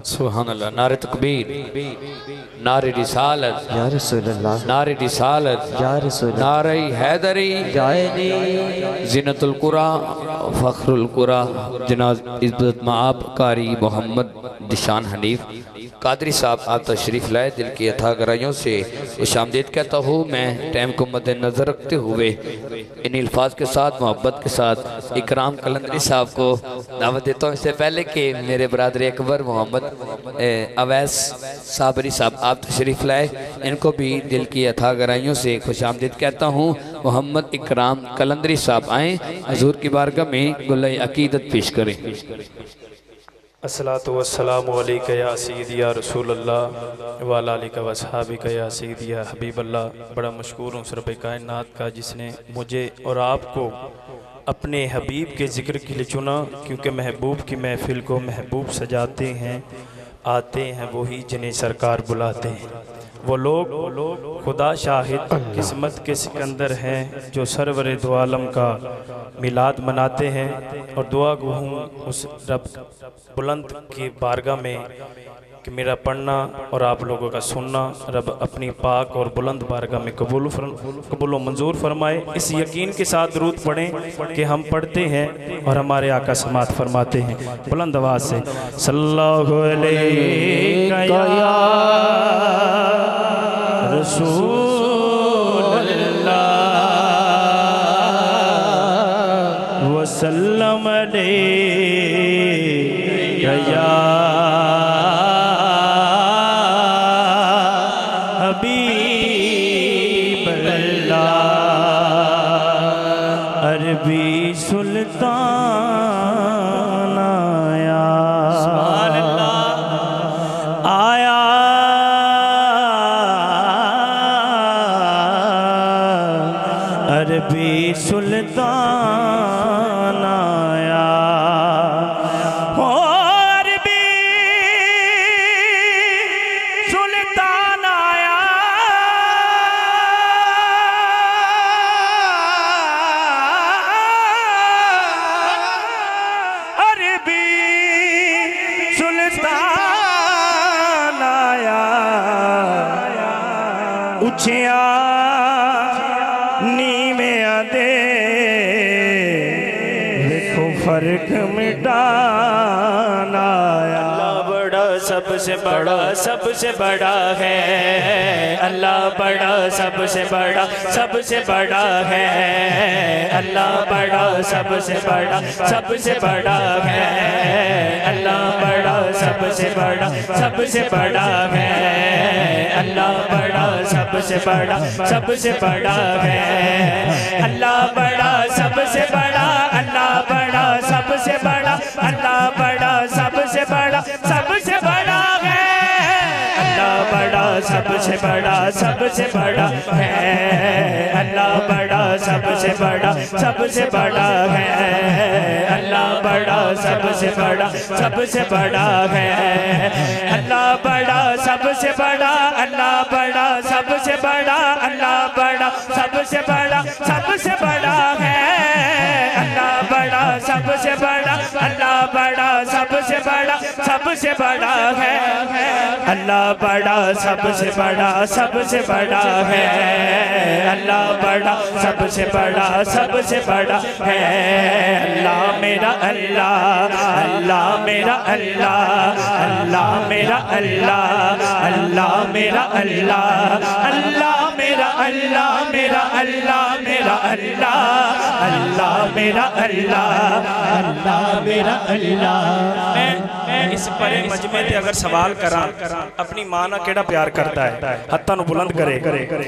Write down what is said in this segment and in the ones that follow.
سبحان اللہ. نعرہ تکبیر، نعرہ رسالت، یا رسول اللہ، نعرہ رسالت، یا رسول اللہ، نعرہ حیدری، زینت القرآن، فخر القرآن، جناب عزت معاب قاری محمد دشان حنیف قادری صاحب آپ تشریف لائے. دل کی اتھا گرائیوں سے خوش آمدید کہتا ہوں. میں ٹائم کو مد نظر رکھتے ہوئے ان الفاظ کے ساتھ محبت کے ساتھ اکرام قلندری صاحب کو دعوت دیتا ہوں. اس سے پہلے کہ میرے برادر اکبر محمد اویس صابری صاحب آپ تشریف لائے، ان کو بھی دل کی اتھا گرائیوں سے خوش آمدید کہتا ہوں. محمد اکرام قلندری صاحب آئیں، حضور کی بارگاہ میں گلہ عقیدت پیش کریں. الصلاۃ والسلام علیکہ یا سیدی یا رسول اللہ وعلی آلہ و اصحابہ یا سیدی یا حبیب اللہ. بڑا مشکور ہوں رب کائنات کا جس نے مجھے اور آپ کو اپنے حبیب کے ذکر کے لیے چنا، کیونکہ محبوب کی محفل کو محبوب سجاتے ہیں، آتے ہیں وہی جنہیں سرکار بلاتے ہیں. وہ لوگ خدا شاہد قسمت کے سکندر ہیں جو سرور دو عالم کا میلاد مناتے ہیں. اور دعا گو ہوں اس رب بلند کی بارگاہ میں کہ میرا پڑھنا اور آپ لوگوں کا سننا رب اپنی پاک اور بلند بارگاہ میں قبول و منظور فرمائے. اس یقین کے ساتھ درود پڑھیں کہ ہم پڑھتے ہیں اور ہمارے آقا سماعت فرماتے ہیں. بلند آواز سے صلی اللہ علیہ یا رسول اللہ وسلم علیہ یا حبیب اللہ. عربی سلطان آیا، آیا عربی سلطان آیا، عربی سلطان آیا، عربی سلطان آیا. اچھیا فرق مٹانا آیا. اللہ بڑا سب سے بڑا سب سے بڑا ہے، اللہ بڑا سب سے بڑا سب سے بڑا ہے، اللہ بڑا سب سے بڑا سب سے بڑا ہے، اللہ بڑا سب سے بڑا سب سے بڑا ہے، اللہ بڑا سب سے بڑا سب سے بڑا ہے، اللہ بڑا سب سے بڑا، اللہ بڑا سب سے بڑا، اللہ بڑا سب سے بڑا سب سے بڑا ہے، اللہ بڑا سب سے بڑا سب سے بڑا ہے، اللہ بڑا سب سے بڑا سب سے بڑا ہے، اللہ بڑا سب سے بڑا سب سے بڑا ہے، اللہ بڑا سب سے بڑا، اللہ بڑا سب سے بڑا، اللہ بڑا سب سے بڑا سب سے بڑا ہے، اللہ بڑا سب سے بڑا، اللہ بڑا سب سے بڑا سب سے بڑا ہے، اللہ بڑا سب سے بڑا سب سے بڑا ہے، اللہ بڑا سب سے بڑا سب سے بڑا ہے. اللہ میرا اللہ، اللہ میرا اللہ، اللہ میرا اللہ، اللہ میرا اللہ، اللہ میرا اللہ، میرا اللہ میرا اللہ، اللہ میرا اللہ، اللہ میرا اللہ. میں اس پرے مجمع تے اگر سوال کراں اپنی ماں نہ کیڑا پیار کرتا ہے، ہتھاں نو بلند کرے.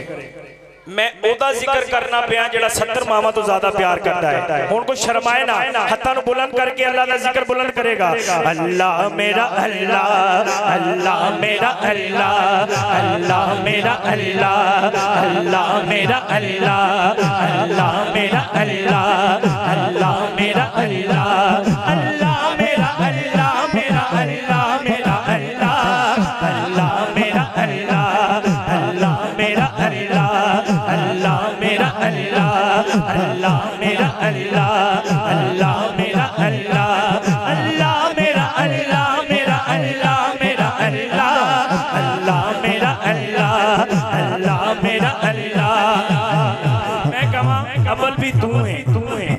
میں اودا ذکر کرنا پیا جڑا 70 ماما تو زیادہ پیار کرتا ہے. ہن کوئی شرمائے نہ، ہتھاں نو بلند کر کے اللہ دا ذکر بلند کرے گا. اللہ میرا اللہ، اللہ میرا اللہ، اللہ میرا اللہ، اللہ میرا اللہ، اللہ میرا اللہ، اللہ میرا اللہ، اللہ میرا اللہ، میرا اللہ میرا اللہ، اللہ میرا اللہ، اللہ میرا اللہ، اللہ میرا اللہ، اللہ میرا اللہ، اللہ میرا اللہ، اللہ میرا اللہ، میرا اللہ میرا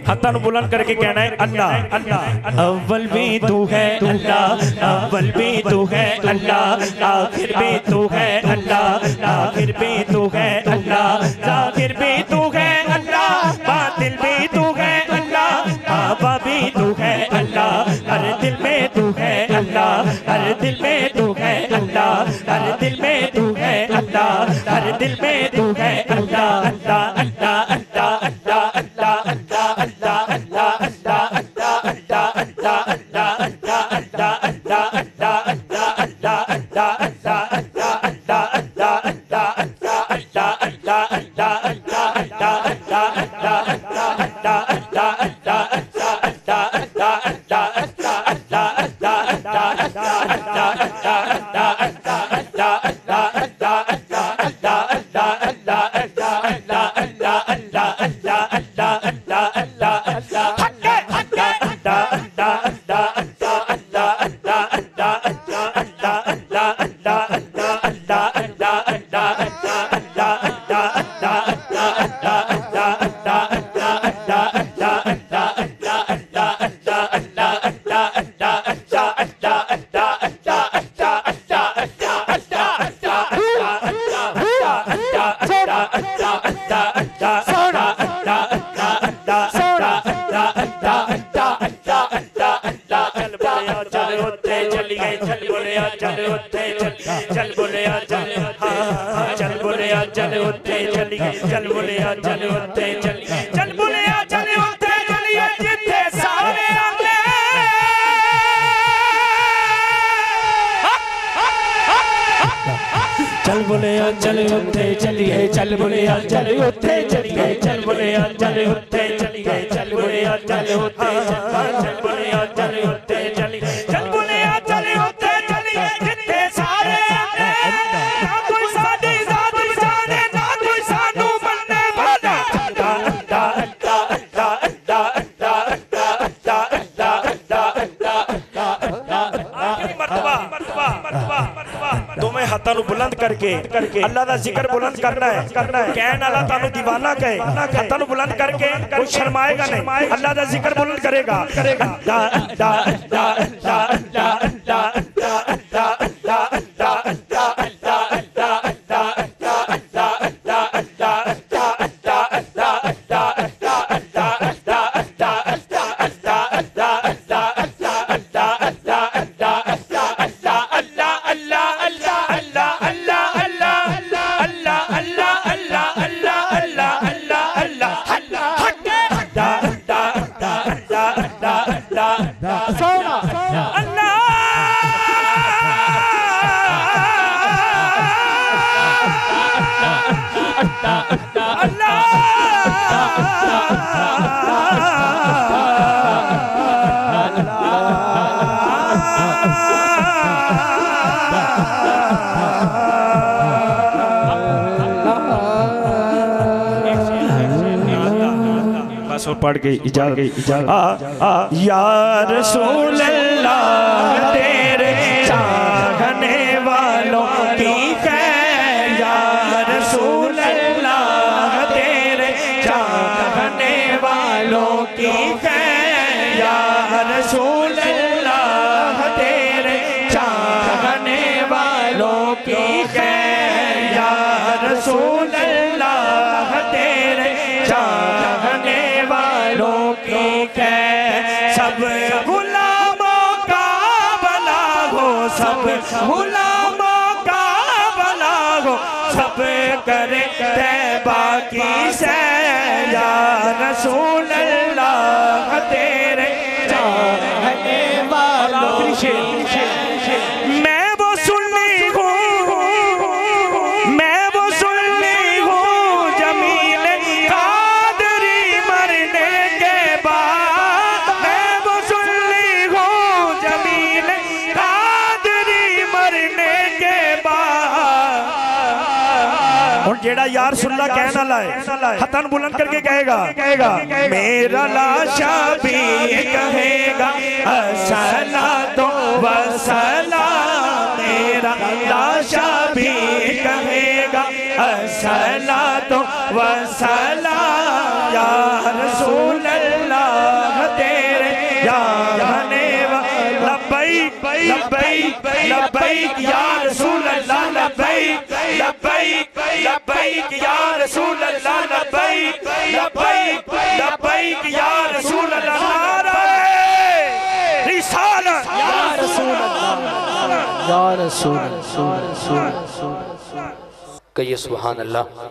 ہاتھوں نو بلند کر کے کہنا ہے اللہ اللہ اول بھی تو ہے اللہ اول بھی تو ہے اللہ آخر بھی تو ہے اللہ آخر بھی تو ہے اللہ ظاہر بھی تو ہے اللہ باطل بھی تو ہے اللہ آبا بھی تو ہے اللہ ہر دل میں تو ہے اللہ ہر دل میں تو ہے اللہ ہر دل میں تو ہے اللہ ہر دل میں تو ہے اللہ اللہ اللہ اللہ اللہ اللہ اللہ اللہ اللہ اللہ اللہ اللہ اللہ اللہ اللہ اللہ اللہ اللہ اللہ چل بولے چل اٹھے چلیے چل بولے چل اٹھے چلیے چل بولے چل اٹھے چلیے چل بولے چل اٹھے چل بولے چل اٹھے چلیے چل بولے چل اٹھے چلیے جتنے سارے نہ کوئی ساڈی ذات جانے نہ کوئی سانو بننے والا تمہیں ہاتھوں نو بلند کر کے اللہ دا ذکر بلند کرنا ہے کہنا اللہ تعالیٰ دیوانہ کہے ہاتھوں نو بلند کر کے کوئی شرمائے گا نہیں اللہ دا ذکر بلند کرے گا پڑھ کے اجازت یا رسول اللہ تیرے چاہنے والوں کی خیر یا رسول اللہ تیرے چاہنے والوں کی خیر یا رسول اللہ تیرے چاہنے والوں کی خیر یا رسول اللہ تیرے چاہنے والوں کی خیر سب غلاموں کا بھلا ہو سب غلاموں کا بھلا ہو سب کرے طیبہ کی سیر یا رسول اللہ تیرے چاہنے والوں کی میں وہ سنی ہوں میں وہ سنی ہوں جمیل قادری مرنے کے بعد میں وہ سنی ہوں جمیل قادری مرنے کے بعد اور جیڑا یا رسول اللہ کہنا لائے ہتھن بلند کر کے کہے گا میرا لاشا بھی کہے گا الصلاۃ والسلام میرا لاشا بھی کہے گا الصلاۃ والسلام یا رسول اللہ لبیک لبیک یا رسول اللہ لبیک لبیک لبیک یا رسول اللہ لبیک لبیک لبیک یا رسول اللہ نعرہ رسالت یا رسول اللہ یا رسول اللہ کہیے سبحان اللہ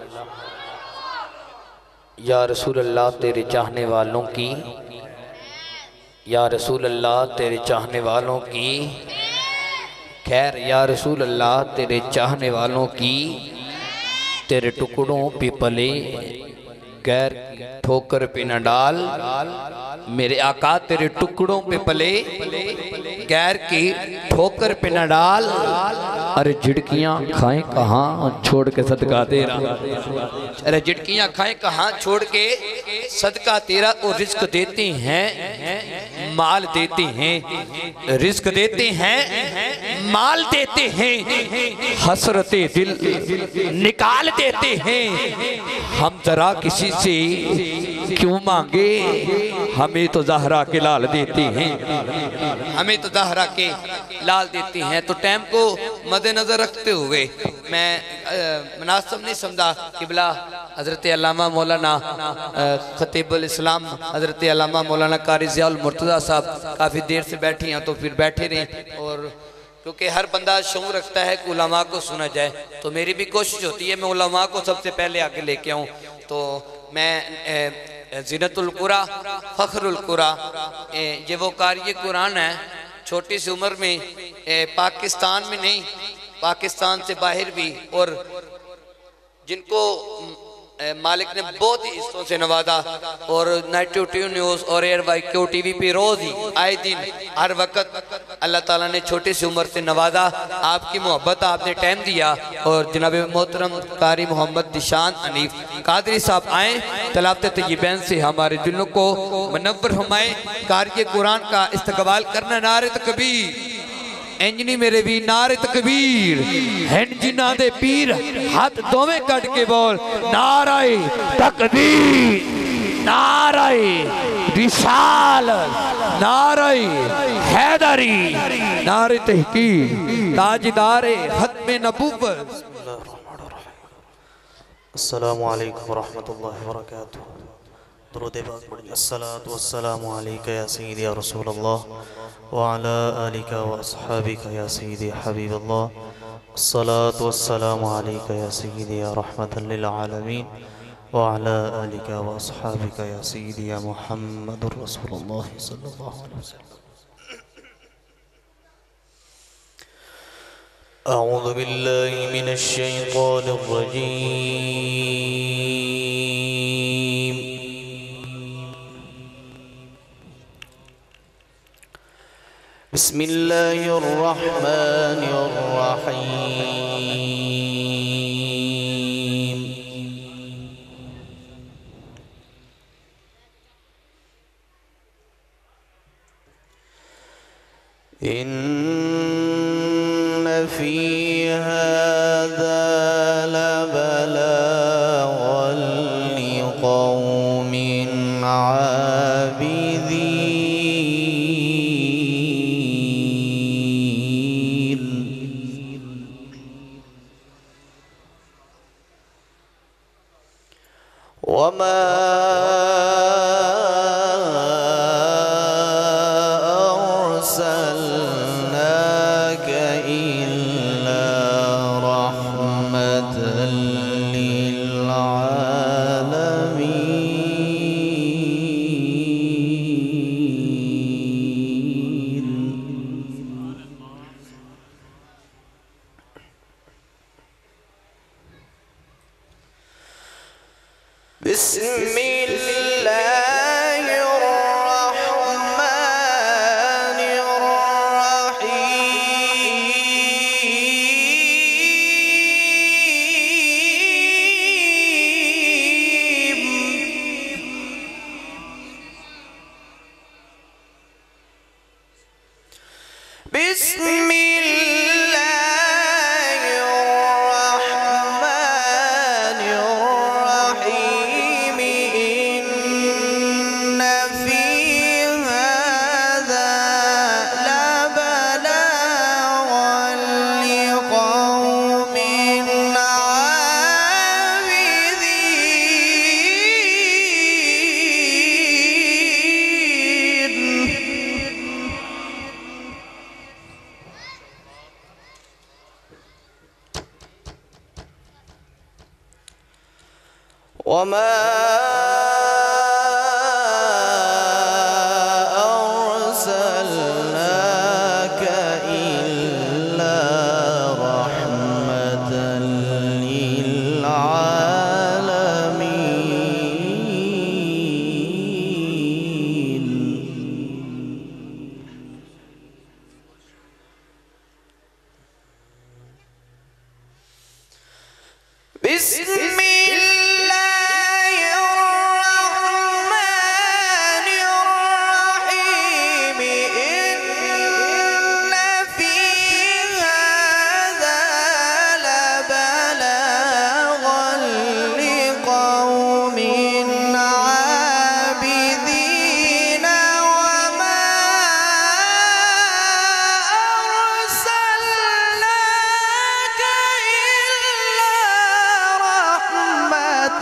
یا رسول اللہ تیرے چاہنے والوں کی یا رسول اللہ تیرے چاہنے والوں کی خیر یا رسول اللہ تیرے چاہنے والوں کی تیرے ٹکڑوں پہ پلے غیر ٹھوکر پہ نہ ڈال میرے آقا تیرے ٹکڑوں پہ پلے غیر کی ٹھوکر پہ نہ ڈال ارے جھڑکیاں کھائیں کہاں چھوڑ کے صدقہ تیرا ارے جھڑکیاں کھائیں کہاں چھوڑ کے صدقہ تیرا اور رزق دیتے ہیں مال دیتے ہیں رزق دیتے ہیں مال دیتے ہیں حسرت دل نکال دیتے ہیں ہم ذرا کسی سے کیوں مانگے ہمیں تو زہرا کے لال دیتے ہیں ہمیں تو زہرا کے لال دیتے ہیں تو ٹائم کو مد نظر رکھتے ہوئے میں مناسب نہیں سمجھا قبلہ حضرت علامہ مولانا خطیب الاسلام حضرت علامہ مولانا قاری ضیاء المرتضیٰ صاحب کافی دیر سے بیٹھی ہیں تو پھر بیٹھے رہیں اور کیونکہ ہر بندہ شعور رکھتا ہے کہ علماء کو سنا جائے تو میری بھی کوشش ہوتی ہے میں علماء کو سب سے پہلے آگے لے کے آؤں تو میں زینت القرآن فخر القرآن یہ وہ قاری قرآن ہے چھوٹی سی عمر میں پاکستان میں نہیں پاکستان سے باہر بھی اور جن کو مالک نے بہت ہی حصوں سے نوازا اور نائٹ ٹیو نیوز اور ARY Q T V پہ روز ہی آئے دن ہر وقت اللہ تعالیٰ نے چھوٹی سی عمر سے نوازا آپ کی محبت آپ نے ٹائم دیا اور جناب محترم قاری محمد ذیشان حنیف قادری صاحب آئیں تلاوت طیبین سے ہمارے دلوں کو منور فرمائیں قاری قرآن کا استقبال کرنا نعرہ تکبیر انجنی میرے بھی نعرہ تکبیر ہن جنہ دے پیر ہاتھ دومیں کٹ کے بول نعرہ تکبیر نعرہ رسالت نعرہ حیدری نعرہ تحقیق تاجدار ختم نبوت السلام علیکم ورحمۃ اللہ وبرکاتہ درود پاک پڑھیں الصلاۃ والسلام علیکہ یا سیدی یا رسول اللہ وعلی آلکہ واصحابکہ یا سیدی حبیب اللہ الصلاۃ والسلام علیکہ یا سیدی یا رحمۃ للعالمین وعلی آلکہ واصحابکہ یا سیدی یا محمد رسول اللہ صلی اللہ علیہ وسلم اعوذ باللہ من الشیطان الرجیم بسم اللہ الرحمن الرحیم ان فی هذا لبلاغا لقوم عابدین وما أرسلناك إلا رحمة للعالمين بسم الله الرحمن الرحيم بسم الله الرحمن الرحيم وما أرسلناك إلا رحمة للعالمين. بسم الله الرحمن الرحيم. إن في هذا لبلاغا لقوم عابدين وما أرسلناك إلا رحمة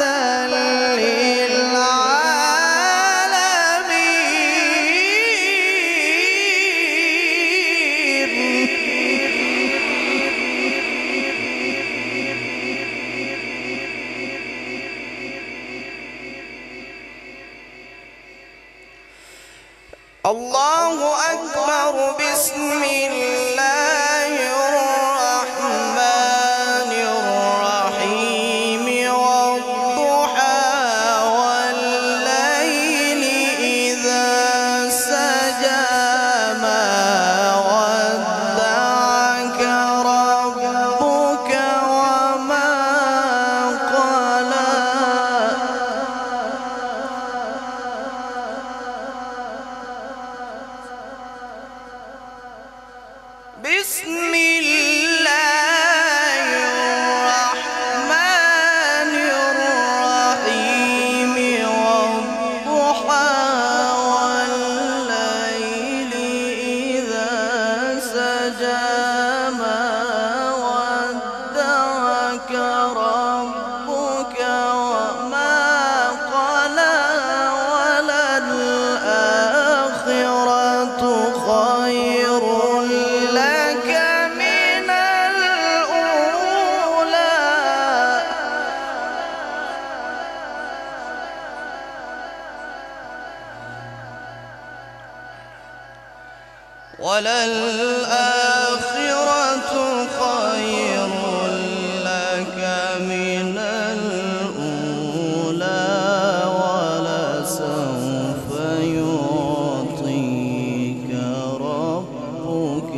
الله أكبر. بسم الله الرحمن الرحيم. والضحى والليل إذا سجى ما ودعك ربك وما قلى. بسم الله الرحمن الرحيم. والضحى والليل إذا سجى ما ودعك ربك وما قلى. وللآخرة خير لك من الأولى. وللآخرة خير لك من الأولى. ولسوف يعطيك ربك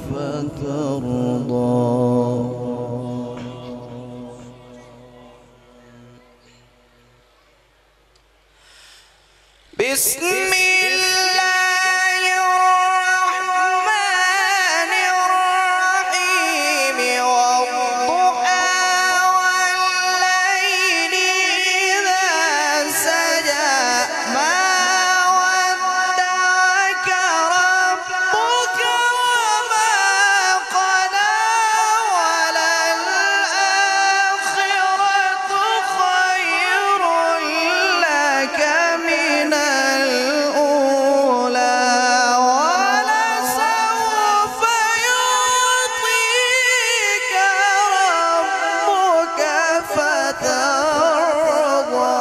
فترضى. بسم الله الرحمن الرحيم. والضحى والليل إذا سجى ما ودعك ربك وما قلى. وللآخرة خير لك من الأولى. ولسوف يعطيك ربك فترضى.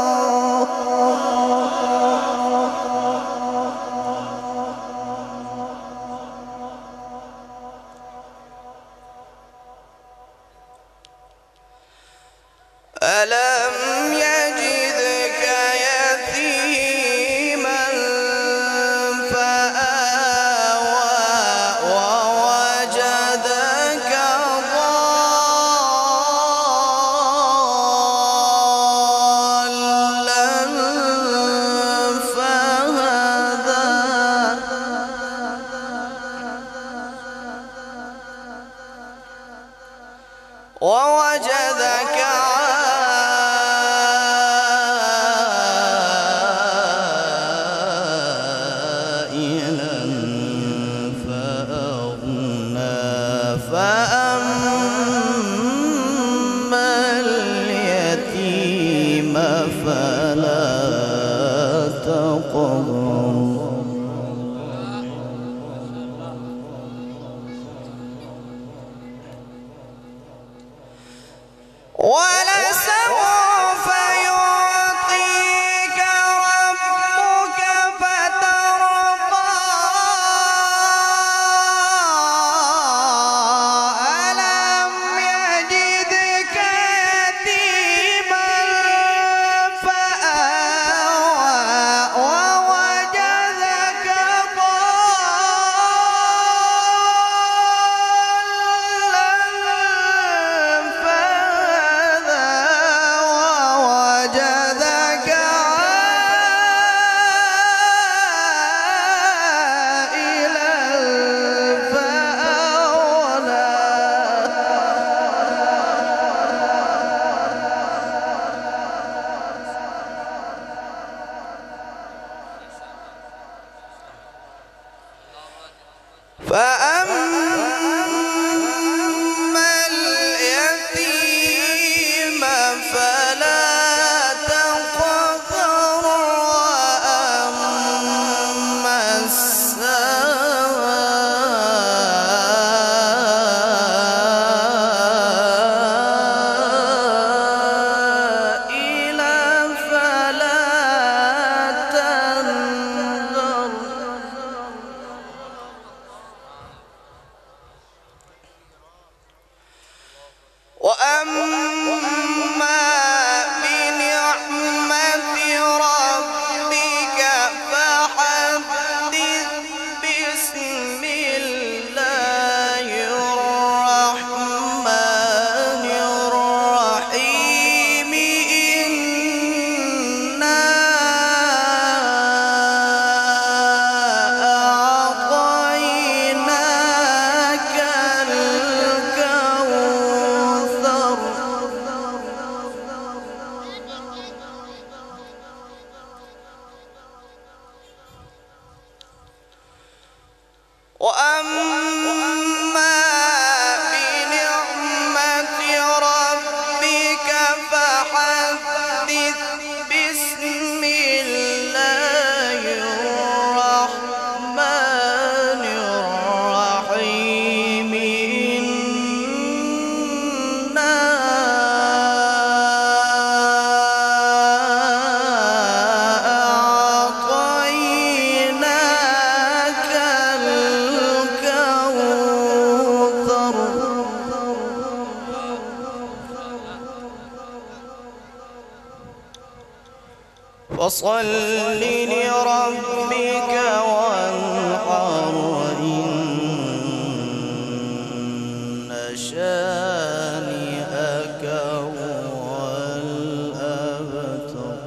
ألم يجدك يتيما فآوى ووجدك ضالا فهدى. ووجدك عائلا فأغنى. فأما اليتيم فلا تقهر. ولسوف فصل لربك وانحر إن شانئك هو الأبتر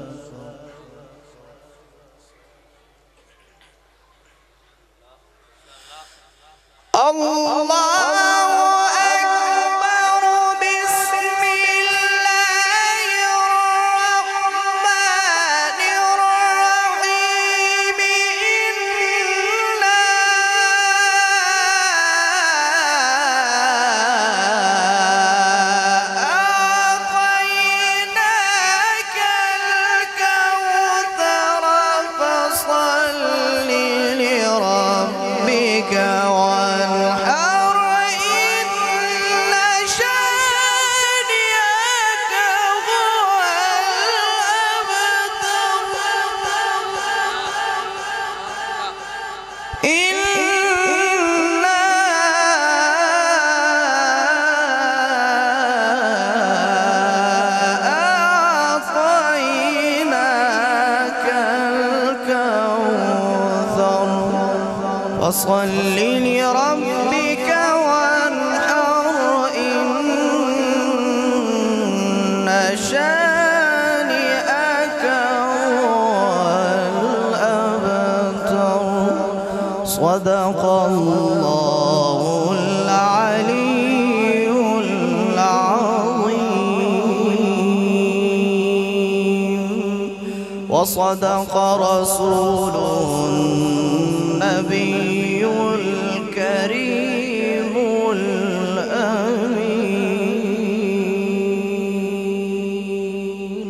فصل لربك وانحر إن شانئك هو الأبتر صدق الله العلي العظيم وصدق رسوله النبي الكريم الأمين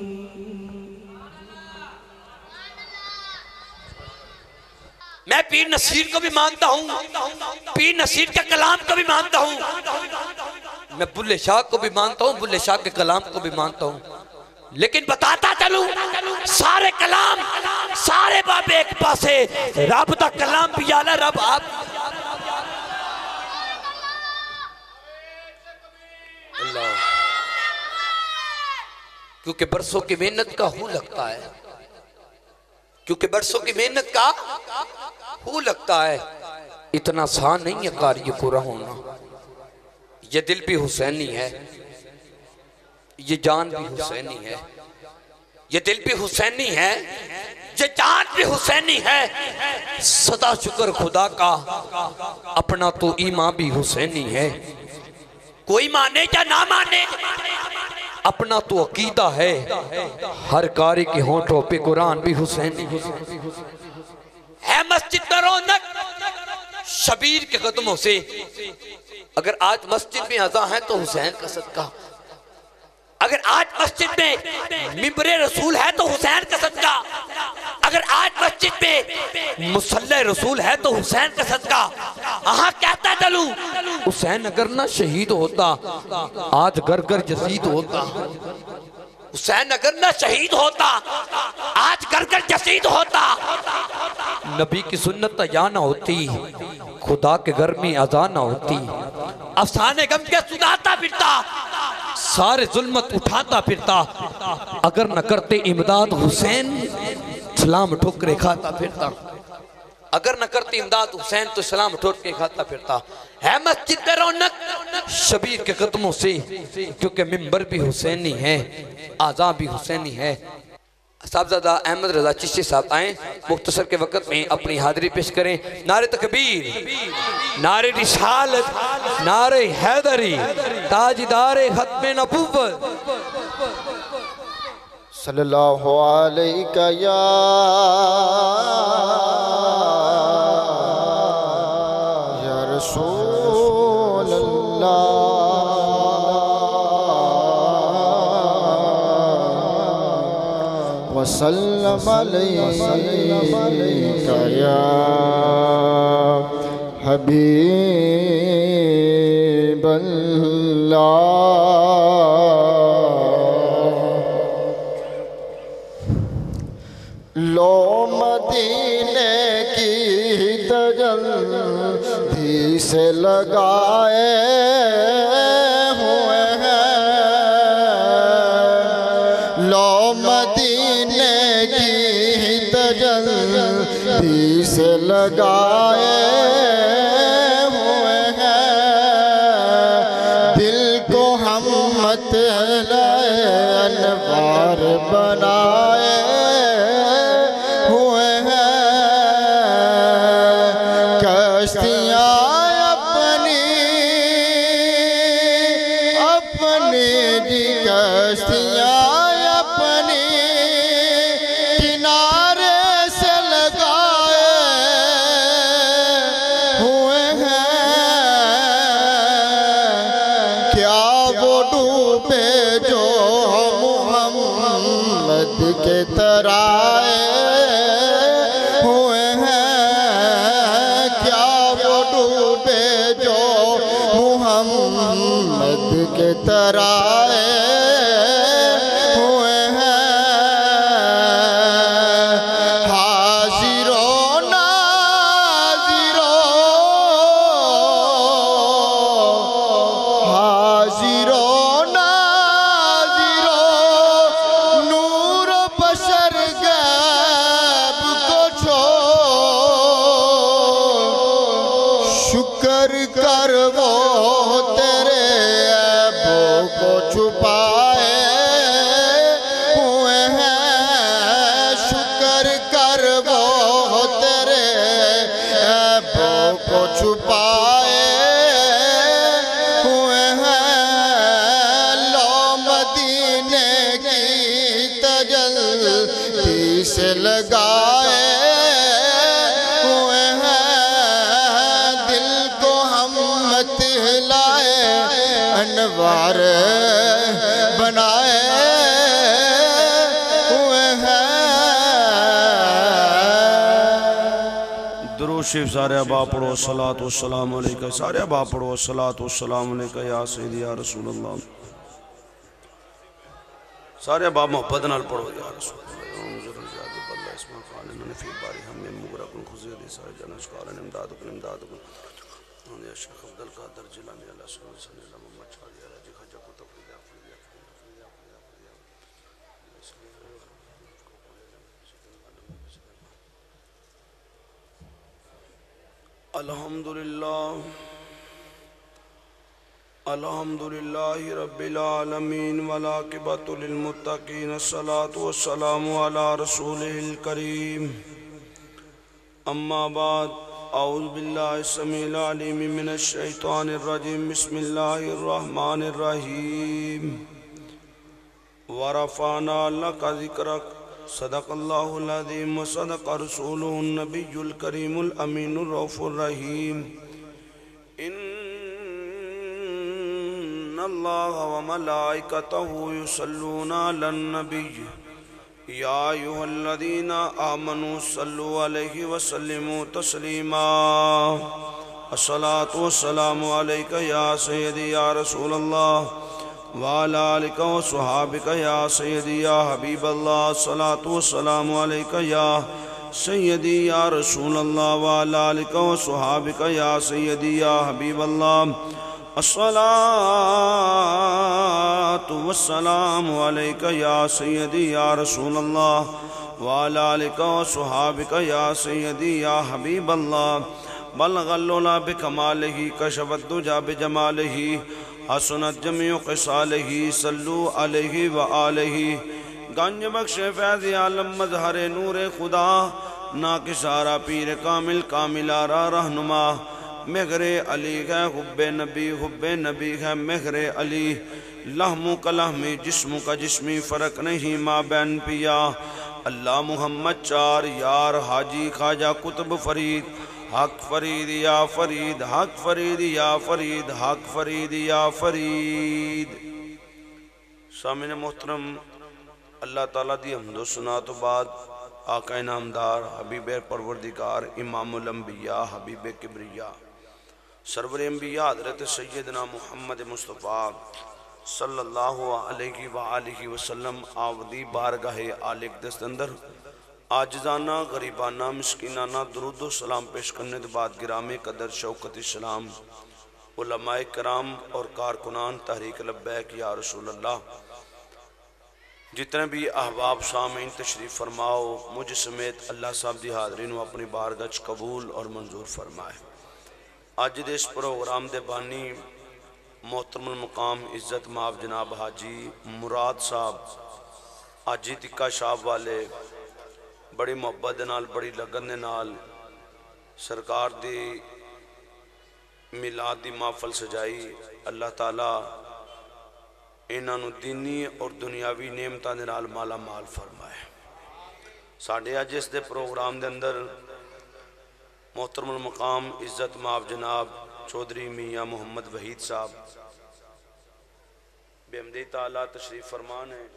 میں پیر نصیر کو بھی مانتا ہوں، پیر نصیر کے کلام کو بھی مانتا ہوں، میں بلے شاہ کو بھی مانتا ہوں، بلے شاہ کے کلام کو بھی مانتا ہوں، لیکن بتاتا چلوں سارے کلام سارے باب ایک پاسے رب دا کلام بھی آلہ رب آپ اللہ کیونکہ برسوں کی محنت کا ہو لگتا ہے، کیونکہ برسوں کی محنت کا ہو لگتا ہے، اتنا آسان نہیں ہے قاری پورا ہونا، یہ دل بھی حسینی ہے، یہ جان بھی حسینی ہے، یہ دل بھی حسینی ہے، یہ جان بھی حسینی ہے، صدا شکر خدا کا اپنا تو ایمان بھی حسینی ہے، کوئی مانے یا نہ مانے اپنا تو عقیدہ ہے، ہر قاری کے ہونٹوں پہ قرآن بھی حسینی ہے مسجد میں رونق شبیر کے قدموں سے، اگر آج مسجد میں اذان ہے تو حسین کا صدقہ، اگر آج مسجد میں ممبر رسول ہے تو حسین کا صدقہ، اگر آج مسجد میں مصلی رسول ہے تو حسین کا صدقہ، کہتا چلوں حسین اگر نہ شہید ہوتا آج گر گر جسید ہوتا، حسین اگر نہ شہید ہوتا آج گر گر جسید ہوتا، نبی کی سنت یا نہ ہوتی خدا کے گھر میں اذان نہ ہوتی، افسانے غم کے سناتا پھرتا سارے ظلمت اٹھاتا پھرتا، اگر نہ کرتے امداد حسین سلام ٹھوکرے کھاتا پھرتا، اگر نہ کرتے امداد حسین تو سلام ٹھوکرے کھاتا پھرتا، ہے مسجد میں رونق شبیر کے قدموں سے، کیونکہ ممبر بھی حسینی ہے آذان بھی حسینی ہے۔ صاحبزادہ احمد رضا چشتی صاحب آئیں، مختصر کے وقت میں اپنی حاضری پیش کریں، نعرہ تکبیر، نعرہ رسالت، نعرہ حیدری، تاجدار ختم نبوت، صلی اللہ علیہ یا رسول اللہ وسلم علیکہ یا حبیب اللہ۔ لو مدینے کی تجلی سے لگائے ہوئے ہیں، لو مدینے لگائے ہوئے ہیں، دل کو ہم مطلع انوار بنائے ہوئے ہیں، کشتیاں اپنی جی کشتیاں اپنی کنارے سے لگائے ہوئے ہیں، کیا وہ ڈوبے جو محمد کے ترائے ہوئے ہیں، کیا وہ ڈوبے جو محمد کے ترائے ہوئے ہیں، حاضر و ناظر نور بشر غیب کو چھوڑ، شکر کر وہ تیرے عیبوں کو چھپائے ہوئے ہیں، شکر کر وہ تیرے عیبوں کو چھپائے ہوئے ہیں، لو مدینے کی تجلی سے لگائے ہوئے ہیں، دل کو ہم مطلع انوار بنائے ہوئے ہیں۔ درود شریف سارے ابا پڑھو، صلاۃ والسلام علیکہ، سارے ابا پڑھو، صلاۃ والسلام علیکہ یا سیدی یا رسول اللہ، سارے ابا محبت نال پڑھو یا رسول اللہ، انظر الجاد باللہ اسمہ خالن نفی باری ہم مغرقن خزید سارے جنش کارن امدادکن یا شیخ عبدالقادر جلانی اللہ صلی اللہ علیہ وسلم محمد شادی علیہ جی خجہ کو تفریدہ الحمدللہ رب العالمین والعاقبۃ للمتقین، الصلاۃ والسلام علی رسولہ الکریم، اما بعد، اعوذ باللہ السمیع العلیم من الشیطان الرجیم، بسم اللہ الرحمن الرحیم، ورفعنا لک ذکرک، صدق اللہ العظیم وصدق رسولہ النبی الکریم الامین الرؤوف الرحیم، ان اللہ وملائکتہ یصلون علی النبی یا ایہا الذین آمنوا صلوا علیہ وسلموا تسلیما، الصلاۃ والسلام علیکہ یا سیدی یا رسول اللہ وعلی آلکہ وصحابکہ یا سیدی یا حبیب اللہ، الصلاۃ والسلام علیکہ یا سیدی یا رسول اللہ وعلی آلکہ وصحابکہ یا سیدی یا حبیب اللہ، الصلاۃ والسلام علیکہ یا سیدی یا رسول اللہ وعلی آلکہ وصحابکہ یا سیدی یا حبیب اللہ، بلغ العلا بکمالہ، کشف الدجی بجمالہ، حسنت جمیع خصالہ، صلو علیہ وآلہ، گنج بخش فیض عالم مظہر نور خدا، ناکسارہ پیر کامل کاملارہ رہنما، مہر علی ہے حب نبی ہے مہر علی، لحم کا لحمی جسم کا جسمی فرق نہیں ماں بین پیا، اللہ محمد چار یار حاجی خواجہ قطب فرید، حق فرید یا فرید، حق فرید یا فرید، حق فرید یا فرید۔ سامعین محترم، اللہ تعالیٰ دی حمد و ثنا تو بعد آقا نامدار حبیب پروردگار امام الانبیاء حبیب کبریاء سرور انبیاء حضرت سیدنا محمد مصطفیٰ صلی اللہ علیہ وآلہ وسلم آودی بارگاہ آلک دست اندر آجزانہ غریبانہ مسکینانہ درود و سلام پیش کرنے دے بعد گرام قدر شوکت اسلام علماء کرام اور کارکنان تحریک لبیک یا رسول اللہ، جتنے بھی احباب سامعین تشریف فرماؤ مجھ سمیت اللہ صاحب دی حاضری نو اپنی بارگاہ وچ قبول اور منظور فرمائے۔ اج دے اس پروگرام دے بانی محترم المقام عزت مآب جناب حاجی مراد صاحب حاجی تکا شاپ والے بڑی محبت دے نال بڑی لگن دے نال سرکار دی میلاد دی محفل سجائی۔ اللہ تعالیٰ انہاں نو دینی اور دنیاوی نعمتاں دے نال مالا مال فرمائے۔ ساڈے اج اس دے پروگرام دے اندر محترم المقام عزت مآب جناب چودھری میاں محمد وحید صاحب بحمدِ تعالیٰ تشریف فرمان ہے۔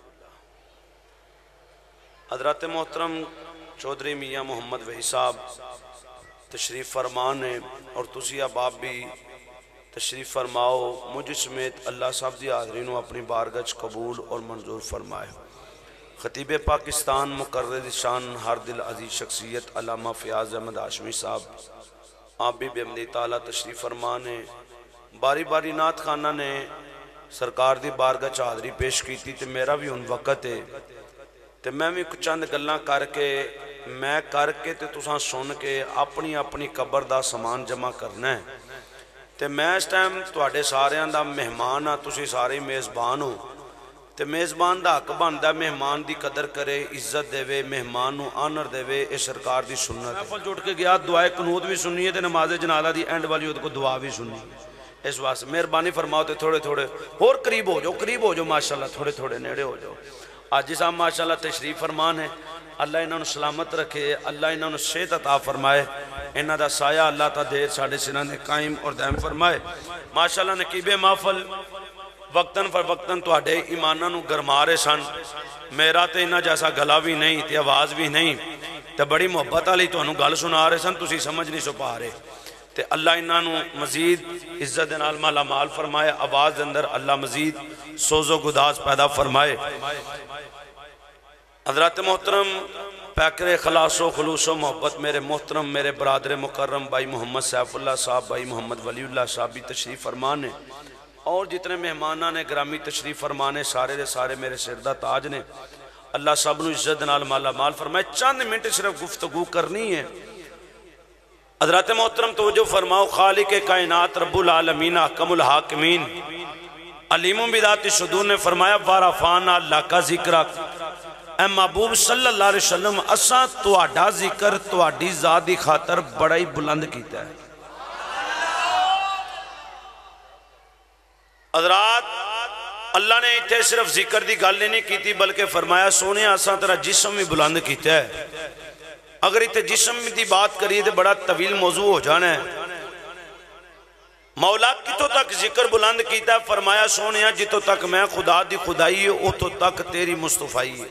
حضرت محترم چودھری میاں محمد وحید صاحب تشریف فرمان ہے اور تسی احباب بھی تشریف فرماؤ مجھ سمیت اللہ صاحب دی حاضری نو اپنی بارگاہ وچ قبول اور منظور فرمائے۔ خطیب پاکستان مقرر شان ہر دل عزیز شخصیت علامہ فیاض احمد ہاشمی صاحب آپ بھی بحمدِ تعالیٰ تشریف فرمان ہے۔ باری باری نعت خانہ نے سرکار دی بارگاہ وچ حاضری پیش کی تھی تے میرا بھی ان وقت ہے تے میں بھی چند گلاں کر کے تے تساں سن کے اپنی اپنی قبر دا سامان جمع کرنا ہے تے میں اس ٹائم تواڈے ساریاں دا مہمان ہاں، تسی سارے میزبان ہو تے میزبان دا حق بندا مہمان دی قدر کرے، عزت دے وے، مہمان نو آنر دے وے، اے سرکار دی سنت ہے۔ محفل جڑ کے گیا دعائے قنوت بھی سننی ہے تے نماز جنازہ دی اینڈ والی کو دعا بھی سننی ہے۔ اس واسطے مہربانی فرماؤ تے تھوڑے تھوڑے اور قریب ہو جاؤ ماشاءاللہ، تھوڑے تھوڑے نیڑے ہو جاؤ۔ آج صاحب ماشاءاللہ تشریف فرمان ہے، اللہ انہوں نے سلامت رکھے، اللہ انہوں نے صحت عطا فرمائے، انہوں دا سایہ اللہ تا دیر ساڑھے سنہ نے قائم اور دائم فرمائے۔ ماشاءاللہ نقیب محفل وقتاً فر وقتاً تو آڈے ایمانہ نو گرمارے سن، میرا تے انہا جیسا گلا بھی نہیں تے آواز بھی نہیں تے بڑی محبت آلی تو انہوں گل سنا رہے سن، تسی سمجھ نہیں سو پا رہے تے اللہ انہاں نو مزید عزت نال مالا مال فرمائے، آواز اندر اللہ مزید سوز و گداز پیدا فرمائے۔ حضرت محترم پیکر خلاص و خلوص و محبت میرے محترم میرے برادر مکرم بھائی محمد سیف اللہ صاحب، بھائی محمد ولی اللہ صاحب بھی تشریف فرمان ہے اور جتنے مہمانہ نے گرامی تشریف فرمانے سارے دے سارے میرے سردہ تاج نے، اللہ سب نو عزت نال مالا مال فرمائے۔ چند منٹ صرف گفتگو کرنی ہے۔ حضرت محترم توجہ فرماؤ، خالق کائنات رب العالمین حکم الحاکمین علیم بذات الصدور نے فرمایا وَرَفَعْنَا لَكَ ذِكْرَكَ، اے محبوب صلی اللہ علیہ وسلم اساں تواڈا ذکر تواڈی ذات دی خاطر بڑا ہی بلند کیتا ہے۔ حضرات اللہ نے اتنے صرف ذکر دی گل نہیں کیتی بلکہ فرمایا سونے اساں تیرا جسم بھی بلند کیتا ہے۔ اگر اتنے جسم دی بات کریے تو بڑا طویل موضوع ہو جانا ہے۔ مولا کتوں تک ذکر بلند کیتا ہے، فرمایا سونے جتوں تک میں خدا دی خدائی ہے اتوں تک تیری مصطفیٰ ہے۔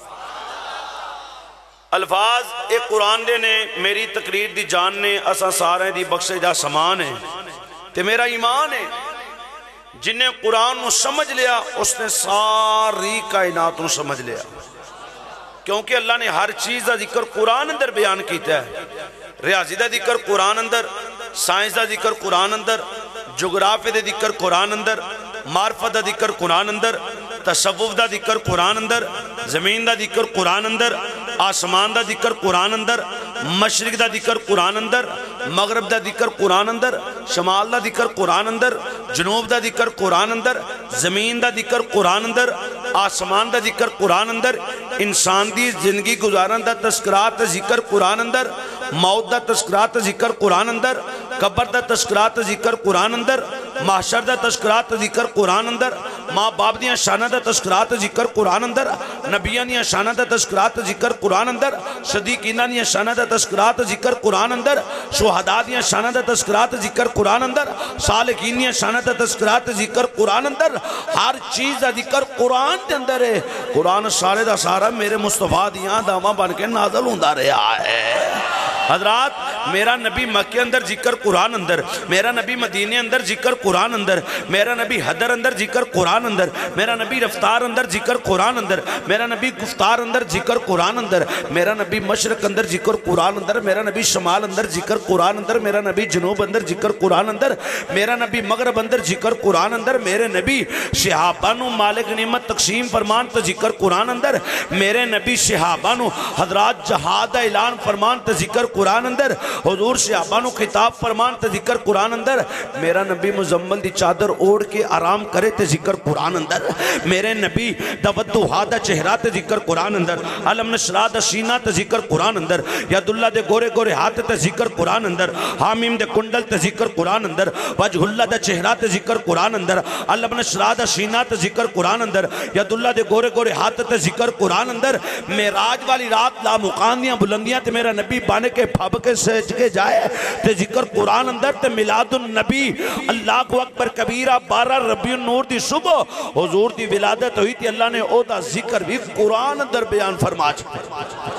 الفاظ ایک قرآن دے نے میری تقریر دی جان نے اساں سارے دی بخشے جا سامان ہے تے میرا ایمان ہے جن نے قرآن نو سمجھ لیا اس نے ساری کائنات نو سمجھ لیا، کیونکہ اللہ نے ہر چیز دا ذکر قرآن اندر بیان کیتا ہے۔ ریاضی دا ذکر قرآن اندر، سائنس دا ذکر قرآن اندر، جغرافی دا ذکر قرآن اندر، معرفت دا ذکر قرآن اندر، تصوف دا ذکر قرآن اندر، زمین دا ذکر قرآن اندر، آسمان دا ذکر قرآن اندر، مشرق دا ذکر قرآن اندر، مغرب دا ذکر قرآن اندر، شمال دا ذکر قرآن اندر، جنوب دا ذکر قرآن اندر، زمین دا ذکر قرآن اندر، آسمان دا ذکر قرآن اندر، انسان دی زندگی گزارن دا تذکرات ذکر قرآن اندر، موت دا تذکرات ذکر قرآن اندر، قبر دا تذکرات ذکر قرآن اندر، محشر دا تذکرات ذکر قرآن اندر، ماں باپ دیاں شانہ دا تذکرات ذکر قرآن اندر، نبیان دیاں شانہ دا تذکرات ذکر قرآن اندر، صدیقینہ دیاں شانہ دا تذکرات ذکر قرآن اندر، شہداء دیاں شانہ دا تذکرات ذکر قرآن اندر، صالحین دیاں شانہ دا تذکرات ذکر قرآن اندر، ہر چیز دا ذکر قرآن دے اندر ہے۔ قرآن سارے دا سارا میرے مصطفیٰ دیاں دامہ بن کے نازل ہوندہ رہا ہے۔ حضرات میرا نبی مکہ اندر ذکر قرآن اندر، میرا نبی مدینے اندر ذکر قرآن اندر، میرا نبی حدر اندر ذکر قرآن اندر، میرا نبی رفتار اندر ذکر قرآن اندر، میرا نبی گفتار اندر ذکر قرآن اندر، میرا نبی مشرق اندر ذکر قرآن اندر، میرا نبی شمال اندر ذکر قرآن اندر، میرا نبی جنوب اندر ذکر قرآن اندر، میرا نبی مغرب اندر ذکر قرآن اندر، میرے نبی شہابانو مالک نعمت تقسیم فرمان تا ذکر قرآن اندر، میرے نبی شہابانو حضرات جہاد اعلان فرمان تا ذکر قرآن اندر، حضور شہابانو خطاب فرمان تا ذکر قرآن اندر، میرا نبی مزمل دی چادر اوڑ کے آرام کرے تے ذکر قرآن اندر، میرے نبی دوّدوہا دا چہرہ تے ذکر قرآن اندر، علم نشرہ دا سینہ تے ذکر قرآن اندر، یداللہ دے گورے گورے ہاتھ تے ذکر قرآن اندر، حامیم دے کنڈل تے ذکر قرآن اندر، وجہ اللہ دا چہرہ تے ذکر قرآن اندر، علم نشرہ دا سینہ تے ذکر قرآن اندر، یداللہ دے گورے گورے ہاتھ تے ذکر قرآن اندر، معراج والی رات لا مقاندیاں بلندیاں تے میرا نبی بانے کے پھب کے سج کے جائے تے ذکر قرآن اندر تے میلاد النبی اللہ کو اکبر کبیرہ 12 ربیع النور دی صبح حضور دی ولادت ہوئی تھی، اللہ نے او دا ذکر بھی قرآن اندر بیان فرما چھتے،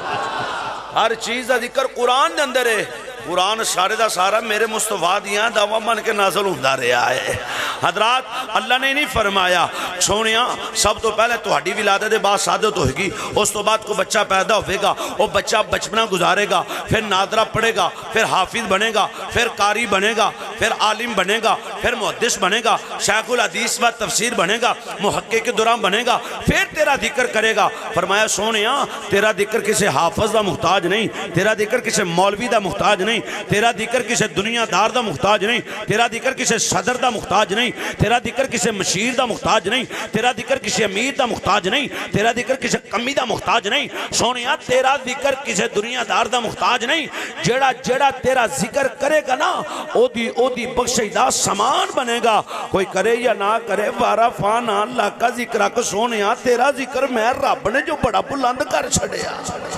ہر چیز دا ذکر قرآن دے اندر ہے، قرآن سارے دا سارا میرے مصطفیٰ دیاں دعویٰ من کے نازل ہوندہ رہا ہے۔ حضرات اللہ نے نہیں فرمایا سونیاں سب تو پہلے تہاڈی ولادت دے بعد شہادت ہوئے گی، اس تو بعد کو بچہ پیدا ہوئے گا، وہ بچہ بچپنا گزارے گا، پھر نادرہ پڑھے گا، پھر حافظ بنے گا، پھر قاری بنے گا، پھر عالم بنے گا، پھر محدث بنے گا، شیخ الحدیث و تفسیر بنے گا، محقق کے دوران بنے گا، پھر تیرا ذکر کرے گا۔ فرمایا سونیاں تیرا ذکر کسی حافظ دا محتاج نہیں، تیرا ذکر کسی مولوی دا محتاج نہیں، تیرا ذکر کسی دنیا دار دا محتاج نہیں، تیرا ذکر کسی صدر دا محتاج نہیں، تیرا ذکر کسی مشیر دا محتاج نہیں، تیرا ذکر کسی امیر دا محتاج نہیں، تیرا ذکر کسی کمی دا محتاج نہیں، سونیاں تیرا ذکر کسی دنیا دار دا محتاج نہیں، جیڑا جیڑا تیرا ذکر کرے گا نا او دی بخشیدہ سامان بنے گا، کوئی کرے یا نہ کرے وارا فانا اللہ کا ذکر آکا سونیاں تیرا ذکر میں رب نے جو بڑا بلند کر چھڑیا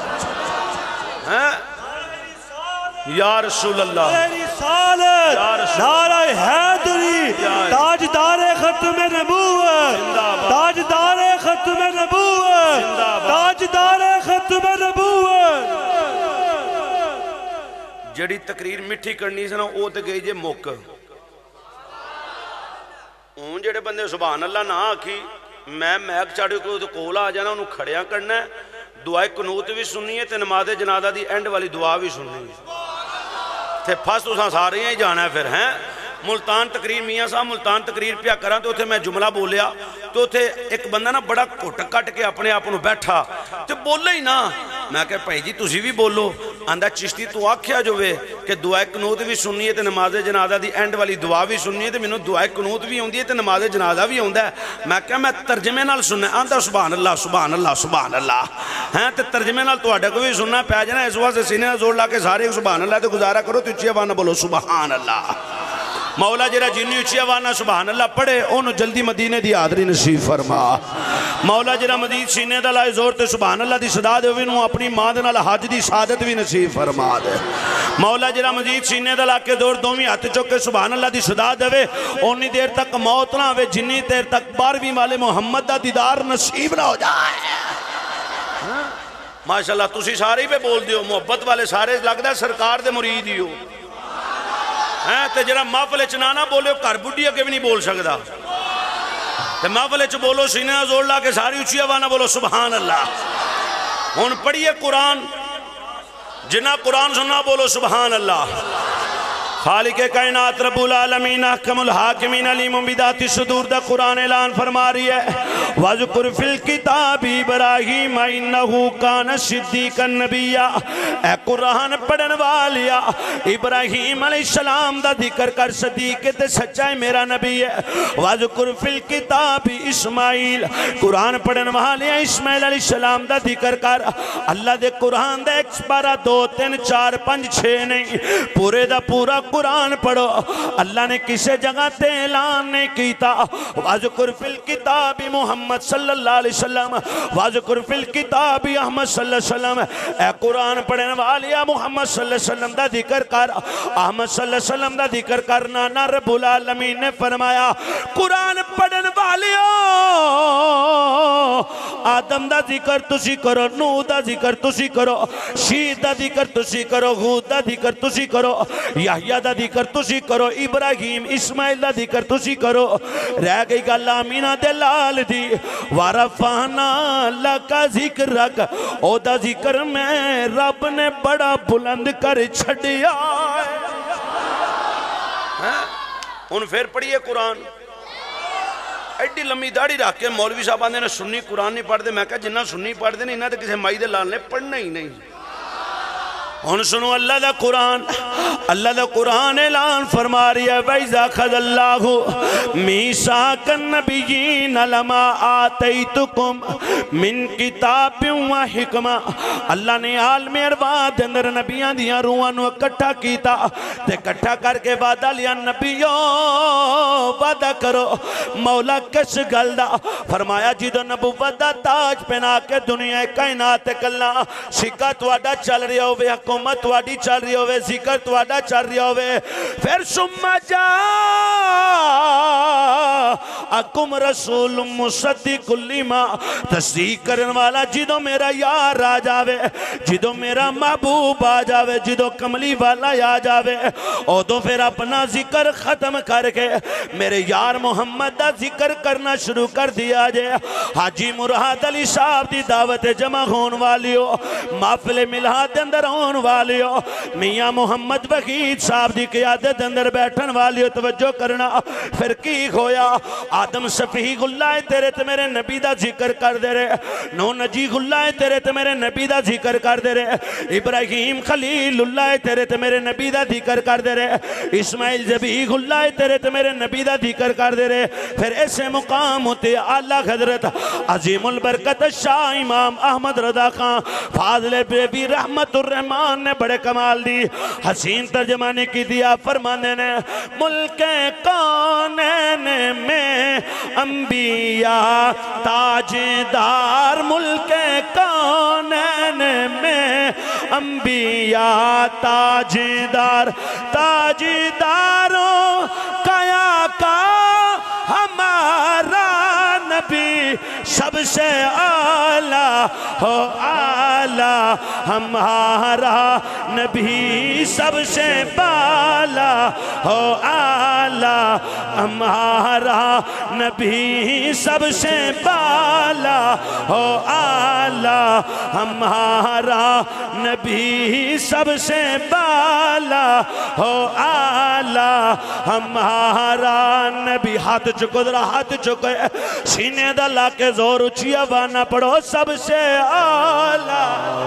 یا رسول اللہ رسالت نعرہ حیدری تاجدار ختم نبوت تاجدار ختم نبوت تاجدار ختم نبوت۔ جڑی تقریر مٹھی کرنی سے نا او تے گئی جے موک اون جڑے بندے سبحان اللہ نہ آکھی میں میک چاڑے کو کول آ جانا انہوں کھڑیاں کرنا ہے، دعائے قنوت بھی سننی ہے تے نماز جنازہ دی اینڈ والی دعا بھی سننی ہے تے پھاس تو سارے ہی جانا ہے پھر ہیں ملتان تقریر میاں صاحب ملتان تقریر پیا کرا تو اتھے میں جملہ بولیا تو اتھے ایک بندہ نا بڑا کٹ کٹ کے اپنے آپ انہوں بیٹھا تو بولے ہی نا میں کہا بھائی جی تُسی بھی بولو اندھا چشتی تو آکھیا جو ہے کہ دعائے قنوت بھی سننی ہے تے نماز جنازہ دی اینڈ والی دعا بھی سننی ہے تے میں نے دعائے قنوت بھی ہوندی ہے تے نماز جنازہ بھی ہوندہ ہے میں کہا میں ترجمے نال سننا ہے آندھا سبحان اللہ سبحان اللہ سبحان اللہ ہیں تے ترجمے نال تو آڈا کو بھی سننا پہ جانا اس واسطے سینے زور لا کے سارے سبحان اللہ تے گزارا کرو تو اچھی آوانا بولو سبحان اللہ مولا جرا جنی اچھی آوانا سبحان اللہ پڑھے انہوں جلدی مدینے دی آدری نصیب فرما مولا جرا مدید سینے دا لائے زور تے سبحان اللہ دی صدا دے انہوں اپنی ماں دے نال حج دی سعادت بھی نصیب فرما دے مولا جرا مدید سینے دا لائے دور دومی ہاتھ چوکے سبحان اللہ دی صدا دے اونی دیر تک موت نہ ہوئے جنی دیر تک 12ویں والے محمد دا دیدار نصیب نہ ہو جائے ماشاءاللہ تسی سارے پہ بول دیو محبت والے سارے لگتا ہے سرکار دے مرید ہی ہو تے جرا محفلے چنانا بولے کار بڑھی اگے بھی نہیں بول سکتا تے محفلے چ بولو سینے زور لا کے ساری اچھی آوانا بولو سبحان اللہ ہن پڑھیے قرآن جنہ قرآن سننا بولو سبحان اللہ خالق کائنات رب العالمین احکم الحاکمین علیم بذات الصدور دا قرآن اعلان فرما رہی ہے وَذْكُرْ فِي الْكِتَابِ إِبْرَاهِيمَ إِنَّهُ كَانَ صِدِّيقًا نَبِيًّا اے قرآن پڑھن والیا ابراہیم علیہ السلام دا ذکر کر صدیق تے سچا ہے میرا نبی ہے وَذْكُرْ فِي الْكِتَابِ اسماعیل قرآن پڑھن والیا اسماعیل علیہ السلام دا ذکر کر اللہ دے قرآن دے 1 12 2 3 4 5 6 نہیں پورے دا پورا قرآن پڑھو اللہ نے کسے جگہ تے اعلان نہیں کیتا وَذْكُرْ فِي الْكِتَابِ محمد صلی اللہ علیہ وسلم وَذْكُرْ فِي الْكِتَابِ احمد صلی اللہ علیہ وسلم اے قرآن پڑھنے والیا محمد صلی اللہ علیہ وسلم دا ذکر کر احمد صلی اللہ علیہ وسلم دا ذکر کرنا نا رب العالمین نے فرمایا قرآن پڑھن والیا آدم دا ذکر تسی کرو، نوح دا ذکر تسی کرو، شید دا ذکر تسی کرو، ہود دا ذکر تسی کرو، یحییٰ دا ذکر تسی کرو، ابراہیم اسماعیل دا ذکر تسی کرو، رہ گئی گل آمینہ دے لال دی وَرَفَعْنَا لَكَ ذِكْرَكَ او دا ذکر میں رب نے بڑا بلند کر چھڑیا ان پھر پڑھئے قرآن ایڈی لمبی داڑھی رکھ کے مولوی صاحب آندے نے سنی قرآن نہیں پڑھ دے میں کہا جنہ سنی پڑھ دے نہیں انہاں تے کسے مائی دے لال نے پڑھنا ہی نہیں ہن سنو اللہ دا قرآن اعلان فرما رہی ہے وَإِذَا خَذَ اللَّهُ مِيثَاقَ النَّبِيِّينَ لَمَا آتَيْتُكُمْ مِنْ كِتَابٍ وَحِکْمَةٍ اللہ نے عالم ارواح دے اندر نبیاں دیاں روحاں نو اکٹھا کیتا تے اکٹھا کر کے وعدہ لیا نبیوں وعدہ کرو مولا کس گل دا فرمایا جدو نبوت دا تاج پہنا کے دنیا کائنات کلا سکہ تواڈا چل رہی ہوئے حکومت تواڈی چل رہی ہوئے ذکر تواڈا چل رہی ہوئے پھر ثم جاءکم رسول مصدق لما تصدیق کرن والا جدو میرا یار آ جاوے جدو میرا محبوب آ جاوے جدو کملی والا آ جاوے او تو پھر اپنا ذکر ختم کر کے میرے یار محمد دا ذکر کرنا شروع کر دیا جائے حاجی مراد علی صاحب دی دعوت جمع ہون والی ہو محفل ملاد اندر ہون والی ہو میاں محمد وحید صاحب دی قیادت اندر بیٹھن والی ہو توجہ کرنا پھر کی ہویا آدم صفیح اللہ تیرے تے میرے نبی دا ذکر کر دے رہے نو نجی اللہ تیرے تے میرے نبی دا ذکر کر دے رہے ابراہیم خلیل اللہ تیرے تے میرے نبی دا ذکر کر دے رہے اسماعیل ذبیح اللہ تیرے تے میرے نبی دا ذکر کر دے رہے پھر ایسے مقام ہوتے اللہ حضرت عظیم البرکت شاہ امام احمد رضا خان فاضل بیبی رحمت الرحمن نے بڑے کمال دی حسین ترجمانے کی دیا فرمانے نے ملک کونین میں انبیاء تاجدار ملک کونین میں انبیاء تاجدار تاجداروں کیا کا ہمارا نبی سب سے اعلیٰ ہو اعلیٰ ہمارا نبی سب سے بالا ہو اعلیٰ ہمارا نبی سب سے بالا ہو اعلیٰ ہمارا نبی سب سے بالا ہو اعلیٰ ہمارا نبی ہاتھ چکو ذرا ہاتھ چکو سینے دا لا کے زور اچھی آوانا پڑھو سب سے اعلیٰ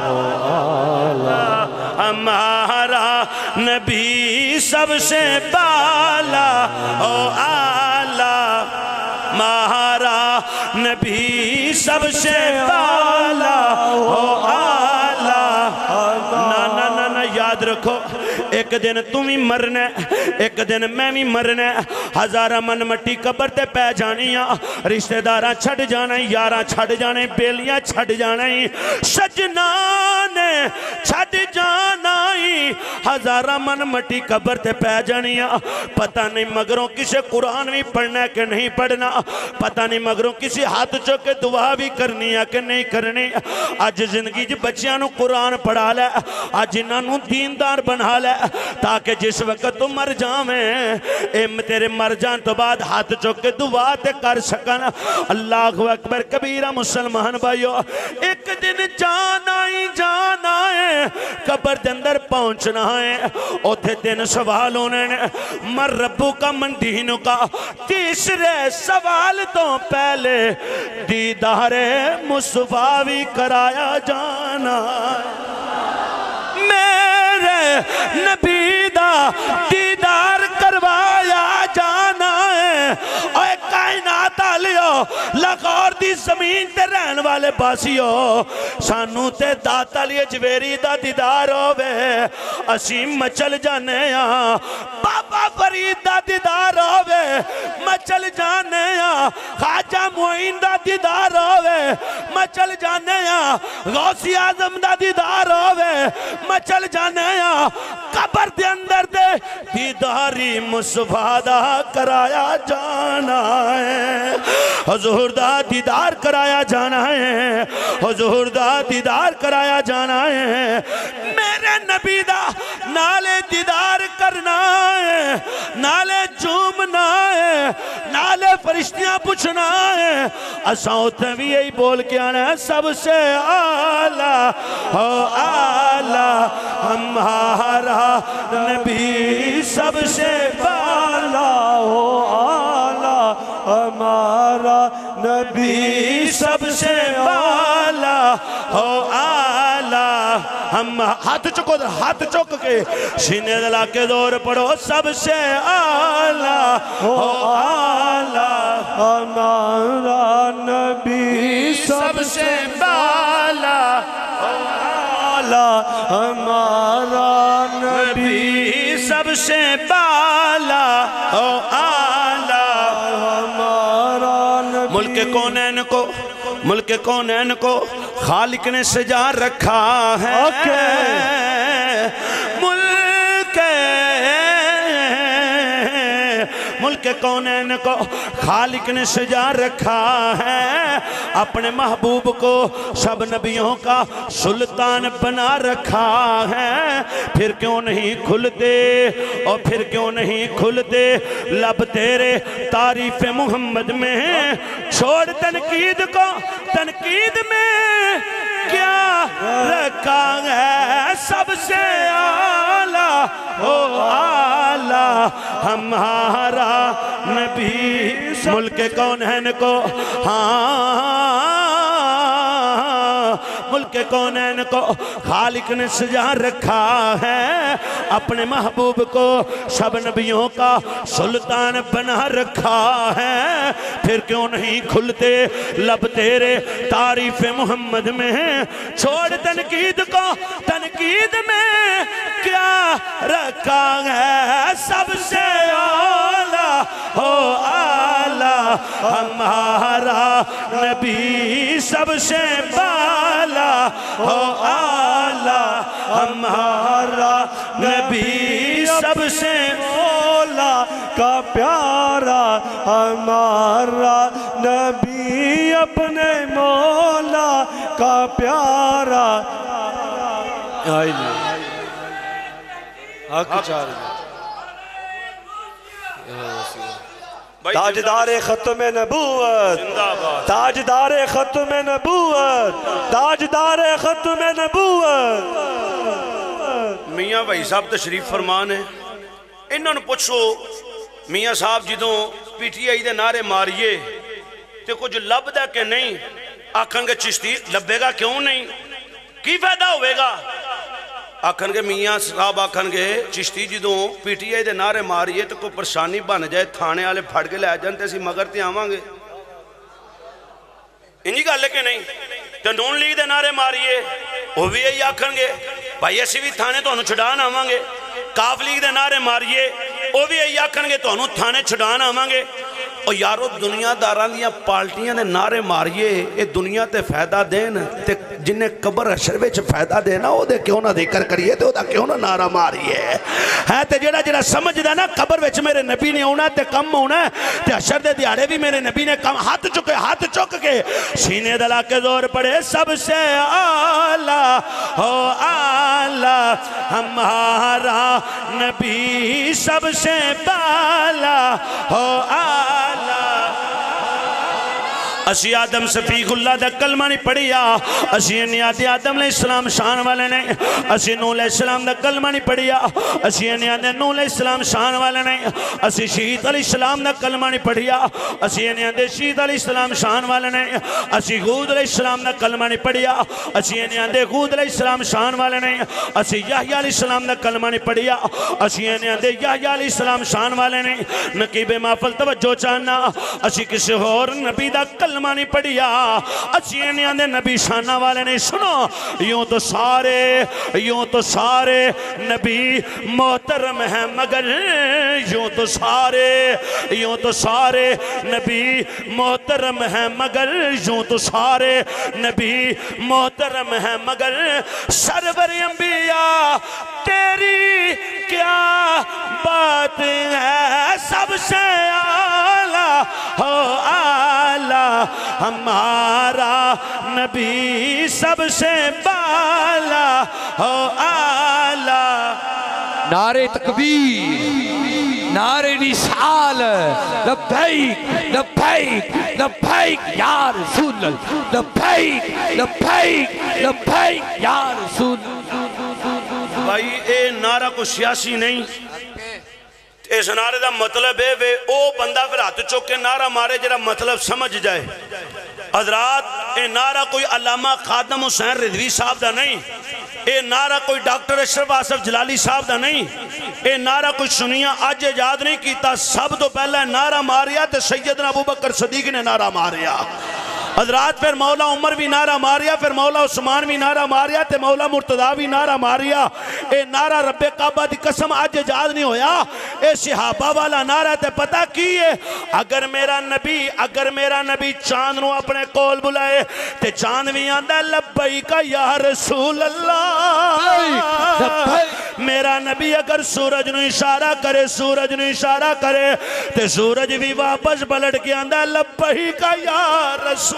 ہمارا نبی سب سے بالا ہو اعلیٰ ہمارا نبی سب سے بالا ہو اعلیٰ نا یاد رکھو ایک دن تمہیں مرنا ایک دن میں بھی مرنا ہزارہ من مٹی قبر تے پہ جانیاں رشتہ داراں چھڑ جانا یاراں چھڑ جانے بیلیاں چھڑ جانا سجنانے چھڑ جانا ہزارہ من مٹی قبر تے پہ جانیاں پتہ نہیں مگروں کسے قرآن بھی پڑھنا ہے کہ نہیں پڑھنا پتہ نہیں مگروں کسی ہاتھ چوکے دعا بھی کرنی ہے کہ نہیں کرنی آج زندگی جی بچیاں نو قرآن پڑھا لے آج انہاں نو دیندار بنا لے تاکہ جس وقت تو مر جاویں تیرے مر جان تو بعد ہاتھ چوکے دعا تے کر سکن اللہ اکبر کبیرہ مسلمان بھائیو ایک دن جانا ہے قبر دے اندر پہنچنا ہے اوتھے دن سوال ہونے مر ربو کا من دینوں کا تیسرے سوال تو پہلے دیدار مصطفیٰ بھی کرایا جانا میرے نبی دا دیدار کروایا جانا ہے اے کائنات آلیو لاہور دی زمین تے رہن والے باسیو سانو تے داتا لیے جویری دا دیدار ہوئے اسی مچل جانے ہاں بابا فرید دا دیدار ہوئے مچل جانے ہاں خواجہ معین دا دیدار ہوئے مچل جانے ہاں غوثی اعظم دا دیدار ہوئے مچل جانے ہاں قبر دے اندر دے دیداری مصطفیٰ دا کرایا جانا ہے حضور دا دیدار کرایا جانا ہے حضور دا دیدار کرایا جانا ہے میرے نبی دا نالے دیدار کرنا ہے نالے چومنا ہے نالے فرشتیاں پوچھنا ہے اساں اتنے بھی یہی بول کے آنا ہے سب سے اعلیٰ ہو اعلیٰ ہمارا نبی سب سے بالا ہو اعلیٰ ہمارا نبی سب سے بالا ہو اعلیٰ ہم ہاتھ چکو ہاتھ چک کے سینے دلا کے دور پڑھو سب سے اعلیٰ ہو اعلیٰ ہمارا نبی سب سے بالا ہو اعلیٰ ہمارا نبی سب سے بالا ہو اعلیٰ ہمارا نبی ملک کونین کو خالق نے سجا رکھا ہے ملک کونین کو خالق نے سجا رکھا ہے اپنے محبوب کو سب نبیوں کا سلطان بنا رکھا ہے پھر کیوں نہیں کھلتے اور پھر کیوں نہیں کھلتے لب تیرے تعریف محمد میں چھوڑ تنقید کو تنقید میں کیا رکھا ہے سب سے اعلیٰ ہو اعلیٰ ہمارا نبی ملک کونین کو ملک کونین کو خالق نے سجا رکھا ہے اپنے محبوب کو سب نبیوں کا سلطان بنا رکھا ہے پھر کیوں نہیں کھلتے لب تیرے تعریف محمد میں چھوڑ تنقید کو تنقید میں کیا رکھا ہے سب سے اعلیٰ ہو اعلیٰ ہمارا نبی سب سے بالا ہو اعلیٰ ہمارا نبی سب سے مولا کا پیارا ہمارا نبی اپنے مولا کا پیارا تاجدار ختم نبوت تاجدار ختم نبوت تاجدار ختم نبوت میاں بھائی صاحب تشریف فرمان ہے انہوں نے پوچھو میاں صاحب جدوں پی ٹی آئی دے نعرے ماریے تے کچھ لب دا کہ نہیں آکھن گے چشتی لبے گا کیوں نہیں کی فائدہ ہوئے گا آکھن گے میاں صاحب آکھن گے چشتی جدوں پی ٹی آئی دے نعرے ماریے تو کوئی پریشانی بن جائے تھانے والے پھڑ کے لے جانتے اسی مگر تے آواں گے انجی گل ہے کہ نہیں تے نون لیگ دے نعرے ماریے وہ بھی یہی آکھن گے بھائی اسی بھی تھانے تو انہوں چھڑان آواں گے کاف لیگ دے نعرے ماریے وہ بھی یہی آکھن گے تو انہوں تھانے چھڑان آواں گے اور یارو دنیا داران دیاں پالٹیاں دے نعرے ماریے اے دنیا تے فائدہ دین تے جنہیں قبر اشروے چھ فائدہ دینا او دے کیوں نہ ذکر کریے تے او دا کیوں نہ نعرہ ماریے ہے تے جڑا سمجھ دا نا قبر وچ میرے نبی نے ہونا تے کم ہونا تے اشر دے دیارے بھی میرے نبی نے کم ہاتھ چک کے سینے دلا کے زور پڑے سب سے اعلیٰ ہو اعلیٰ ہمارا نبی سب سے بالا ہو اعلیٰ اسی آدم صفیق اللہ دا کلمہ نہیں پڑھیا اسی نیاد آدم علیہ السلام شان والے نے اسی نوح علیہ السلام دا کلمہ نہیں پڑھیا اسی نیاد نوح علیہ السلام شان والے نے اسی شہید علیہ السلام دا کلمہ نہیں پڑھیا اسی نیاد شہید علیہ السلام شان والے نے اسی غود علیہ السلام دا کلمہ نہیں پڑھیا اسی نیاد غود علیہ السلام شان والے نے اسی یحییٰ علیہ السلام دا کلمہ نہیں پڑھیا اسی نیاد یحییٰ علیہ السلام شان والے نے نقیب محفل توجہ چاہنا اسی کسی اور نبی دا کلمہ نہیں پڑھیا اچھی انیاں دے نبی شانہ والے نہیں سنو یوں تو سارے نبی محترم ہیں مگر یوں تو سارے نبی محترم ہیں مگر یوں تو سارے نبی محترم ہیں مگر سرور انبیاء تیری کیا بات ہے سب سے اعلیٰ ہو اعلیٰ بالا ہمارا نبی سب سے بالا ہو آلہ نعرے تکبیر نعرے رسال لبیک لبیک لبیک یا رسول اللہ لبیک لبیک لبیک یا رسول بھائی اے نعرہ کو سیاسی نہیں اس نعرے دا مطلب ہے وے او بندہ پھر ہاتھ چوک کے نعرہ مارے جرا مطلب سمجھ جائے حضرات اے نعرہ کوئی علامہ خادم حسین رضوی صاحب دا نہیں اے نعرہ کوئی ڈاکٹر اشرف آصف جلالی صاحب دا نہیں اے نعرہ کوئی سنیاں آج ایجاد نہیں کیتا سب تو پہلے نعرہ ماریا تے سیدنا ابوبکر صدیق نے نعرہ ماریا حضرات پھر مولا عمر بھی نعرہ ماریا پھر مولا عثمان بھی نعرہ ماریا تے مولا مرتضیٰ بھی نعرہ ماریا اے نعرہ رب کعبہ دی قسم آج ایجاد نہیں ہویا اے صحابہ والا نعرہ تے پتہ کی ہے اگر میرا نبی چاند نو اپنے کول بلائے تے چاند بھی آندہ لبیک یا رسول اللہ میرا نبی اگر سورج نو اشارہ کرے تے سورج بھی واپس بلٹ کے آندہ لبیک یا رسول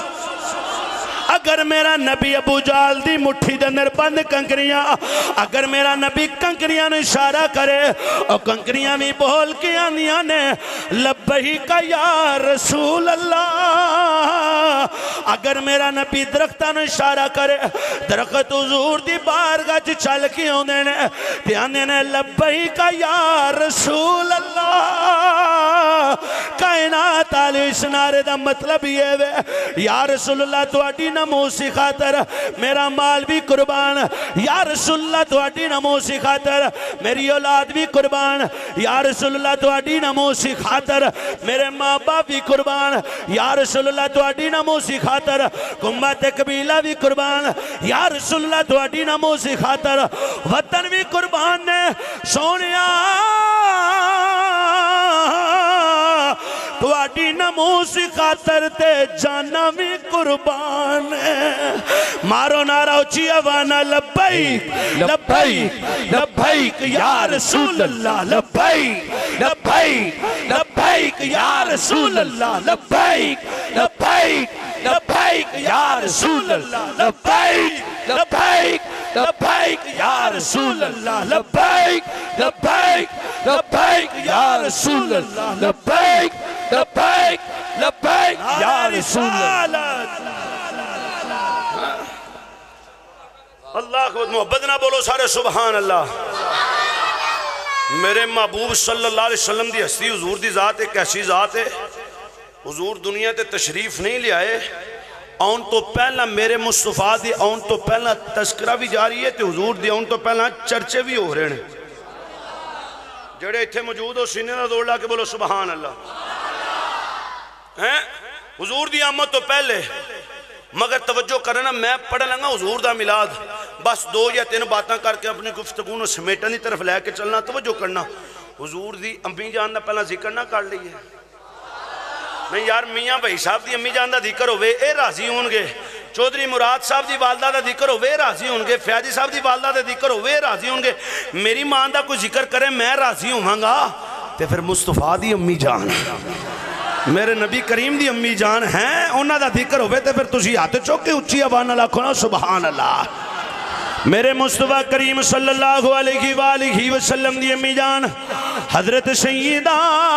اگر میرا نبی ابو جال دی مٹھی دے اندر بند کنکریاں اگر میرا نبی کنکریاں نو اشارہ کرے اور کنکریاں بھی بول کے آندیاں نے لبیک یا رسول اللہ اگر میرا نبی درختہ نو اشارہ کرے درخت حضور دی بارگاہ چ چل کے آندے نے تے آندے نے لبیک یا رسول اللہ کائنات علی اس نعرے دا مطلب یہ ہے یا رسول اللہ تواڈی نموسی خاطر میرا مال بھی قربان یا رسول اللہ تواڈی نموسی خاطر میری اولاد بھی قربان یا رسول اللہ تواڈی نموسی خاطر میرے ماں باپ بھی قربان یا رسول اللہ تواڈی نموسی خاطر قومت قبیلہ بھی قربان یا رسول اللہ تواڈی نموسی خاطر وطن بھی قربان نے سونیا تواڈی نموسی خاطر تے جانا بھی قربان ہے مارو نعرہ اچھی آوانا لبیک لبیک لبیک یا رسول اللہ لبیک لبیک لبیک یا رسول اللہ لبیک لبیک لبیک یا رسول اللہ لبیک لبیک لبیک یا رسول اللہ لبیک لبیک لبیک یا رسول اللہ لبیک لبیک لبیک یا رسول اللہ اللہ کو محبت نہ بولو سارے سبحان اللہ میرے محبوب صلی اللہ علیہ وسلم دی ہستی حضور دی ذات ایک ایسی ذات ہے حضور دنیا تے تشریف نہیں لے آئے آن تو پہلا میرے مصطفیٰ دی آن تو پہلا تذکرہ بھی جاری ہے تے حضور دی آن تو پہلا چرچے بھی ہو رہے ہیں جڑے اتھے موجود ہو سینے نہ دوڑ لا کے بولو سبحان اللہ حضور دی آمد تو پہلے مگر توجہ کرنا میں پڑھ لنگا حضور دا میلاد بس 2 یا 3 باتاں کر کے اپنی گفتگو سمیٹن دی طرف لے کے چلنا توجہ کرنا حضور دی امی جان دا پہلا ذکر نہ کر لئیے نہیں یار میاں بھائی صاحب دی امی جان دا ذکر ہوئے اے راضی ہونگے چودھری مراد صاحب دی والدہ دا ذکر ہوئے راضی ہونگے فیاضی صاحب دی والدہ دا ذکر ہوئے راضی ہونگے میری ماں دا کوئی ذکر کرے میں راضی ہونگا تے پھر مصطفیٰ دی امی جان میرے نبی کریم دی امی جان ہیں انہاں دا ذکر ہوئے تے پھر تجھے آتے چوکے اچھی آبان اللہ کھونا سبحان اللہ میرے مصطفیٰ کریم صلی اللہ علیہ وآلہ وسلم دی امی جان حضرت سیدہ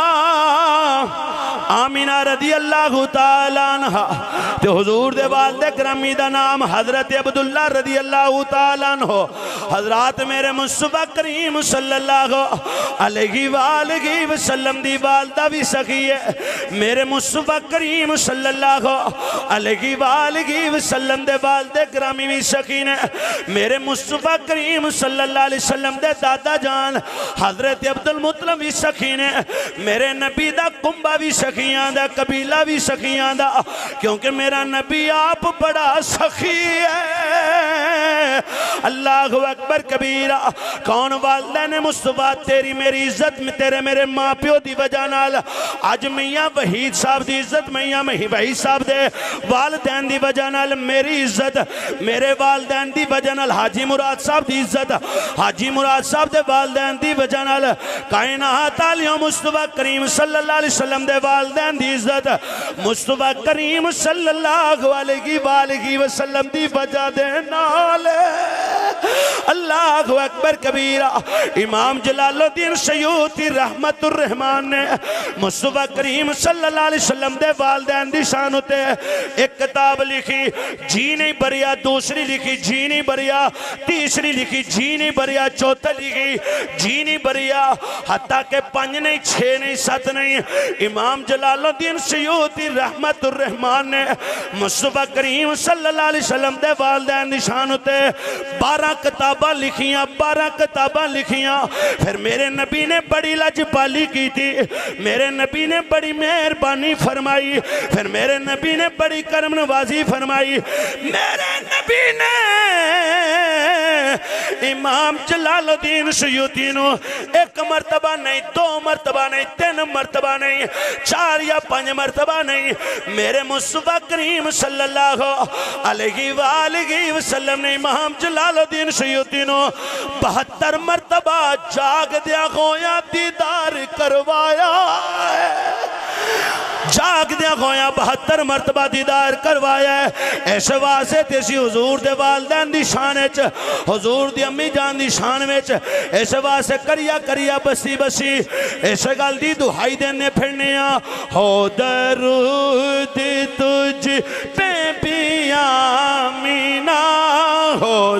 آمینہ رضی اللہ تعالیٰ عنہ تے حضور دے والدہ گرامی دا نام حضرت عبداللہ رضی اللہ تعالیٰ عنہ حضرات میرے مصطفیٰ کریم صلی اللہ علیہ وآلہ وسلم دی والدہ بھی سخی ہے میرے مصطفیٰ کریم صلی اللہ علیہ وآلہ وسلم دے والدہ گرامی بھی سخی نے میرے مصطفیٰ کریم صلی اللہ علیہ وسلم دے دادا جان حضرت عبدالمطلب بھی سخی نے میرے نبی دا کنبہ بھی سخیاں دا قبیلہ بھی سخیاں دا کیونکہ میرا نبی آپ بڑا سخی ہے اللہ اکبر کبیرہ کون والدین مصطفیٰ تیری میری عزت میں تیرے میرے ماں پیو دی وجہ نال آج میاں وحید صاحب دی عزت میاں وحید صاحب دے والدین دی وجہ نال میری عزت میرے والدین دی وجہ نال حاجی مراد صاحب دی عزت حاجی مراد صاحب دے والدین دی وجہ نال کائنات علیہ مصطفیٰ کریم صلی اللہ علیہ وسلم دے والدین والدین دی عزت مصطفیٰ کریم صلی اللہ علیہ وآلہ وسلم دی وجہ دے نال اللہ اکبر کبیرہ امام جلال الدین سیوطی رحمت الرحمن نے مصطفیٰ کریم صلی اللہ علیہ وسلم دے والدین دی شان ہوتے ایک کتاب لکھی جی نہیں بریا دوسری لکھی جی نہیں بریا تیسری لکھی جی نہیں بریا چوتھا لکھی جی نہیں بریا حتیٰ کہ 5 نہیں 6 نہیں 7 نہیں امام جلال الدین سیوطی رحمت الرحمن نے مصطفیٰ کریم صلی اللہ علیہ وسلم دے والدین دی شان ہوتے 12 کتاباں لکھیاں 12 کتاباں لکھیاں پھر میرے نبی نے بڑی لجپالی کی تھی میرے نبی نے بڑی مہربانی فرمائی پھر میرے نبی نے بڑی کرم نوازی فرمائی میرے نبی نے امام جلال الدین سیوطی نو 1 مرتبہ نہیں 2 مرتبہ نہیں 3 مرتبہ نہیں 4 یا 5 مرتبہ نہیں میرے مصطفیٰ کریم صلی اللہ علیہ وآلہ وسلم نے امام جلال الدین سیوطی نو 72 مرتبہ جاگ دیا گویا دیدار کروایا جاگ دیا گویا 72 مرتبہ دیدار کروایا ہے ایسے واسے تیسی حضور دے والدین دی شانچ حضور دی امی جان دی شان ویچ ایسے واسے کریا بسی بسی ایسے گل دی دہائی دینے پھرنیا ہو درود تجھ پہ بھی آمینہ ہو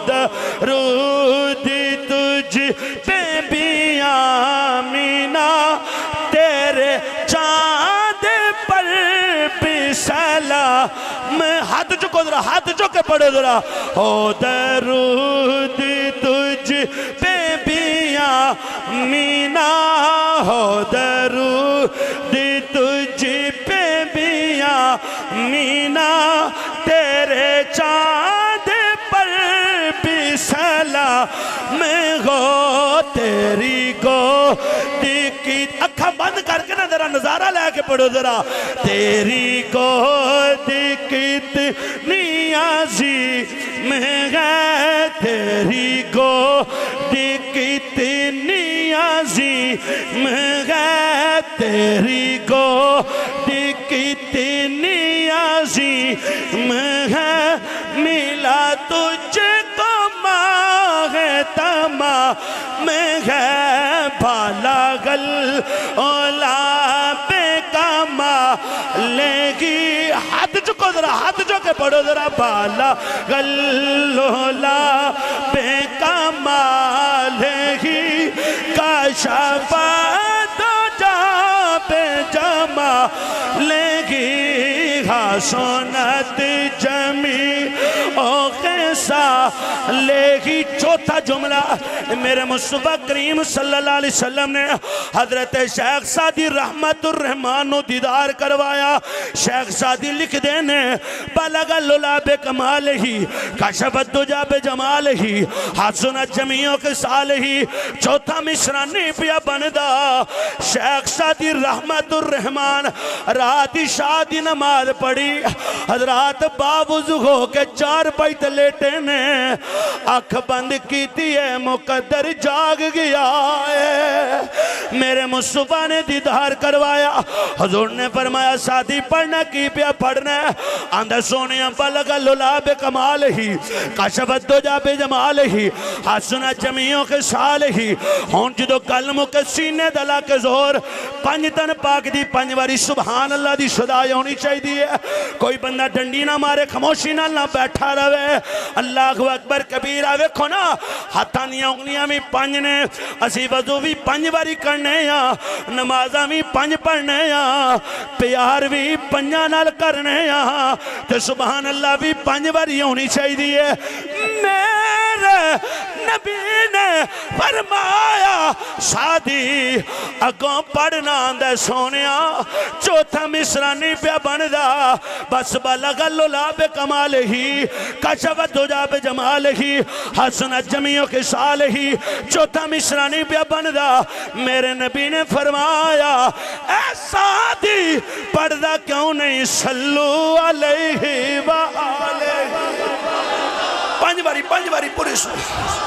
درود تجھ پہ بھی آمینہ تیرے چاند پر بھی سلام ہاتھ چکو ذرا ہاتھ چکے پڑھو ذرا ہو درود تجھ پہ بھی آمینہ ہو درود تجھ پہ بھی آمینہ تیرے چاند پر بھی سلام ہو تیری گود کی اکھا بند کر کے نا ذرا نظارہ لے کے پڑھو ذرا تیری گود کتنی عظیم ہے تیری گود کتنی عظیم ہے تیری گود کتنی عظیم ہے ملا تجھ کو ماہ تمام ہے بھالا گل اولا بے کما لے گی ہاتھ چکو ذرا ہاتھ چکے پڑھو ذرا بھالا گل اولا بے کما لے گی کاشف دو جا بے جما لے گی حسنت جمی او قصہ لے گی چوتھا جملہ میرے مصطفیٰ کریم صلی اللہ علیہ وسلم نے حضرت شیخ سعدی رحمت الرحمن نو دیدار کروایا شیخ سعدی لکھ دینے بلغ الللا بے کمال ہی کشفت دجا بے جمال ہی حسنت جمیعوں کے سال ہی چوتھا مصرانی پیا بندا شیخ سعدی رحمت الرحمن راتی شادی نماز پڑھی حضرات باوضو ہو کے 4 پائٹ لیٹے نے آنکھ بند کیتی ہے مقدر جاگ گیا ہے میرے مصطفیٰ نے دیدار کروایا حضور نے فرمایا ساتھی پڑھنا کی پیا پڑھنا ہے اندھا سونیا بلغ الللا بے کمال ہی کشفت دو جا بے جمال ہی حسنہ جمیعوں کے سال ہی ہون جدو کلموں کے سینے دلا کے زور 5 تن پاک دی 5 واری سبحان اللہ دی صدای ہونی چاہی دی ہے کوئی بندہ ڈنڈی نہ مارے خموشی نہ بیٹھا رہے اللہ اکبر کبیرہ ویکھو نا ہتھانیاں انگلیاں میں 5 نے اسی وضو بھی 5 باری کرنے یا نمازہ بھی 5 پڑھنے یا پیار بھی 5 نال کرنے یا تو سبحان اللہ بھی 5 باری ہونی چاہی دی ہے میرے نبی نے فرمایا شادی اگوں پڑھنا دے سونیا چوتھا مصرانی پہ بندہ بس بلغ الللا بے کمال ہی کشفت دجا بے جمال ہی حسنت جمیعوں کے سال ہی چوتھا مصرانی پہ بندہ میرے نبی نے فرمایا اے سادی پردہ کیوں نہیں صلو علیہ وآلہ 5 باری پوری سن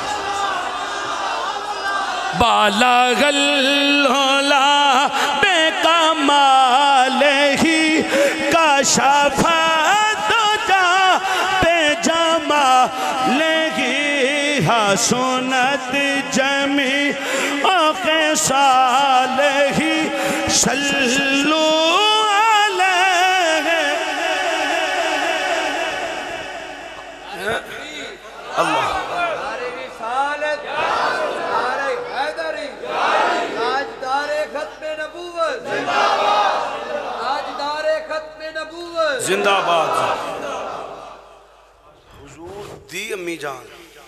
بالغ الللا بے کمال شفاعت جا بے جمالہی حسنت جمیع خصالہی صلو علیہ اللہ زندہ باد حضور دی امی جان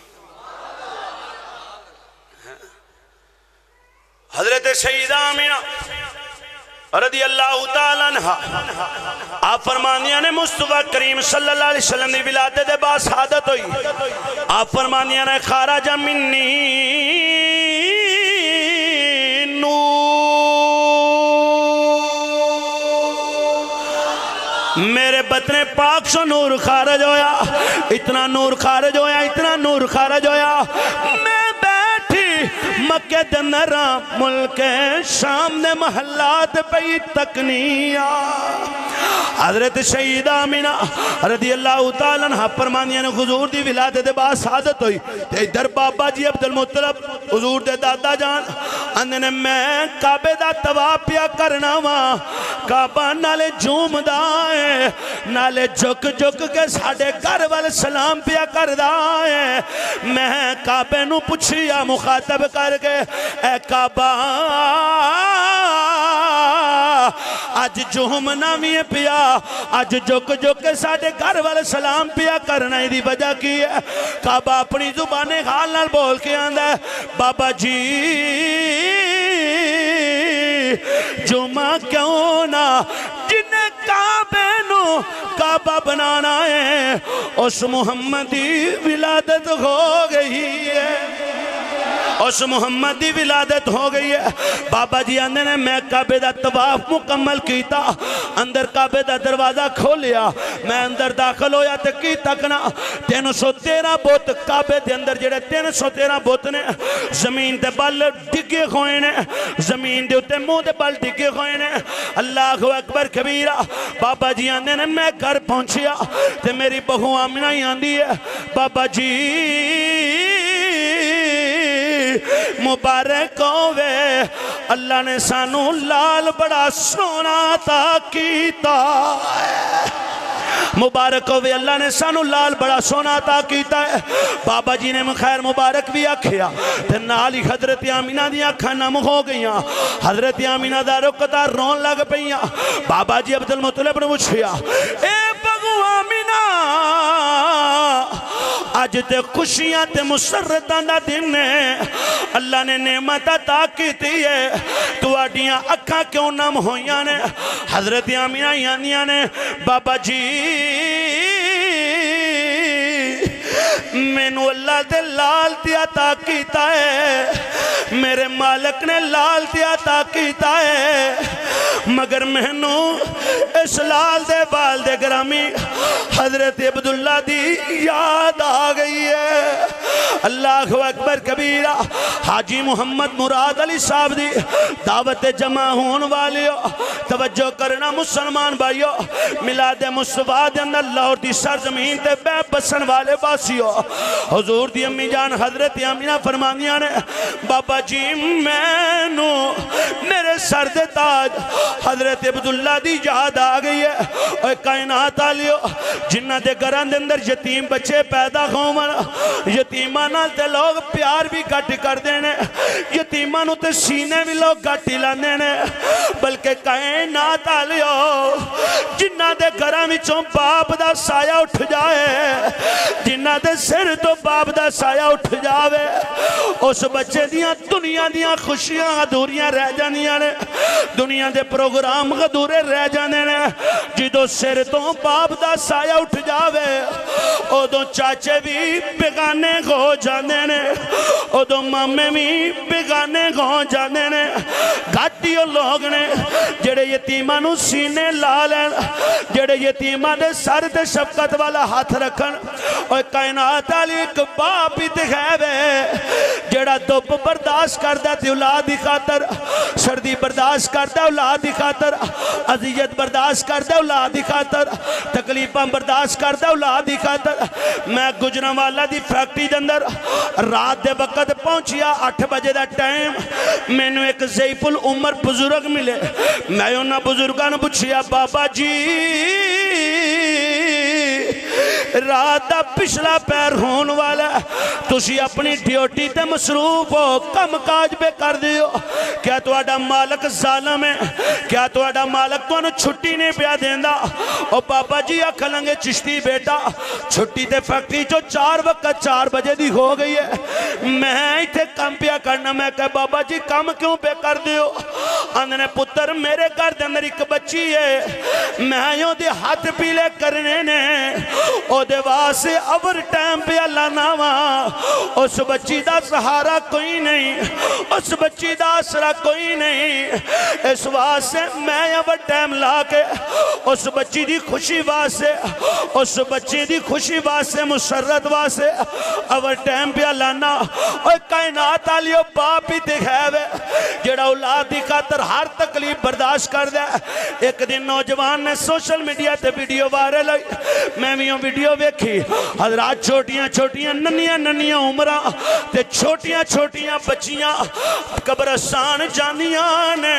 حضرت سیدہ آمینہ رضی اللہ تعالیٰ عنہ آپ فرمانیاں نے مصطفیٰ کریم صلی اللہ علیہ وسلم نے ولادت دے بعد شہادت ہوئی آپ فرمانیاں نے خارج منی میرے بطن پاک سے نور خارج ہویا اتنا نور خارج ہویا اتنا نور خارج ہویا میں بیٹھی مکہ دنر ملک شام نے محلات پہ تکنیا حضرت سیدہ آمینہ رضی اللہ تعالیٰ عنہ فرمانیاں نے حضور دی ولادت دے بعد شہادت ہوئی ادھر بابا جی عبدالمطلب حضور دے دادا جان اندھنے میں کعبے دا طواف پیا کرنا وہاں کعبہ نالے جوم دائے نالے جھک جھک کے ساڑھے گھر والے سلام پیا کر دائے میں کعبے نو پوچھیا مخاطب کر کے اے کعبہ آج جوم نامی پیا آج جھک جھک کے ساڑھے گھر والے سلام پیا کرنا ہی دی وجہ کی ہے کعبہ اپنی زبان غال نال بول کے آندہ ہے بابا جی جمعہ کیوں نہ جنہیں کعبے نو کعبہ بنانا ہے اس محمدی ولادت ہو گئی ہے اس محمد دی ولادت ہو گئی ہے بابا جی آندے نے میں کعبے دا طواف مکمل کیتا اندر کعبے دا دروازہ کھولیا میں اندر داخل ہویا تے کی تکنا 313 بوت کعبے دے اندر جڑے 313 بوت نے زمین دے بل ڈگے ہوئے نے زمین دے اتے منہ دے بل ڈگے ہوئے نے اللہ اکبر کبیرہ بابا جی آندے نے میں گھر پہنچیا تے میری بہو آمنہ ہی آندی ہے بابا جی مبارک ہوئے اللہ نے سانو لال بڑا سونا تا کیتا ہے مبارک ہوئے اللہ نے سانو لال بڑا سونا عطا کیتا ہے بابا جی نے خیر مبارک بھی آکھیا تے نالی حضرت آمینہ دی آنکھاں نم ہو گئیاں حضرت آمینہ دا رکتا رون لگ پئیاں بابا جی عبدالمطلب نے پوچھیا اے بگو آمینہ آج تے خوشیاں تے مسرتاں دا دن ہے اللہ نے نعمت عطا کیتی ہے تو آڈیاں اکھاں کیوں نم ہویاں نے حضرت آمینہ یانیاں نے بابا جی میں نو اللہ دے لال تے عطا کیتا ہے میرے مالک نے لال تے عطا کیتا ہے مگر میں نو اس لال دے بال دے گرامی حضرت عبداللہ دی یاد آ گئی ہے اللہ اکبر کبیرہ حاجی محمد مراد علی صاحب دی دعوت جمع ہون والیو توجہ کرنا مسلمان بھائیو میلاد مصطفیٰ دے اندر لاہور دی سرزمین تے بے بسن والے باسیو حضور دی امی جان حضرت آمینہ فرمانیاں نے بابا جی میں نو میرے سر دے تاج حضرت عبداللہ دی یاد آ گئی ہے اوہ کائنات آلیو جنہ دے گران دے اندر یتیم بچے پیدا ہومن یتیمانہ تے لوگ پیار بھی گھٹ کر دینے یتیمانہ تے سینے بھی لوگ گھٹی لاندینے بلکہ کائنات آلیو جنہ دے گران وچوں باپ دا سایہ اٹھ جائے جنہ دے سر تو باپ دا سایہ اٹھ جاوے اس بچے دیاں دنیا دیاں خوشیاں ادھوریاں رہ جانیاں نے دنیا دے پروگرام غدورے رہ جانے نے جدو سر تو باپ دا سایہ اٹھ جاوے او دو چاچے بھی بگانے ہو جانے نے او دو مامے بھی بگانے ہو جانے نے گھٹیوں لوگ نے جڑے یتیمانو سینے لالیں جڑے یتیمان دے سر دے شفقت والا ہاتھ رکھن اور کائنات علی ایک باپ ہی دکھائے جڑا دھوپ برداشت کردا تے اولاد دی خاطر، سردی برداشت کردا اولاد دی خاطر، اذیت برداشت کردا اولاد دی خاطر، تکلیفاں برداشت کردا اولاد دی خاطر۔ میں گجرانوالا دی فیکٹری دے اندر رات دے وقت پہنچیا 8 بجے دا ٹائم، میں نے ایک ضعیف العمر بزرگ ملے، میں انہاں بزرگاں نے پوچھیا بابا جی رات دا پچھلا پیر ہون والا تسی اپنی ڈیوٹی تے مصروف ہو، کم کاج پہ کر دیو، کیا تواڈا مالک ظالم ہے؟ کیا تواڈا مالک تو انہوں چھٹی نہیں پیا دیندہ؟ او بابا جی اکھلنگے چشتی بیٹا چھٹی تے فیکٹری جو 4 وقت 4 بجے دی ہو گئی ہے، میں ایتھے کم پیا کرنا، میں کہا بابا جی کم کیوں پہ کر دیو؟ اندھنے پتر میرے گھر دے اندر ایک بچی ہے، میں یوں دے ہاتھ پیلے کرنے نے او دے واسے اوور ٹائم پہ اللہ ناما، اس بچی دا سہارا کوئی نہیں، اس بچی دا آسرا کوئی نہیں، اس واسے میں اوور ٹائم لا کے اس بچی دی خوشی واسے، اس بچی دی خوشی واسے مسرت واسے اوور ٹائم پہ اللہ نا، اور کائنات آلیو باپ ہی دکھائے جڑا اولاد دی خاطر ہر تکلیف برداشت کر دے۔ ایک دن نوجوان نے سوشل میڈیا تے ویڈیو وائرل ہوئی، میں بھی یہ ویڈیو ویکھی، حضرات چھوٹیاں چھوٹیاں ننیاں ننیاں عمرہ تے چھوٹیاں چھوٹیاں بچیاں قبرستان جانیاں نے،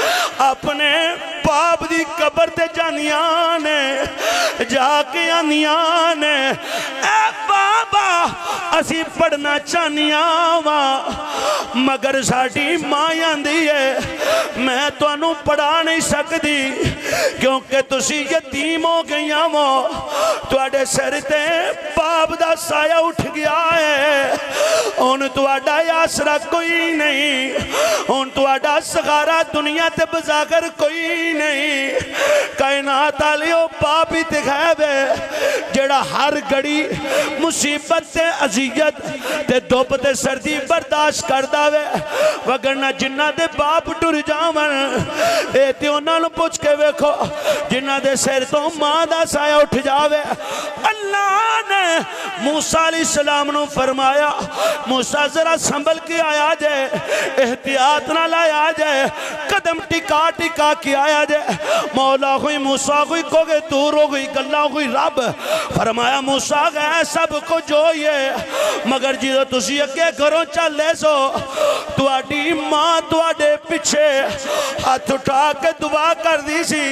اپنے باپ دی قبر تے جانیاں نے، جا کے آنیاں نے اے بابا اسی پڑھنا چانیاں ماں، مگر ساڑھی ماں یاندی ہے میں تو انہوں پڑھا نہیں سکتی کیونکہ تسی یتیم ہو گئیاں وہ تو اڈے سرتے باپ دا سایہ اٹھ گیا ہے، ان تو اڈا یاسرہ کوئی نہیں، ان تو اڈا سغارہ دنیا تے بزاگر کوئی نہیں، کائنات آلیو باپ ہی تخیب ہے جڑا ہر گھڑی مصیبت تے عذیت تے دوپ تے سردی برداشت کردہ وے، وگرنہ جنہ دے باپ ٹر جامن اے تے انہاں نو پوچھ کے ویکھو جنہ دے سر تو ماں دا سایہ اٹھ جاوے۔ اللہ نے موسیٰ علیہ السلام نو فرمایا موسیٰ ذرا سنبھل کے آیا جائے، احتیاط نہ لایا جائے، قدم ٹکا ٹکا کی آیا جائے، مولا ہوئی موسیٰ ہوئی کو گے دور ہو گئی گلہ ہوئی رب فرمایا موسیٰ گئے سب کو جو یہ مگر جیدو تسی اکے گھروں چل لے سو تو آڈی ماں تو آڈے پچھے ہاتھ اٹھا کے دعا کر دی سی،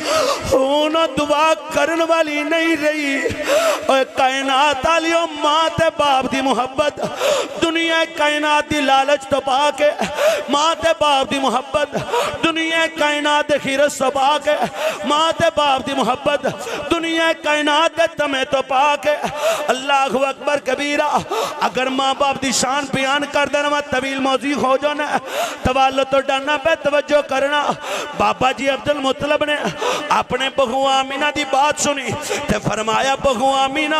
انہوں دعا کرن والی نہیں رہی، اور کائنات آلیوں ماں تے باپ دی محبت دنیا کائنات دی لالچ تو پا کے، ماں تے باپ دی محبت دنیا کائنات دی خیرت تو پا کے، ماں تے باپ دی محبت دنیا کائنات دے تمہیں تو پا کے، اللہ اکبر کبیرہ۔ اگر ماں باپ دی شان بیان کر دینا میں طویل موضوع ہو جانا توالو تو ڈانا پہ توجہ کرنا۔ بابا جی عبدالمطلب نے اپنے بہو آمینہ دی بات سنی تے فرمایا بہو آمینہ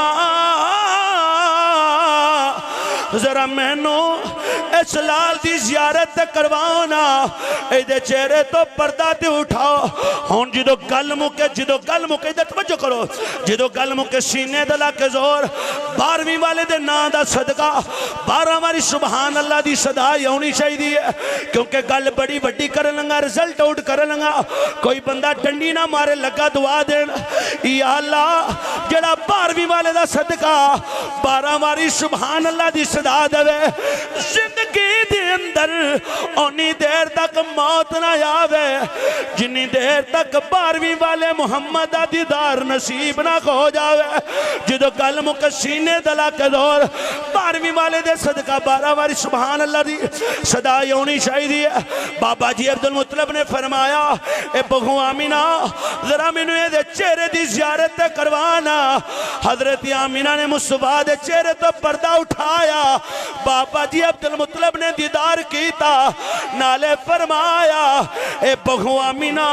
ذرا میں نو اس لال دی زیارت کروانا، اے دے چہرے تو پردہ تے اٹھاؤ، ہون جدو گل مکے دے توجہ کرو، جدو گل مکے سینے دلا کے زور 12ویں والے دے نا دا صدقہ 12 ہماری سبحان اللہ دی صدا یونی چاہی ہے، کیونکہ گل بڑی بڑی کر لنگا رزلٹ آؤٹ کر لنگا، کوئی بندہ ڈنڈی نہ مارے لگا دعا دین یا اللہ جڑا 12ویں والے دا صدقہ 12 ہماری سبحان اللہ دی صدا دے زندگی دے اندر اونی دیر تک موت نہ آوے جنی دیر تک 12ویں والے محمد دیدار نصیب نہ ہو جاوے، جدو گل مکسینے دلا کے دور 12ویں والے دے صدقہ 12 ہماری سبحان اللہ دی صدا یونی شاہدی ہے۔ بابا جی عبدالمطلب نے فرمایا اے بہو آمینہ ذرا میں نے دے چہرے دی زیارت کروانا، حضرت آمینہ نے مصطفیٰ دے چہرے تو پردہ اٹھایا، بابا جی عبدالمطلب نے دیدار کیتا، نالے فرمایا اے بہو آمینہ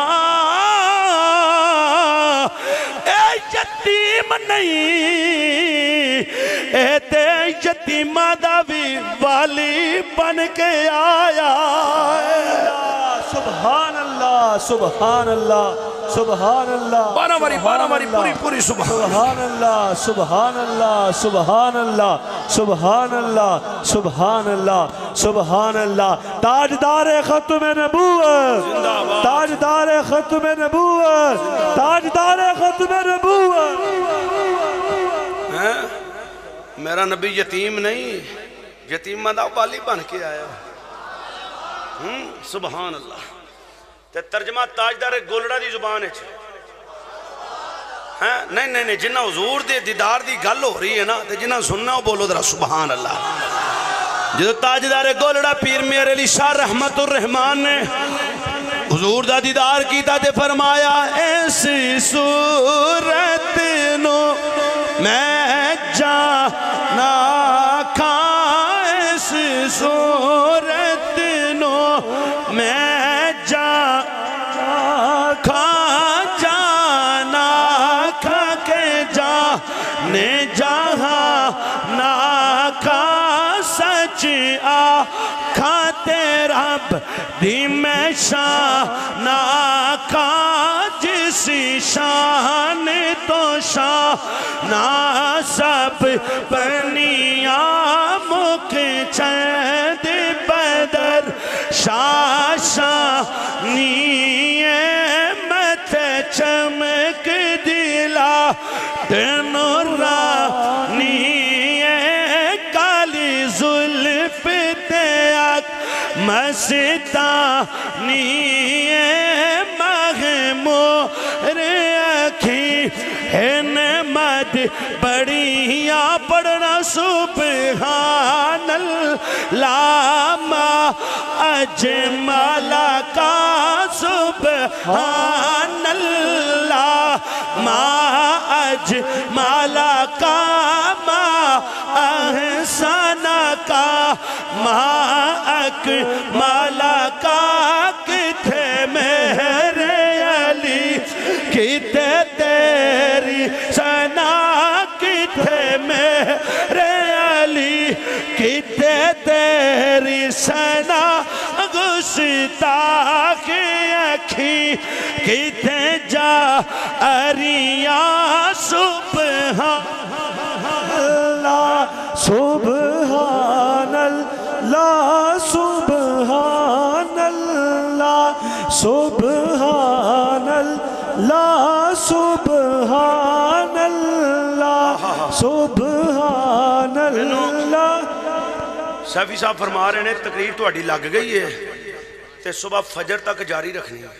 اے یتیم نہیں، اے تے یتیمہ دا بھی والی بن کے آیا ہے۔ سبحان اللہ سبحان اللہ سبحان اللہ 12 واری پوری سبحان اللہ سبحان اللہ سبحان اللہ سبحان اللہ سبحان اللہ سبحان اللہ تاجدار ختم نبوت تاجدار ختم نبوت تاجدار ختم نبوت میرا نبی یتیم نہیں یتیمہ دا والی بن کے آیا سبحان اللہ تے ترجمہ تاجدار گولڑا دی زبان ہے نہیں جنہ حضور دے دیدار دی گل ہو رہی ہے نا تے جنہ سننا ہو بولو ذرا سبحان اللہ جدو تاجدار گولڑا پیر میر علی شاہ رحمت الرحمان نے حضور دا دیدار کیتا تے فرمایا ایسی صورت نو میں جانا کھاں ایسی صورت نو میں جانا کھاں جانا کھا کے جانے جہاں نا کھا سچ آکھا تیرا دی میں شان آکھا جسی شان تو شان سب بنیا مک چند بدر شاشانی مت چمک دلا نورانی کالی زلف تیاک مستانی مغمور اکھی نعمت بڑیاں پڑھنا سبحان اللہ ما اجمل کا سبحان اللہ ما اجمل کا ما احسن کا ما اکمل کا کتھے میرے علی کتے تیری ثنا کتے میرے علی کتے تیری ثنا گستاخ اکھی کتے جاریاں سبحان اللہ سبحان اللہ سبحان اللہ سبحان اللہ سبحان اللہ سبحان اللہ سیفی صاحب فرما رہے ہیں تقریر تو اڈی لگ گئی ہے تے صبح فجر تک جاری رکھنی ہے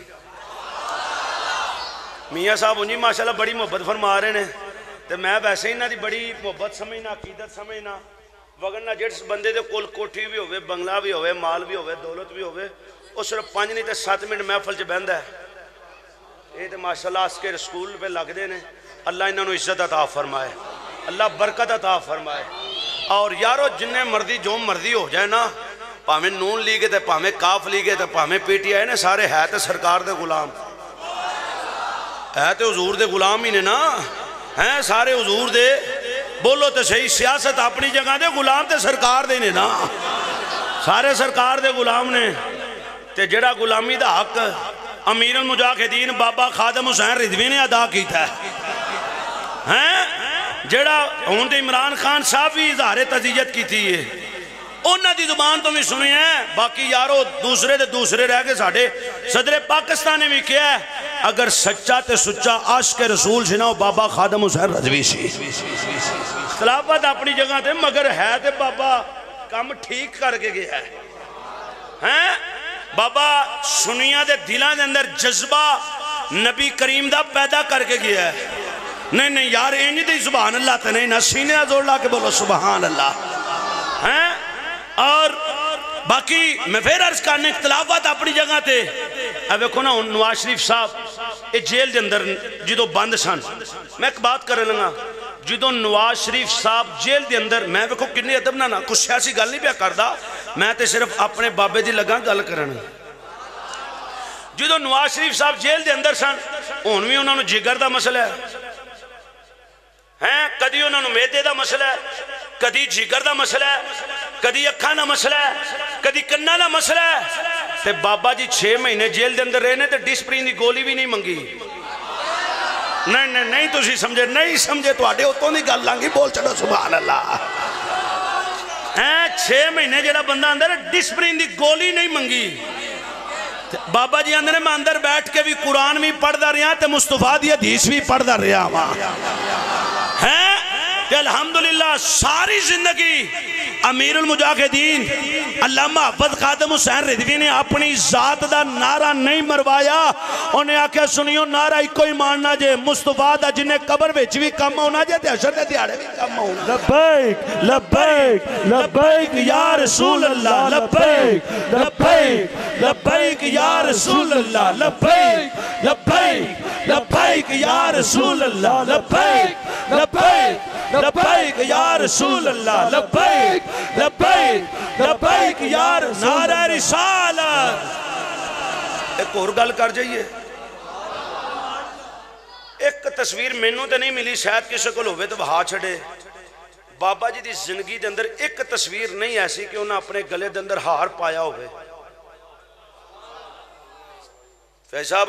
میاں صاحب انجی ماشاءاللہ بڑی محبت فرما رہے ہیں تے میں ویسے ہی نہ دی بڑی محبت سمجھنا عقیدت سمجھنا وگرنہ جس بندے دے کول کوٹھی بھی ہوئے بنگلہ بھی ہوئے مال بھی ہوئے دولت بھی ہوئے اس صرف 5 نہیں تے 7 منٹ محفل چ بہندا ہے یہ تے ماشاءاللہ اس کے رسول پہ لگ دے نے اللہ انہوں نے عزت عطا فرمائے اللہ برکت عطا فرمائے اور یارو جنہیں مردی جو مردی ہو جائے نا پاہمیں نون لیگے تے پاہمیں کاف لیگے تے پاہمیں پیٹی آئے نے سارے ہے تے سرکار دے غلام ہے تے حضور دے غلام ہی نے نا ہیں سارے حضور دے بولو تے صحیح سیاست اپنی جگہ دے غلام تے سرکار دے نے نا سارے سرکار دے غلام نے تے جڑا غلامی دا حق امیر المجاہدین بابا خادم حسین رضوی نے ادا کیتا ہے جڑا ہون دے عمران خان صاحب بھی اظہار تعزیت کی تھی ہے انہاں دی زبان تو بھی سنے ہیں باقی یارو دوسرے دے دوسرے رہ کے ساڑھے صدر پاکستان نے بھی کیا ہے اگر سچا تے سچا عاشق رسول سے نہ ہو بابا خادم حسین رضوی سی خلافت اپنی جگہ تے مگر ہے تے بابا کام ٹھیک کر کے گیا ہے بابا سنیاں دے دلان دے اندر جذبہ نبی کریم دا پیدا کر کے گیا ہے نہیں یار اینی دی سبحان اللہ تے نہیں نہ سینے زور لا کے بولو سبحان اللہ اور باقی میں پھر عرض کرنے اختلافات اپنی جگہ تے اب ایک نا نواز شریف صاحب ایک جیل دے اندر جدو بند سن میں ایک بات کرنے لگا جدو نواز شریف صاحب جیل دے اندر میں ویکھو کتنی ادب نہ کچھ سیاسی گل نہیں پیا کردا میں تے صرف اپنے بابے دی لگا گل کرنا جدو نواز شریف صاحب جیل دے اندر سن ہن وی انہاں نوں جگر دا مسئلہ ہے کدی انہاں نوں میدے دا مسئلہ ہے کدی جگر دا مسئلہ ہے کدی اکھاں دا مسئلہ ہے کدی کناں دا مسئلہ ہے تے بابا جی 6 مہینے جیل دے اندر رہنے تے ڈسپرین دی گولی بھی نہیں منگی نہیں تسی سمجھے نہیں سمجھے تو آڈے ہوتوں نہیں گل لانگی بول چلو سبحان اللہ 6 مہینے جڑا بندہ اندر ڈسپرین دی گولی نہیں منگی بابا جی اندر میں اندر بیٹھ کے بھی قرآن بھی پڑھ دا رہا تے مصطفیٰ دی حدیث بھی پڑھ دا رہا ہیں کہ الحمدللہ ساری زندگی امیر المجاہدین علامہ حافظ خادم حسین رضوی نے اپنی ذات دا نعرہ نہیں مروایا انہیں آکے سنیو نعرہ ہی کوئی ماننا جے مصطفیٰ دا جنہیں قبر وچ بھی کم ہونا جے تے حشر دے دیاڑے بھی کم ہونا لبیک لبیک لبیک یا رسول اللہ لبیک لبیک لبیک یا رسول اللہ لبیک لبیک لبیک یا رسول اللہ لبیک لبیک لبیک یا رسول اللہ لبیک لبیک لبیک یا نعرہ رسالت ایک اور گل کر جائیے ایک تصویر مینوں تے نہیں ملی شاید کسی کو ہوئے تو بہا چھڑے بابا جی دی زندگی دے اندر ایک تصویر نہیں ایسی کہ انہاں اپنے گلے دے اندر ہار پایا ہوئے فیض صاحب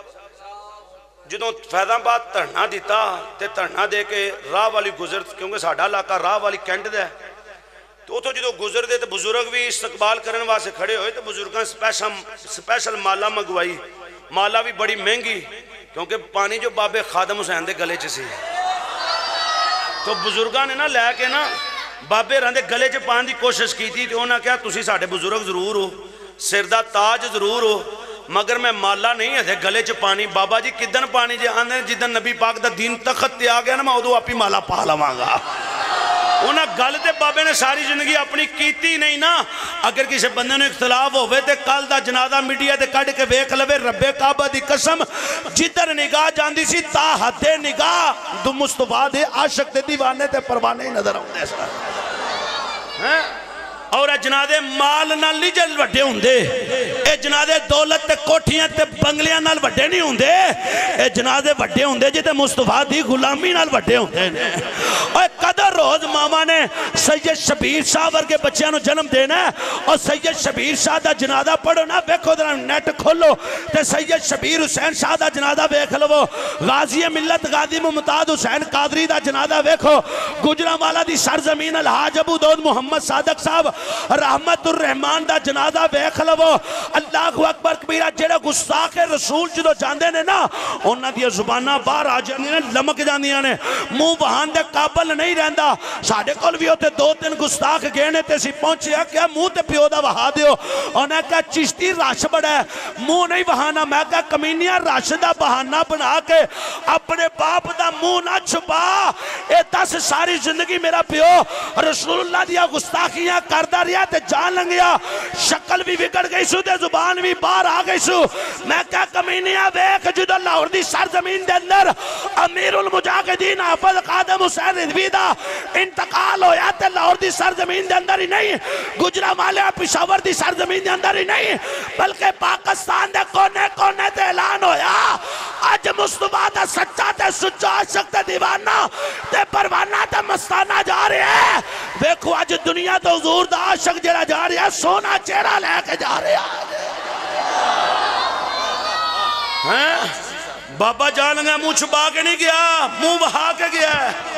جدوں فیض آباد ترنا دیتا تے ترنا دے کے راہ والی گزر کیونکہ ساڑھا علاقہ راہ والی کینڈ دے تو تو جدوں گزر دے تو بزرگ بھی استقبال کرنے واسے کھڑے ہوئے تو بزرگاں سپیشل مالا مگوائی مالا بھی بڑی مہنگی کیونکہ پانی جو بابے خادم حسین دے گلے چسی تو بزرگاں نے نا لے کے نا بابے رہن دے گلے چ پان دی کوشش کی تھی تو انہاں کیا تسی ساڑھے بزرگ ضرور ہو سردہ تاج ضرور ہو مگر میں مالا نہیں ہے گلے چ پانی بابا جی کدن پانی جی آندھے جدن نبی پاک دا دین تخت تے آ گیا نا میں ادو اپی مالا پا لواں گا انہاں گل تے بابے نے ساری زندگی اپنی کیتی نہیں نا اگر کسی بندے نے اختلاف ہوئے تے کل دا جنازہ میڈیا تے کڈ کے ویکھ لوے رب کعبہ دی قسم جدھر نگاہ جاندی سی تا حد نگاہ دو مصطفیٰ دے عاشق تے دیوانے تے پروانے ہی نظر آؤں دے سر اور اے جنازے مال نال نہیں جل وڈے ہوں دے اے جنازے دولت تے کوٹھیاں تے بنگلیاں نال وڈے نہیں ہوں دے اے جنازے وڈے ہوں دے جتے مصطفیٰ دی غلامی نال وڈے ہوں دے اور قدر روز ماما نے سید شبیر شاہ ورگے بچیاں نو جنم دینا ہے اور سید شبیر شاہ دا جنازہ پڑھو نا بیکھو در نیٹ کھولو تے سید شبیر حسین شاہ دا جنازہ بیکھ لو غازی ملت غازی ممتاز حسین قادری دا جنازہ بیکھو گجرانوالہ دی سرزمین الحاج ابو داؤد محمد صادق صاحب رحمت الرحمان دا جنازہ بیکھ لو اللہ اکبر کبیرہ جڑے گستاخ رسول جدو جاندے نے نا انہاں دی زبانہ باہر آ جاندی نے لمک جاندیاں نے منہ وہان دے قابل نہیں رہندا ساڑھے کول بھی ہوتے 2-3 گستاخ گینے تے سی پہنچے کیا منہ تے پیو دا وہا دیو انہیں کہا چشتی رش بڑا ہے منہ نہیں وہانا میں کہا کمینیاں رش دا بہانہ بنا کے اپنے باپ دا منہ نہ چھپا اے 10 ساری زندگی میرا پیو رسول اللہ دیا گستاخیاں کردہ ریا تے جان لنگیا شکل بھی بگڑ گئی سو تے زبان بھی باہر آ گئی سو میں کہا کمینیاں بیک جدو لاہور دی سرزمین دے اندر امیر المجاہدین حافظ خادم حسین رضوی دا انتقال ہویا تے لاہور دی سرزمین دے اندر ہی نہیں گجرانوالہ پشاور دی سرزمین دے اندر ہی نہیں بلکہ پاکستان دے کونے کونے تے اعلان ہویا آج مصطفیٰ دا سچا تے سچا عاشق تے دیوانہ تے پروانہ تے مستانہ جا رہے ہیں دیکھو آج دنیا تو حضور دا عاشق جڑا جا رہا ہے سونا چہرہ لے کے جا رہا ہے بابا جان گا منہ چھپا کے نہیں گیا منہ بہا کے گیا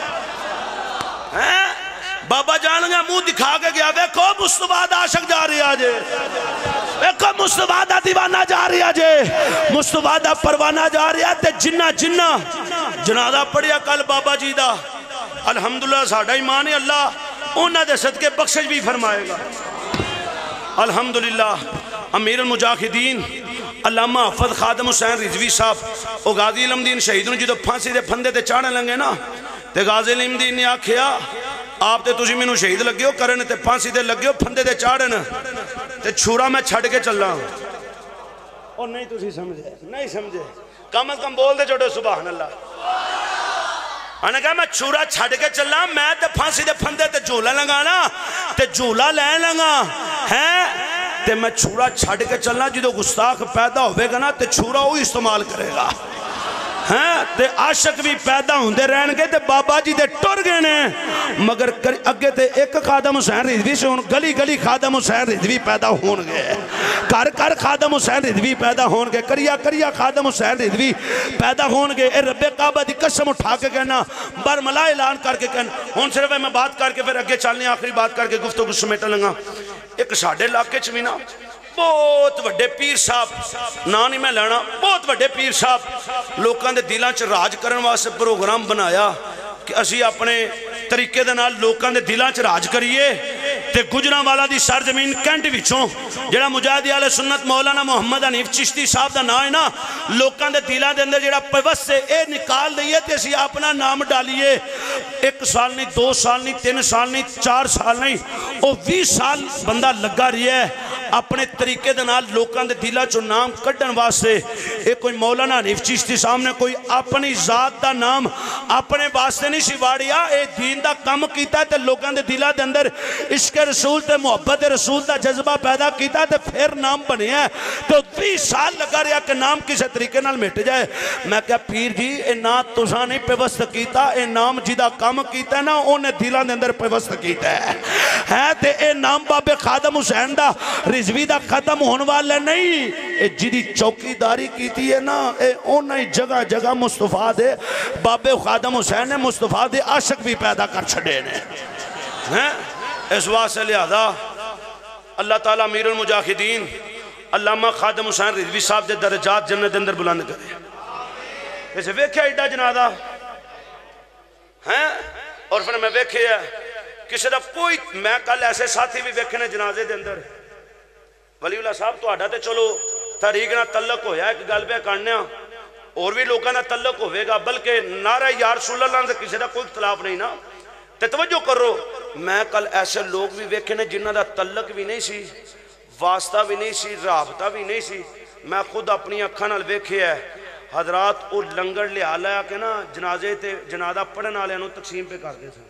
ہے بابا جان گا منہ دکھا کے گیا دیکھو مصطفیٰ دا عاشق جا رہی آجے دیکھو مصطفیٰ دا دیوانہ جا رہی آجے مصطفیٰ دا پروانہ جا رہی آجے جنہ جنازہ پڑھیا کل بابا جی دا الحمدللہ ساڑھا ایمان ہے اللہ انہاں دے صدقے بخشش بھی فرمائے گا الحمدللہ امیر المجاہدین علامہ حافظ خادم حسین رضوی صاحب او غازی علم دین شہیدوں جدو پھانسی دے پھندے تے چاڑھنے لنگے نا تے غازی علم دین نے آکھیا آپ تے تجھے مینوں شہید لگے ہو کرنے تے پھانسی دے لگے ہو پھندے تے چاڑھنے تے چھوڑا میں چھڑ کے چل رہا ہوں اور نہیں تجھے سمجھے کم از کم بول دے چھوٹے سبحان اللہ انہوں نے کہا میں چھوڑا چھڑ کے چل رہا میں تے پھانسی دے پھندے تے جھولا لگانا تے جھولا لے لگا ہیں تے میں چھوڑا چھڑ کے چلنا جدو گستاخ پیدا ہوئے گا نا تے چھوڑا وہی استعمال کرے گا ہاں تے عاشق بھی پیدا ہوندے رہن گے تے بابا جی دے ٹر گئے نے مگر اگے تے ایک خادم حسین رضوی سے گلی گلی خادم حسین رضوی پیدا ہون گے کر کر خادم حسین رضوی پیدا ہون گے کریا کریا خادم حسین رضوی پیدا ہون گے اے رب کعبہ دی قسم اٹھا کے کہنا برملا اعلان کر کے کہنا ہون صرف میں بات کر کے پھر اگے چلنے آخری بات کر کے گفتگو سمیٹا لگا ایک ساڑھے علاقے چمینا بہت وڈے پیر صاحب نا نہیں میں لینا بہت وڈے پیر صاحب لوکاں دے دلاں چ راج کرن واسطے پروگرام بنایا کہ اسی اپنے طریقے دے نال لوکاں دے دلاں چ راج کریے تے گجرانوالا دی سرزمین کینٹ وچوں جڑا مجاہد اہل سنت مولانا محمد حنیف چشتی صاحب دا نام ہے نا لوکاں دے دلاں دے اندر جڑا پیوست سے اے نکال دئیے تے اسی اپنا نام ڈالیے 1 سال نہیں 2 سال نہیں 3 سال نہیں 4 سال نہیں او 20 سال بندہ لگا رہی ہے اپنے طریقے دے نال لوکاں دے دلاں چوں نام کڈن واسطے اے کوئی مولانا حنیف چشتی صاحب نے کوئی اپنی ذات دا نام اپنے واسطے نہیں سی واڑیا اے دین دا کم کیتا تے لوکاں دے دلاں دے اندر عشق رسول تے محبت رسول دا جذبہ پیدا کیتا تے پھر نام بنیا ہے تو 20 سال لگا رہا کہ نام کسے طریقے نال مٹ جائے میں کہا پیر جی اے نا تساں نہیں پیوست کیتا اے نام جدا کم کیتا ہے نا اونے دلاں دے اندر پیوست کیتا ہے تے اے نام بابے خادم حسین دا رضوی دا ختم ہون والا نہیں اے جدی چوکی داری کیتی ہے نا اے اونے جگہ جگہ مصطفیٰ دے بابے خادم حسین نے مصطفیٰ دے عاشق بھی پیدا کر چھڑے نے اس واسطے لہذا اللہ تعالیٰ امیر المجاہدین علامہ خادم حسین رضوی صاحب دے درجات جنت اندر بلند کرے اسے ویکھے ایڈا جنازہ ہیں اور پھر میں ویکھے ہے کسی دا کوئی میں کل ایسے ساتھی بھی ویکھے نے جنازے دے اندر ولی اللہ صاحب تو آڈا تے چلو تحریک نہ تعلق ہویا ایک گل پہ کرنے اور بھی لوگاں نہ تعلق ہوئے گا بلکہ نعرہ یا رسول اللہ سے کسی دا کوئی اختلاف نہیں نا تے توجہ کرو میں کل ایسے لوگ بھی ویکھے نے جنہ دا تعلق بھی نہیں سی واسطہ بھی نہیں سی رابطہ بھی نہیں سی میں خود اپنی اکھاں نال ویکھے ہے حضرات او لنگر لے آلیا کہ نا جنازے تے جنازہ پڑھن والے نو تقسیم پہ کر دے سن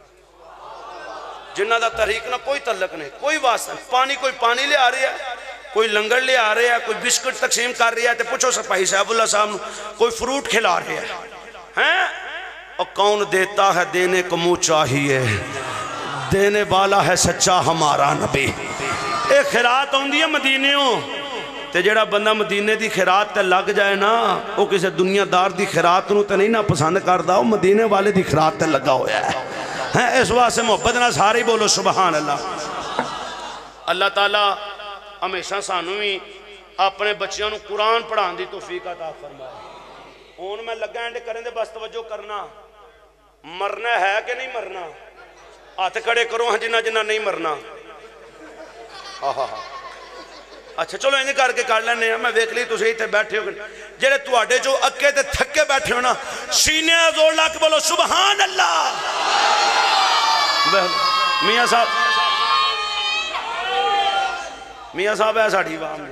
جنہ دا تحریک نہ کوئی تعلق نہیں کوئی واسطہ پانی کوئی پانی لے آ رہی ہے کوئی لنگر لے آ رہے ہیں کوئی بسکٹ تقسیم کر رہی ہے تے پوچھو سپاہی صاحب اللہ صاحب کوئی فروٹ کھلا رہے ہیں اور کون دیتا ہے دینے کو منہ چاہیے دینے والا ہے سچا ہمارا نبی ایک خیرات ہوندی ہے مدینیوں تے جڑا بندہ مدینے دی خیرات تے لگ جائے نا وہ کسی دنیا دار دی خیرات نو تے نہیں نا پسند کردا وہ مدینے والے دی خیرات تے لگا ہویا ہے اس واسطے محبت نہ سارے بولو سبحان اللہ اللہ تعالیٰ ہمیشہ سانو بھی اپنے بچیاں نو قرآن پڑھان دی توفیق عطا فرمائے ہون میں لگا اینڈ کریں دے بس توجہ کرنا مرنا ہے کہ نہیں مرنا ہاتھ کھڑے کرو ہاں جنہ جنہ نہیں مرنا اچھا چلو انہیں کر کے کر لینے ہیں میں ویک لی تو صحیح تھے بیٹھے ہو جڑے تو آڈے جو اکے تے تھکے بیٹھے ہو نا سینے زور لاکھ بولو سبحان اللہ میاں صاحب ہے ساڑھی وام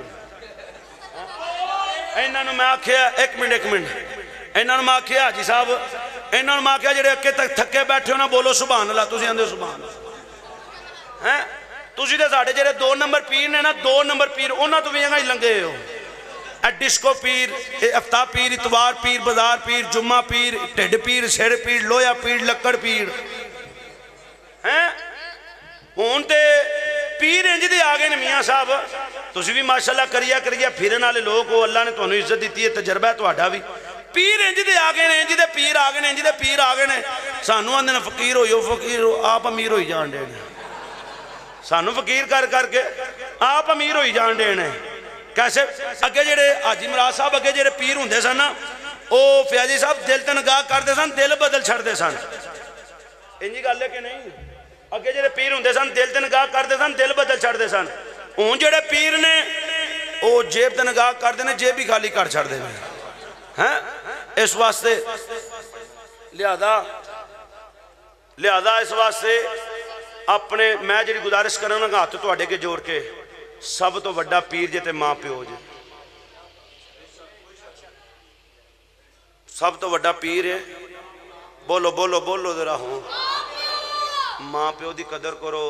انہوں نے میں آکھیا ایک منٹ انہوں نے میں آکھیا حاجی صاحب انہوں نے میں آکھیا جڑے اکے تک تھکے بیٹھے ہو نا بولو سبحان اللہ تسی آندے سبحان اللہ تسی دے ساڑھے جڑے 2 نمبر پیر نے نا 2 نمبر پیر انہوں تو بھی یہاں ہی لنگے ہو ڈسکو پیر افتاب پیر اتوار پیر بازار پیر جمعہ پیر ٹھڈ پیر سر پیر لویا پیر لکڑ پیر ہون تے پیر انج دے آگے نے میاں صاحب تسی بھی ماشاءاللہ کریا پھرن والے لوگ ہو اللہ نے تانوں عزت دیتی ہے تجربہ ہے تہاڈا بھی پیر انج دے آگے نے انج دے پیر آگے نے انج دے پیر آگے نے سانو آندے نے فقیر ہو آپ امیر ہوئی جان دے نے سانو فقیر کر کے آپ امیر ہوئی جان دے نے کیسے اگے جڑے حاجی مراد صاحب اگے جڑے پیر ہوندے سن نا او فیاضی صاحب دل تے نگاہ کردے سن دل بدل چھڑدے سن انجی گل ہے کہ نہیں اگے جڑے پیر ہوندے سن دل تے نگاہ کردے سن دل بدل چھڑدے سن ہن جڑے پیر نے او جیب تے نگاہ کردے نے جیب بھی خالی کر چھڑدے نے ہیں اس واسطے لہذا اس واسطے اپنے میں جڑی گزارش کرنا گا ہاتھ تواڈے کے جوڑ کے سب تو وڈا پیر جے تے ماں پیو جے سب تو وڈا پیر ہے بولو بولو بولو ذرا ہوں ماں پیو دی قدر کرو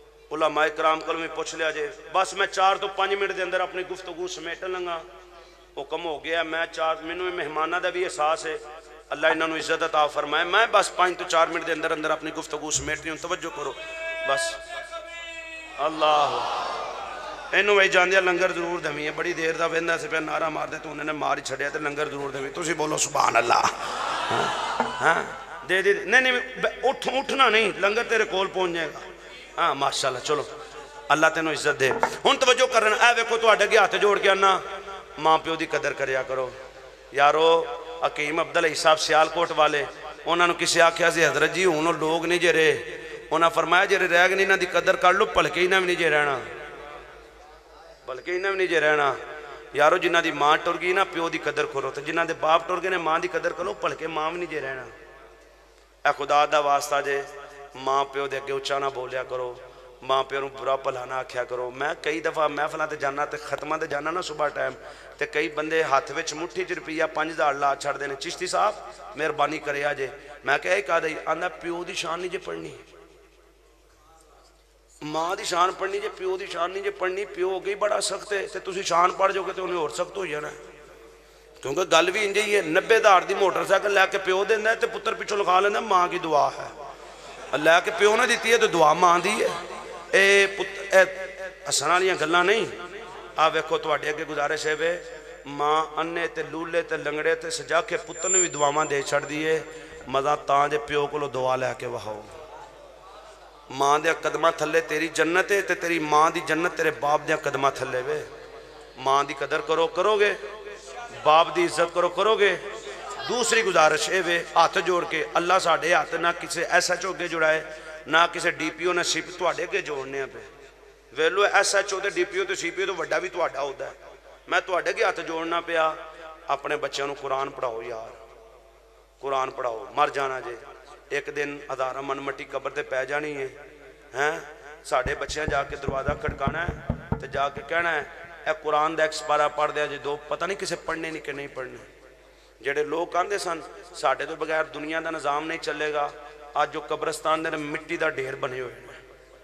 علماء کرام کل میں پوچھ لیا جے بس میں 4 تو 5 منٹ دے اندر اپنی گفتگو سمیٹن لگا حکم ہو گیا میں مینوں مہماناں دا بھی احساس ہے اللہ انہاں نوں عزت عطا فرمائے میں بس 5 تو 4 منٹ دے اندر اندر اپنی گفتگو سمیٹنی ہوں توجہ کرو بس اللہ اینوں وہی جاندیا لنگر ضرور دمی ہے بڑی دیر دا ویندا سی پیا نعرہ مار دے تو انہوں نے مار ہی چھڑیا تے لنگر ضرور دمی تسی بولو سبحان اللہ ہاں دے دے نہیں اٹھنا نہیں لنگر تیرے کول پہنچ جائے گا ہاں ماشاءاللہ چلو اللہ تینوں عزت دے ہن توجہ کرنا اے ویکھو تواڈے اگے ہاتھ جوڑ کے انا ماں پیو دی قدر کریا کرو یارو حکیم عبداللہ صاحب سیالکوٹ والے انہاں نوں کسے آکھیا سی حضرت جی ہن لوگ نہیں جے رہے انہاں فرمایا جے رہ گئے انہاں دی قدر کر لو بلکہ انہاں بھی نہیں جے رہنا بلکہ انہاں بھی نہیں جے رہنا یارو جنہاں دی ماں ٹر گئی نا پیو دی قدر کرو تے جنہاں دے باپ ٹر گئے نے ماں دی قدر کرو بلکہ ماں بھی نہیں جے رہنا اے خدا دا واسطہ جے ماں پیو دے اگے اچا نہ بولیا کرو ماں پیو نوں برا بھلا نہ آکھیا کرو میں کئی دفعہ محفلاں تے جانا تے ختماں تے جانا نا صبح ٹائم تے کئی بندے ہاتھ وچ مٹھی چ روپیہ 5000 لا چھڑ نے چشتی صاحب مہربانی کریا جے میں کہا کہا دئی آندا پیو دی شان نہیں جے پڑھنی ماں دی شان پڑھنی جے پیو دی شان نہیں جے پڑھنی پیو ہو گئی بڑا سخت ہے تے تسی شان پڑھ جو گے تے انہیں اور سخت ہو جانا ہے کیونکہ گل بھی انجے ہی ہے 90,000 دی موٹر سائیکل لے کے پیو دیندا ہے تے پتر پیچھے لکھا لیندا ماں کی دعا ہے لے کے پیو نے دیتی ہے تو دعا ماں دی ہے اے ہسن والیاں گلاں نہیں آ ویکھو تواڈے اگے گزارش ہے وے ماں انے تے لولے تے لنگڑے تے سجا کے پتر نے بھی دعاواں دے چھڑ دیے مزہ تاں جے پیو کولو دعا لے کے وہاؤ ماں دے قدمہ تھلے تیری جنت ہے تے تیری ماں دی جنت تیرے باپ دے قدمہ تھلے وے ماں دی قدر کرو گے باپ دی عزت کرو گے دوسری گزارش ہے وے ہاتھ جوڑ کے اللہ ساڑھے ہاتھ نہ کسے ایس ایچ او کے جڑائے نہ کسے ڈی پی او نہ سی پی تواڈے کے جوڑنے ہیں پہ ویلو ایس ایچ او تے ڈی پی او تے سی پی او تو وڈا بھی تواڈا ہوتا ہے میں تواڈے کے ہاتھ جوڑنا پیا اپنے بچوں نوں قرآن پڑھاؤ یار قرآن پڑھاؤ مر جانا جے ایک دن ہزاراں من مٹی قبر تے پہ جانی ہے ہیں ساڑھے بچیاں جا کے دروازہ کھڑکانا ہے تے جا کے کہنا ہے اے قرآن دا ایک سپارہ پڑھ دیا جے دو پتہ نہیں کسے پڑھنے نہیں کہ نہیں پڑھنے جڑے لوگ کہندے سن ساڑھے تو بغیر دنیا دا نظام نہیں چلے گا آج جو قبرستان دے مٹی دا ڈھیر بنے ہوئے ہیں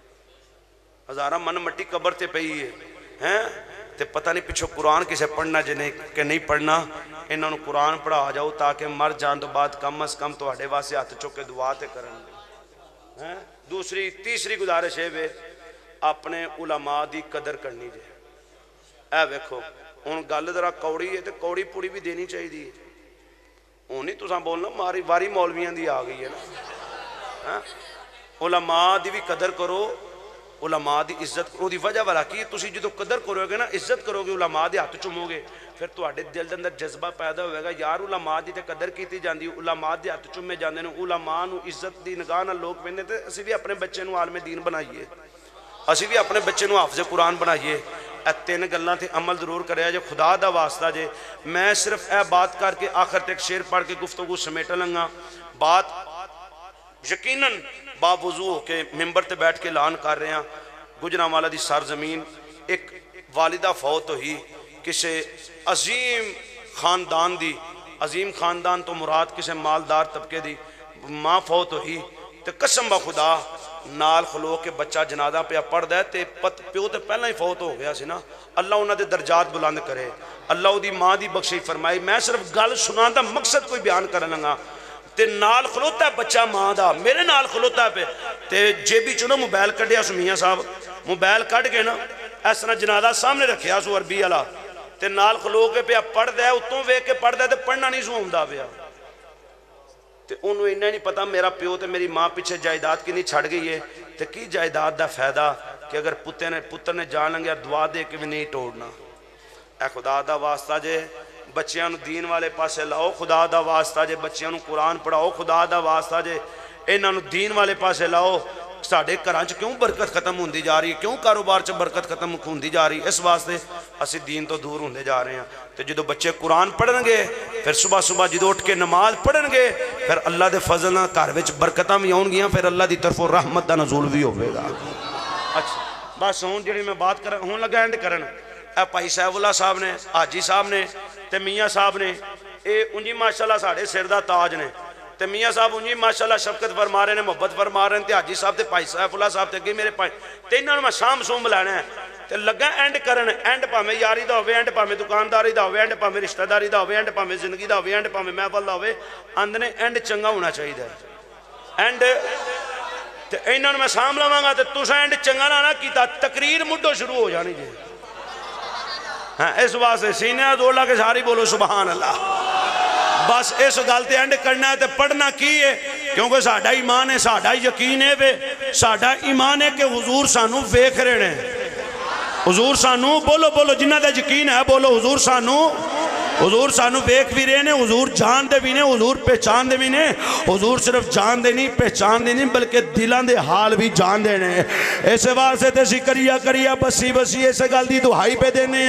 ہزاراں من مٹی قبر تے پئی ہے ہیں تے پتہ نہیں پچھو قرآن کسے پڑھنا جے کہ نہیں پڑھنا انہوں نے قرآن پڑھا جاؤ تاکہ مر جان تو بعد کم از کم تو ہڈے واسے ہاتھ چکے دعا تے کرن دے دوسری تیسری گزارش ہے وے اپنے علماء دی قدر کرنی جے اے ویکھو ہن گل ذرا کوڑی ہے تے کوڑی پوڑی بھی دینی چاہیے دی نہیں تساں بولنا ماری واری مولویاں دی آ گئی ہے نا علماء دی بھی قدر کرو علماء دی عزت کرو دی وجہ والا کی تسی جدو قدر کرو گے نا عزت کرو گے علماء دے ہاتھ چومو گے پھر تواڈے دل دے اندر جذبہ پیدا ہوئے گا یار علماء دی تے قدر کیتی جاندی علماء دے ہاتھ چومے جاندے نے علماء نو عزت دی نگاہ نال لوگ ویندے تے اسی بھی اپنے بچے نو عالم دین بنائیے اسی بھی اپنے بچے نو حافظ قرآن بنائیے اے تین گلاں تے عمل ضرور کریا جے خدا دا واسطہ جے میں صرف اے بات کر کے آخر تک شعر پڑھ کے گفتگو سمیٹ لنگا بات یقیناً باوضو ہو کے ممبر تے بیٹھ کے اعلان کر رہے ہیں گجرانوالہ دی سرزمین ایک والدہ فوت ہوئی کسے عظیم خاندان دی عظیم خاندان تو مراد کسے مالدار طبقے دی ماں فوت ہوئی تے قسم با خدا نال خلو کے بچہ جنازہ پہ پڑھ دے تے پیو تے پہلا ہی فوت ہو گیا سی نا اللہ انہاں دے درجات بلند کرے اللہ دی ماں دی بخشش فرمائی میں صرف گل سنان دا مقصد کوئی بیان کرن لگا تے نال خلوتا ہے بچہ ماں دا میرے نال خلوتا ہے پہ تے جیبی چونہ موبائل کڈیا سو میاں صاحب موبائل کٹ کے نا اس طرح جنازہ سامنے رکھیا سو عربی والا تے نال خلو کے پہ پڑھ دے اتوں ویکھ کے پڑھ دے تے پڑھنا نہیں سو ہوندا پیا تے انہوں انہیں نہیں پتا میرا پیو تے میری ماں پیچھے جائیداد کی نہیں چھڑ گئی ہے تے کی جائیداد دا فائدہ کہ اگر پتر نے جان لنگیا دعا دے کے بھی نہیں توڑنا اے خدا دا واسطہ جے بچیاں نو دین والے پاسے لاؤ خدا دا واسطہ جے بچیاں نو قرآن پڑھاؤ خدا دا واسطہ جے انہاں نو دین والے پاسے لاؤ ساڑھے گھراں چ کیوں برکت ختم ہوندی جا رہی ہے کیوں کاروبار چ برکت ختم ہوندی جا رہی ہے اس واسطے اسی دین تو دور ہوندے جا رہے ہیں تے جدو بچے قرآن پڑھن گے پھر صبح صبح جدو اٹھ کے نماز پڑھن گے پھر اللہ دے فضل نال گھر وچ برکتاں بھی آن گیاں پھر اللہ دی طرفوں رحمت دا نزول بھی ہوے گا اچھا بس ہن جڑی میں بات کر ہن لگا اینڈ کرن اے بھائی صاحب اللہ صاحب نے حاجی صاحب نے تے میاں صاحب نے اے انجی ماشاءاللہ ساڑھے سر دا تاج نے تے میاں صاحب انجی ماشاءاللہ شفقت فرما رہے ہیں محبت فرما رہے ہیں تے حاجی صاحب تے بھائی صاحب اللہ صاحب تے اگے میرے پائی تے انہاں نوں میں شام سوم بلانا ہے تے لگا اینڈ کرن اینڈ پاویں یاری دا ہوئے اینڈ پاویں دکانداری دا ہوئے اینڈ پاویں رشتہ داری دا ہوئے اینڈ پاویں زندگی دا ہوئے اینڈ پاویں محفل دا ہوئے اندنے اینڈ چنگا ہونا چاہیے دا اینڈ تے اینوں میں سام لواں گا تے تساں اینڈ چنگا نہ کیتا تقریر مڈو شروع ہو جانی جی ہاں اس واسطے سینے دو اللہ کے ساری بولو سبحان اللہ بس اس گالتے اینڈ کرنا ہے تے پڑھنا کی ہے کیونکہ ساڑھا ایمان ہے ساڑھا یقین ہے بے ساڑھا ایمان ہے کہ حضور سانو ویکھ رہے ہیں حضور سانو بولو جنہ دے یقین ہے بولو حضور سانو ویکھ بھی رہے ہیں حضور جان دے بھی نے حضور پہچان دے بھی نے حضور صرف جان دے نہیں پہچان دے نہیں بلکہ دلان دے حال بھی جان دے نے ایسے واسطے تے کریا بسی ایسے گل دی دعائی پہ دینے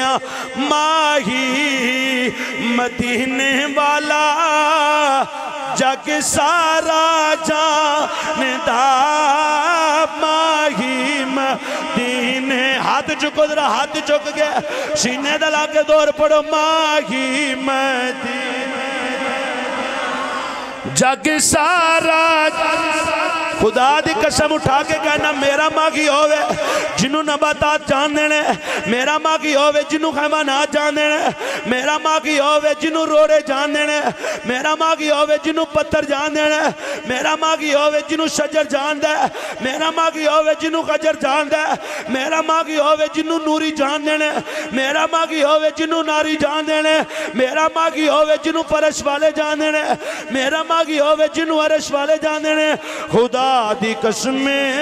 ماہی مدینے والا جگ سارا جاندا ماہی مدینے ہاتھ چکو ذرا ہاتھ چک گیا سینے دلا کے دور پڑھو ماہی مدینے جگ سارا خدا دی قسم اٹھا کے کہنا میرا ماغی ہوئے جنہوں نباتات جان دینے میرا ماغی ہوئے جنہوں خیمانات جان دینے میرا ماغی ہوئے جنہوں روڑے جان دینے میرا ماغی ہوئے جنہوں پتھر جان دینے میرا ماغی ہوئے جنہوں شجر جان دے میرا ماغی ہوئے جنہوں خجر جان دے میرا ماغی ہوئے جنہوں نوری جان دینے میرا ماغی ہوئے جنہوں ناری جان دینے میرا ماغی ہوئے جنہوں فرش والے جان دینے میرا ماغی ہوئے جنہوں عرش والے جان دینے خدا دی قسمیں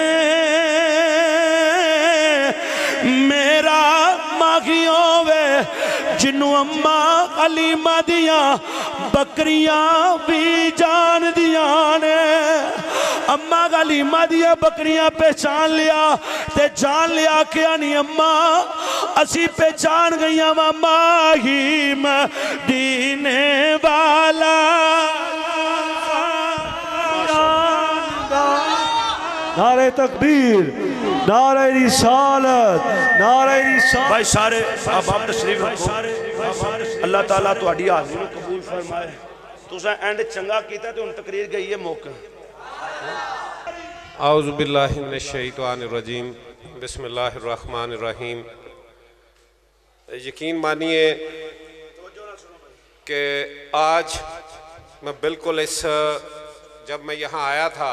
میرا ماغی ہوئے جنہوں اماں علیمہ دیاں بکریاں بھی جان دیاں نے اماں علیمہ دیاں بکریاں پہچان لیا تے جان لیا کہ آنی اماں اسی پہچان گئیاں ماغی مدینے والا نعرہ تکبیر نعرہ رسالت نعرہ رسالت بھائی سارے اب آپ تشریف رکھو اللہ تعالیٰ تو اڈی حاضر قبول فرمائے تو اسے اینڈ چنگا کیتا تو ان تقریر گئی ہے موقع اعوذ باللہ من الشیطان الرجیم بسم اللہ الرحمن الرحیم یقین مانیے کہ آج میں بالکل جب میں یہاں آیا تھا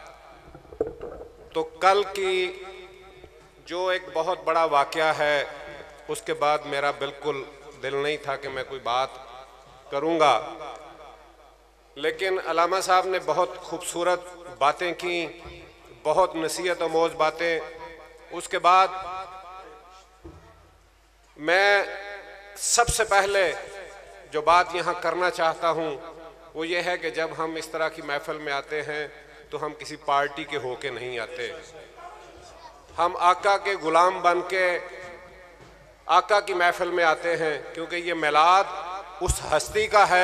تو کل کی جو ایک بہت بڑا واقعہ ہے اس کے بعد میرا بالکل دل نہیں تھا کہ میں کوئی بات کروں گا لیکن علامہ صاحب نے بہت خوبصورت باتیں کی بہت نصیحت آموز باتیں اس کے بعد میں سب سے پہلے جو بات یہاں کرنا چاہتا ہوں وہ یہ ہے کہ جب ہم اس طرح کی محفل میں آتے ہیں تو ہم کسی پارٹی کے ہو کے نہیں آتے ہم آقا کے غلام بن کے آقا کی محفل میں آتے ہیں کیونکہ یہ میلاد اس ہستی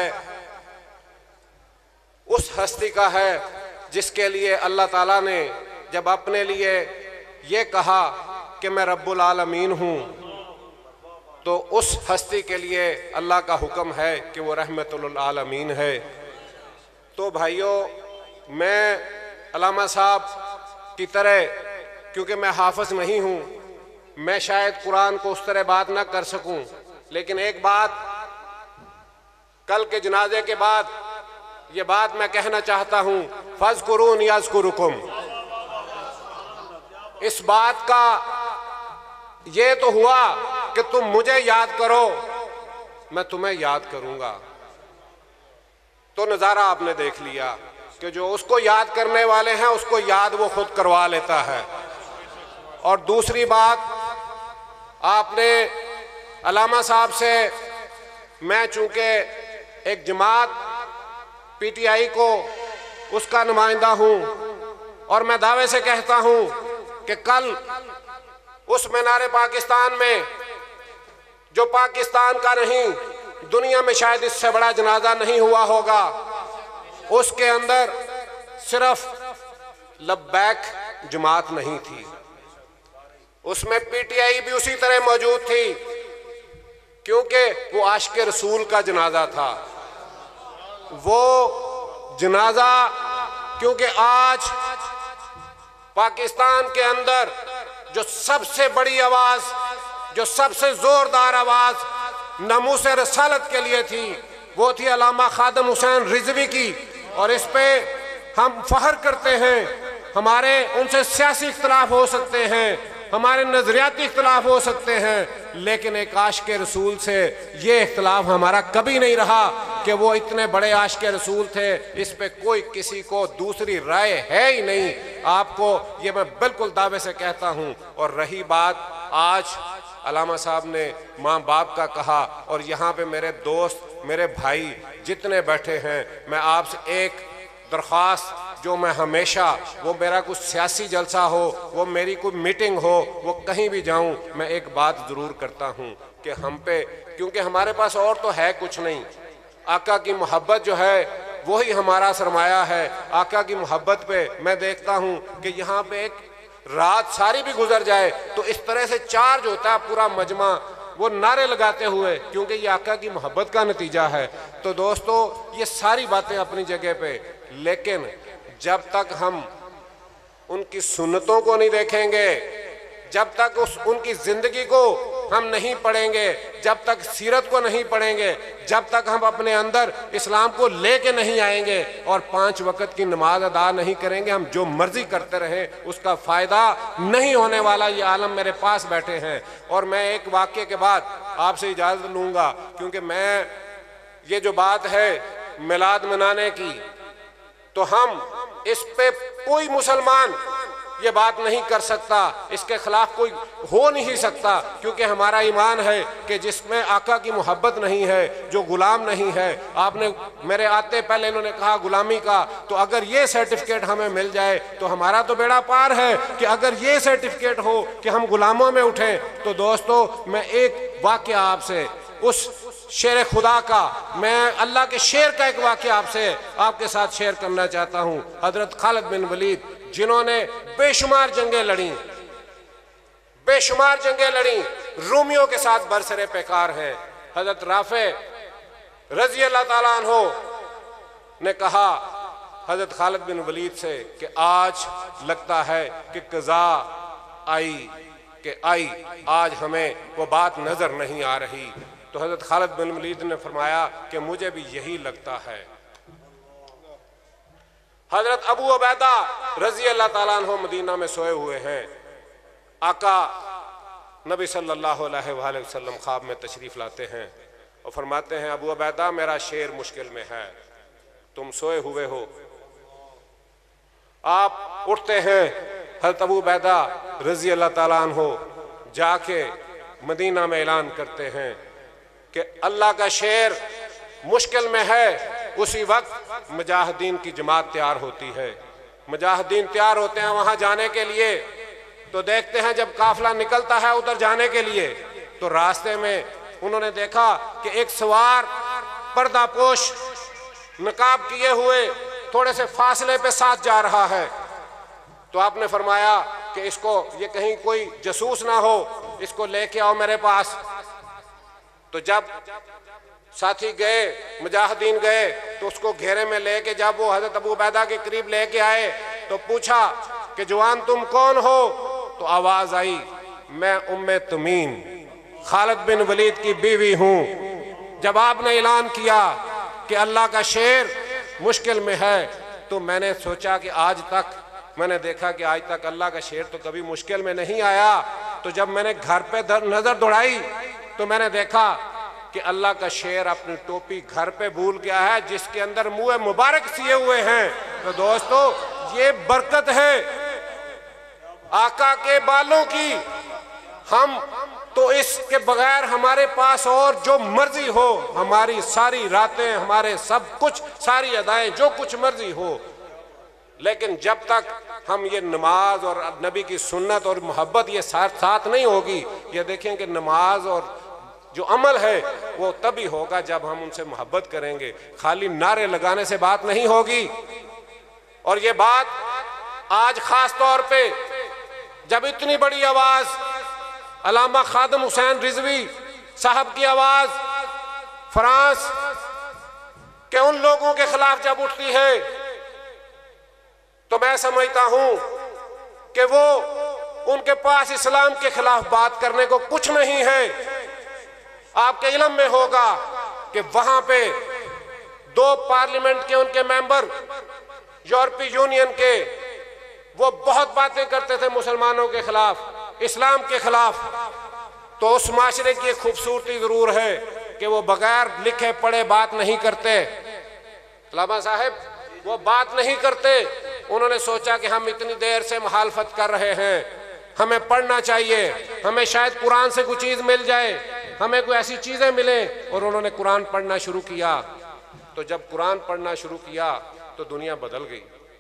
کا ہے جس کے لیے اللہ تعالیٰ نے جب اپنے لیے یہ کہا کہ میں رب العالمین ہوں تو اس ہستی کے لیے اللہ کا حکم ہے کہ وہ رحمت للعالمین ہے تو بھائیوں میں علامہ صاحب کی طرح کیونکہ میں حافظ نہیں ہوں میں شاید قرآن کو اس طرح بات نہ کر سکوں لیکن ایک بات کل کے جنازے کے بعد یہ بات میں کہنا چاہتا ہوں فَاذْكُرُونِ يَذْكُرُكُمْ اس بات کا یہ تو ہوا کہ تم مجھے یاد کرو میں تمہیں یاد کروں گا تو نظارہ آپ نے دیکھ لیا کہ جو اس کو یاد کرنے والے ہیں اس کو یاد وہ خود کروا لیتا ہے اور دوسری بات آپ نے علامہ صاحب سے میں چونکہ ایک جماعت پی ٹی آئی کو اس کا نمائندہ ہوں اور میں دعوے سے کہتا ہوں کہ کل اس مینار پاکستان میں جو پاکستان کا نہیں دنیا میں شاید اس سے بڑا جنازہ نہیں ہوا ہوگا اس کے اندر صرف لبیک جماعت نہیں تھی اس میں پی ٹی آئی بھی اسی طرح موجود تھی کیونکہ وہ عاشق رسول کا جنازہ تھا وہ جنازہ کیونکہ آج پاکستان کے اندر جو سب سے بڑی آواز، جو سب سے زوردار آواز ناموس رسالت کے لیے تھی، وہ تھی علامہ خادم حسین رضوی کی، اور اس پہ ہم فخر کرتے ہیں۔ ہمارے ان سے سیاسی اختلاف ہو سکتے ہیں، ہمارے نظریاتی اختلاف ہو سکتے ہیں، لیکن ایک عاشق رسول سے یہ اختلاف ہمارا کبھی نہیں رہا کہ وہ اتنے بڑے عاشق رسول تھے، اس پہ کوئی کسی کو دوسری رائے ہے ہی نہیں۔ آپ کو یہ میں بالکل دعوے سے کہتا ہوں۔ اور رہی بات آج علامہ صاحب نے ماں باپ کا کہا، اور یہاں پہ میرے دوست، میرے بھائی جتنے بیٹھے ہیں، میں آپ سے ایک درخواست جو میں ہمیشہ، وہ میرا کچھ سیاسی جلسہ ہو، وہ میری کوئی میٹنگ ہو، وہ کہیں بھی جاؤں، میں ایک بات ضرور کرتا ہوں کہ ہم پہ، کیونکہ ہمارے پاس اور تو ہے کچھ نہیں، آقا کی محبت جو ہے وہی ہمارا سرمایہ ہے۔ آقا کی محبت پہ میں دیکھتا ہوں کہ یہاں پہ ایک رات ساری بھی گزر جائے تو اس طرح سے چارج ہوتا ہے پورا مجمع، وہ نعرے لگاتے ہوئے، کیونکہ یہ آقا کی محبت کا نتیجہ ہے۔ تو دوستو یہ ساری باتیں اپنی جگہ پہ، لیکن جب تک ہم ان کی سنتوں کو نہیں دیکھیں گے، جب تک ان کی زندگی کو ہم نہیں پڑھیں گے، جب تک سیرت کو نہیں پڑھیں گے، جب تک ہم اپنے اندر اسلام کو لے کے نہیں آئیں گے اور 5 وقت کی نماز ادا نہیں کریں گے، ہم جو مرضی کرتے رہیں، اس کا فائدہ نہیں ہونے والا۔ یہ عالم میرے پاس بیٹھے ہیں، اور میں ایک واقعے کے بعد آپ سے اجازت لوں گا، کیونکہ میں یہ جو بات ہے میلاد منانے کی، تو ہم اس پہ کوئی مسلمان یہ بات نہیں کر سکتا، اس کے خلاف کوئی ہو نہیں سکتا، کیونکہ ہمارا ایمان ہے کہ جس میں آقا کی محبت نہیں ہے، جو غلام نہیں ہے۔ آپ نے میرے آتے پہلے انہوں نے کہا غلامی کا، تو اگر یہ سرٹیفکیٹ ہمیں مل جائے تو ہمارا تو بیڑا پار ہے، کہ اگر یہ سرٹیفکیٹ ہو کہ ہم غلاموں میں اٹھیں۔ تو دوستو میں ایک واقعہ آپ سے، اس شیر خدا کا، میں اللہ کے شیر کا ایک واقعہ آپ کے ساتھ شیئر کرنا چاہتا ہوں۔ حضرت خالد بن ولید، جنہوں نے بے شمار جنگیں لڑیں، بے شمار جنگیں لڑیں، رومیوں کے ساتھ برسرے پیکار ہیں۔ حضرت رافع رضی اللہ تعالیٰ عنہ نے کہا حضرت خالد بن ولید سے کہ آج لگتا ہے کہ قضا آئی، کہ آئی، آج ہمیں وہ بات نظر نہیں آ رہی۔ تو حضرت خالد بن ولید نے فرمایا کہ مجھے بھی یہی لگتا ہے۔ حضرت ابو عبیدہ رضی اللہ تعالیٰ عنہ مدینہ میں سوئے ہوئے ہیں، آقا نبی صلی اللہ علیہ وآلہ وسلم خواب میں تشریف لاتے ہیں اور فرماتے ہیں ابو عبیدہ میرا شیر مشکل میں ہے، تم سوئے ہوئے ہو۔ آپ اٹھتے ہیں، حضرت ابو عبیدہ رضی اللہ تعالیٰ عنہ جا کے مدینہ میں اعلان کرتے ہیں کہ اللہ کا شیر مشکل میں ہے۔ اسی وقت مجاہدین کی جماعت تیار ہوتی ہے، مجاہدین تیار ہوتے ہیں وہاں جانے کے لیے۔ تو دیکھتے ہیں جب قافلہ نکلتا ہے ادھر جانے کے لیے، تو راستے میں انہوں نے دیکھا کہ ایک سوار پردہ پوش نقاب کیے ہوئے تھوڑے سے فاصلے پہ ساتھ جا رہا ہے۔ تو آپ نے فرمایا کہ اس کو، یہ کہیں کوئی جاسوس نہ ہو، اس کو لے کے آؤ میرے پاس۔ تو جب ساتھی گئے، مجاہدین گئے، تو اس کو گھیرے میں لے کے جب وہ حضرت ابو عبیدہ کے قریب لے کے آئے تو پوچھا کہ جوان تم کون ہو؟ تو آواز آئی میں ام تمیم خالد بن ولید کی بیوی ہوں۔ جب آپ نے اعلان کیا کہ اللہ کا شیر مشکل میں ہے، تو میں نے سوچا کہ آج تک میں نے دیکھا کہ آج تک اللہ کا شیر تو کبھی مشکل میں نہیں آیا۔ تو جب میں نے گھر پہ نظر دوڑائی تو میں نے دیکھا کہ اللہ کا شیر اپنی ٹوپی گھر پہ بھول گیا ہے، جس کے اندر منہ مبارک سیے ہوئے ہیں۔ تو دوستو یہ برکت ہے آقا کے بالوں کی۔ ہم تو اس کے بغیر ہمارے پاس اور جو مرضی ہو، ہماری ساری راتیں، ہمارے سب کچھ، ساری ادائیں، جو کچھ مرضی ہو، لیکن جب تک ہم یہ نماز اور نبی کی سنت اور محبت یہ ساتھ نہیں ہوگی، یہ دیکھیں کہ نماز اور جو عمل ہے وہ تبھی ہوگا جب ہم ان سے محبت کریں گے، خالی نعرے لگانے سے بات نہیں ہوگی۔ اور یہ بات آج خاص طور پہ جب اتنی بڑی آواز علامہ خادم حسین رضوی صاحب کی آواز فرانس کے ان لوگوں کے خلاف جب اٹھتی ہے، تو میں سمجھتا ہوں کہ وہ ان کے پاس اسلام کے خلاف بات کرنے کو کچھ نہیں ہے۔ آپ کے علم میں ہوگا کہ وہاں پہ 2 پارلیمنٹ کے ان کے ممبر یورپی یونین کے، وہ بہت باتیں کرتے تھے مسلمانوں کے خلاف، اسلام کے خلاف۔ تو اس معاشرے کی ایک خوبصورتی ضرور ہے کہ وہ بغیر لکھے پڑھے بات نہیں کرتے۔ علامہ صاحب وہ بات نہیں کرتے۔ انہوں نے سوچا کہ ہم اتنی دیر سے مخالفت کر رہے ہیں، ہمیں پڑھنا چاہیے، ہمیں شاید قرآن سے کوئی چیز مل جائے، ہمیں کوئی ایسی چیزیں ملیں، اور انہوں نے قرآن پڑھنا شروع کیا۔ تو جب قرآن پڑھنا شروع کیا تو دنیا بدل گئی۔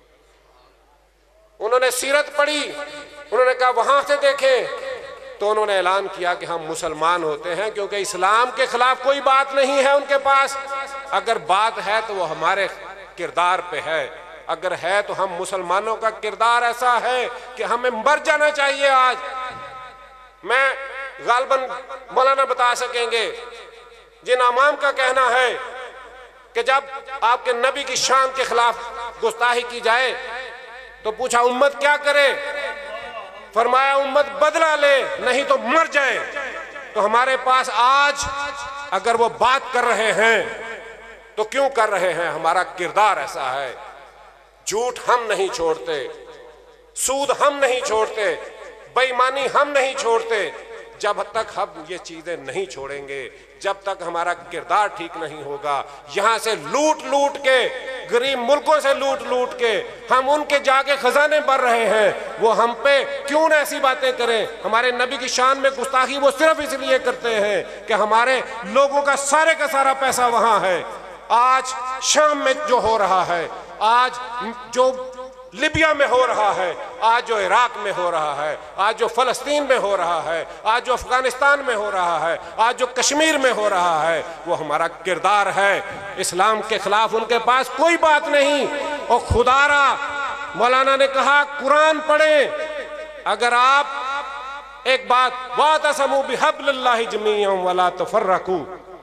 انہوں نے سیرت پڑھی، انہوں نے کہا وہاں سے دیکھیں، تو انہوں نے اعلان کیا کہ ہم مسلمان ہوتے ہیں، کیونکہ اسلام کے خلاف کوئی بات نہیں ہے ان کے پاس۔ اگر بات ہے تو وہ ہمارے کردار پہ ہے، اگر ہے تو ہم مسلمانوں کا کردار ایسا ہے کہ ہمیں مر جانا چاہیے۔ آج میں غالباً مولانا بتا سکیں گے، جن امام کا کہنا ہے کہ جب آپ کے نبی کی شان کے خلاف گستاخی کی جائے تو پوچھا امت کیا کرے؟ فرمایا امت بدلہ لے، نہیں تو مر جائے۔ تو ہمارے پاس آج اگر وہ بات کر رہے ہیں تو کیوں کر رہے ہیں؟ ہمارا کردار ایسا ہے۔ جھوٹ ہم نہیں چھوڑتے، سود ہم نہیں چھوڑتے، بے ایمانی ہم نہیں چھوڑتے۔ جب تک ہم یہ چیزیں نہیں چھوڑیں گے، جب تک ہمارا کردار ٹھیک نہیں ہوگا، یہاں سے لوٹ لوٹ کے، غریب ملکوں سے لوٹ لوٹ کے ہم ان کے جا کے خزانے بھر رہے ہیں، وہ ہم پہ کیوں نہ ایسی باتیں کریں؟ ہمارے نبی کی شان میں گستاخی وہ صرف اس لیے کرتے ہیں کہ ہمارے لوگوں کا سارا پیسہ وہاں ہے۔ آج شام میں جو ہو رہا ہے، آج جو لیبیا میں ہو رہا ہے، آج جو عراق میں ہو رہا ہے، آج جو فلسطین میں ہو رہا ہے، آج جو افغانستان میں ہو رہا ہے، آج جو کشمیر میں ہو رہا ہے، وہ ہمارا کردار ہے۔ اسلام کے خلاف ان کے پاس کوئی بات نہیں۔ اور خدا را مولانا نے کہا قرآن پڑھیں۔ اگر آپ ایک بات وَاعْتَصِمُوا بِحَبْلِ اللَّهِ جَمِيعًا وَلَا تَفَرَّقُوا،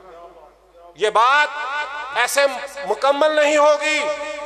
یہ بات ایسے مکمل نہیں ہوگی۔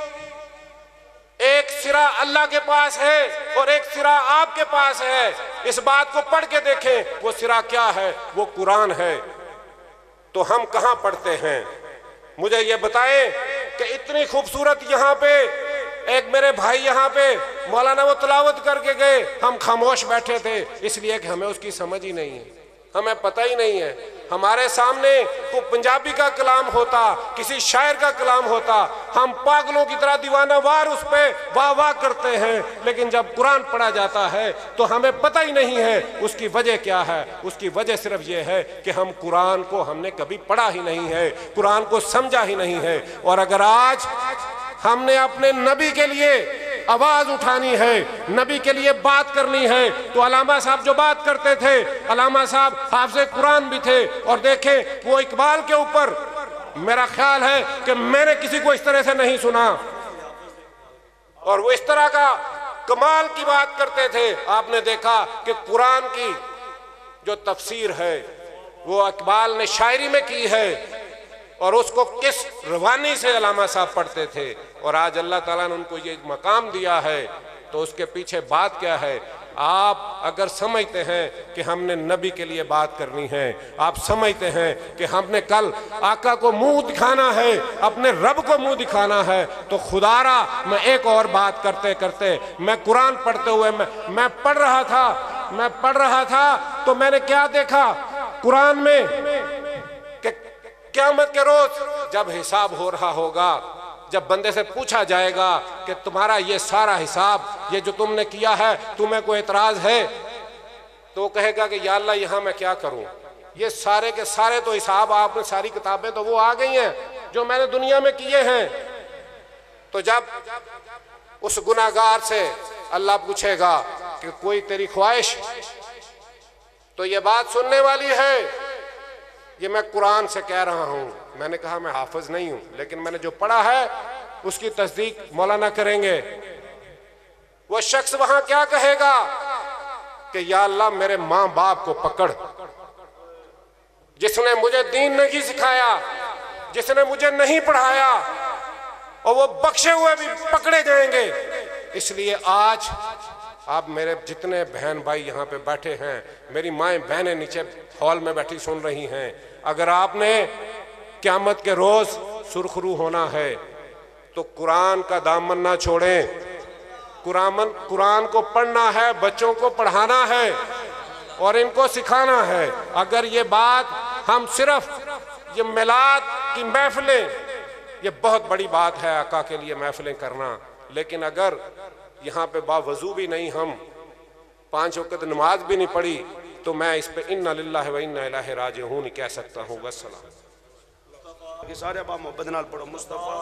ایک سرا اللہ کے پاس ہے اور ایک سرا آپ کے پاس ہے۔ اس بات کو پڑھ کے دیکھیں، وہ سرا کیا ہے؟ وہ قرآن ہے۔ تو ہم کہاں پڑھتے ہیں؟ مجھے یہ بتائیں کہ اتنی خوبصورت یہاں پہ ایک میرے بھائی یہاں پہ مولانا وہ تلاوت کر کے گئے، ہم خاموش بیٹھے تھے، اس لیے کہ ہمیں اس کی سمجھ ہی نہیں ہے، ہمیں پتہ ہی نہیں ہے۔ ہمارے سامنے کوئی پنجابی کا کلام ہوتا، کسی شاعر کا کلام ہوتا، ہم پاگلوں کی طرح دیوانہ وار اس پہ واہ واہ کرتے ہیں، لیکن جب قرآن پڑھا جاتا ہے تو ہمیں پتہ ہی نہیں ہے اس کی وجہ کیا ہے۔ اس کی وجہ صرف یہ ہے کہ ہم قرآن کو ہم نے کبھی پڑھا ہی نہیں ہے، قرآن کو سمجھا ہی نہیں ہے۔ اور اگر آج ہم نے اپنے نبی کے لیے آواز اٹھانی ہے، نبی کے لیے بات کرنی ہے، تو علامہ صاحب جو بات کرتے تھے، علامہ صاحب حافظ قرآن بھی تھے، اور دیکھیں وہ اقبال کے اوپر میرا خیال ہے کہ میں نے کسی کو اس طرح سے نہیں سنا، اور وہ اس طرح کا کمال کی بات کرتے تھے۔ آپ نے دیکھا کہ قرآن کی جو تفسیر ہے وہ اقبال نے شاعری میں کی ہے، اور اس کو کس روانی سے علامہ صاحب پڑھتے تھے، اور آج اللہ تعالیٰ نے ان کو یہ مقام دیا ہے، تو اس کے پیچھے بات کیا ہے؟ آپ اگر سمجھتے ہیں کہ ہم نے نبی کے لیے بات کرنی ہے، آپ سمجھتے ہیں کہ ہم نے کل آقا کو منہ دکھانا ہے، اپنے رب کو منہ دکھانا ہے، تو خدا را میں ایک اور بات کرتے کرتے، میں قرآن پڑھتے ہوئے میں پڑھ رہا تھا تو میں نے کیا دیکھا قرآن میں کہ قیامت کے روز جب حساب ہو رہا ہوگا، جب بندے سے پوچھا جائے گا کہ تمہارا یہ سارا حساب، یہ جو تم نے کیا ہے، تمہیں کوئی اعتراض ہے؟ تو وہ کہے گا کہ یا اللہ یہاں میں کیا کروں، یہ سارے کے سارے تو حساب، آپ نے ساری کتابیں تو وہ آ گئی ہیں جو میں نے دنیا میں کیے ہیں۔ تو جب اس گناہگار سے اللہ پوچھے گا کہ کوئی تیری خواہش، تو یہ بات سننے والی ہے، یہ میں قرآن سے کہہ رہا ہوں، میں نے کہا میں حافظ نہیں ہوں، لیکن میں نے جو پڑھا ہے اس کی تصدیق مولانا کریں گے۔ وہ شخص وہاں کیا کہے گا کہ یا اللہ میرے ماں باپ کو پکڑ، جس نے مجھے دین نہیں سکھایا، جس نے مجھے نہیں پڑھایا، اور وہ بخشے ہوئے بھی پکڑے جائیں گے۔ اس لیے آج آپ میرے جتنے بہن بھائی یہاں پہ بیٹھے ہیں، میری مائیں بہنیں نیچے ہال میں بیٹھی سن رہی ہیں، اگر آپ نے قیامت کے روز سرخرو ہونا ہے تو قرآن کا دامن نہ چھوڑیں، قرآن کو پڑھنا ہے، بچوں کو پڑھانا ہے اور ان کو سکھانا ہے۔ اگر یہ بات ہم صرف یہ میلاد کی محفلیں، یہ بہت بڑی بات ہے آقا کے لیے محفلیں کرنا، لیکن اگر یہاں پہ باوضو بھی نہیں، ہم 5 وقت نماز بھی نہیں پڑھی، تو میں اس پہ اِنَّا لِلَّهِ وَإِنَّا إِلَيْهِ رَاجِعُونَ نہیں کہہ سکتا ہوں۔ والسلام۔ کہ سارے ابا محبت نال پڑھو مصطفیٰ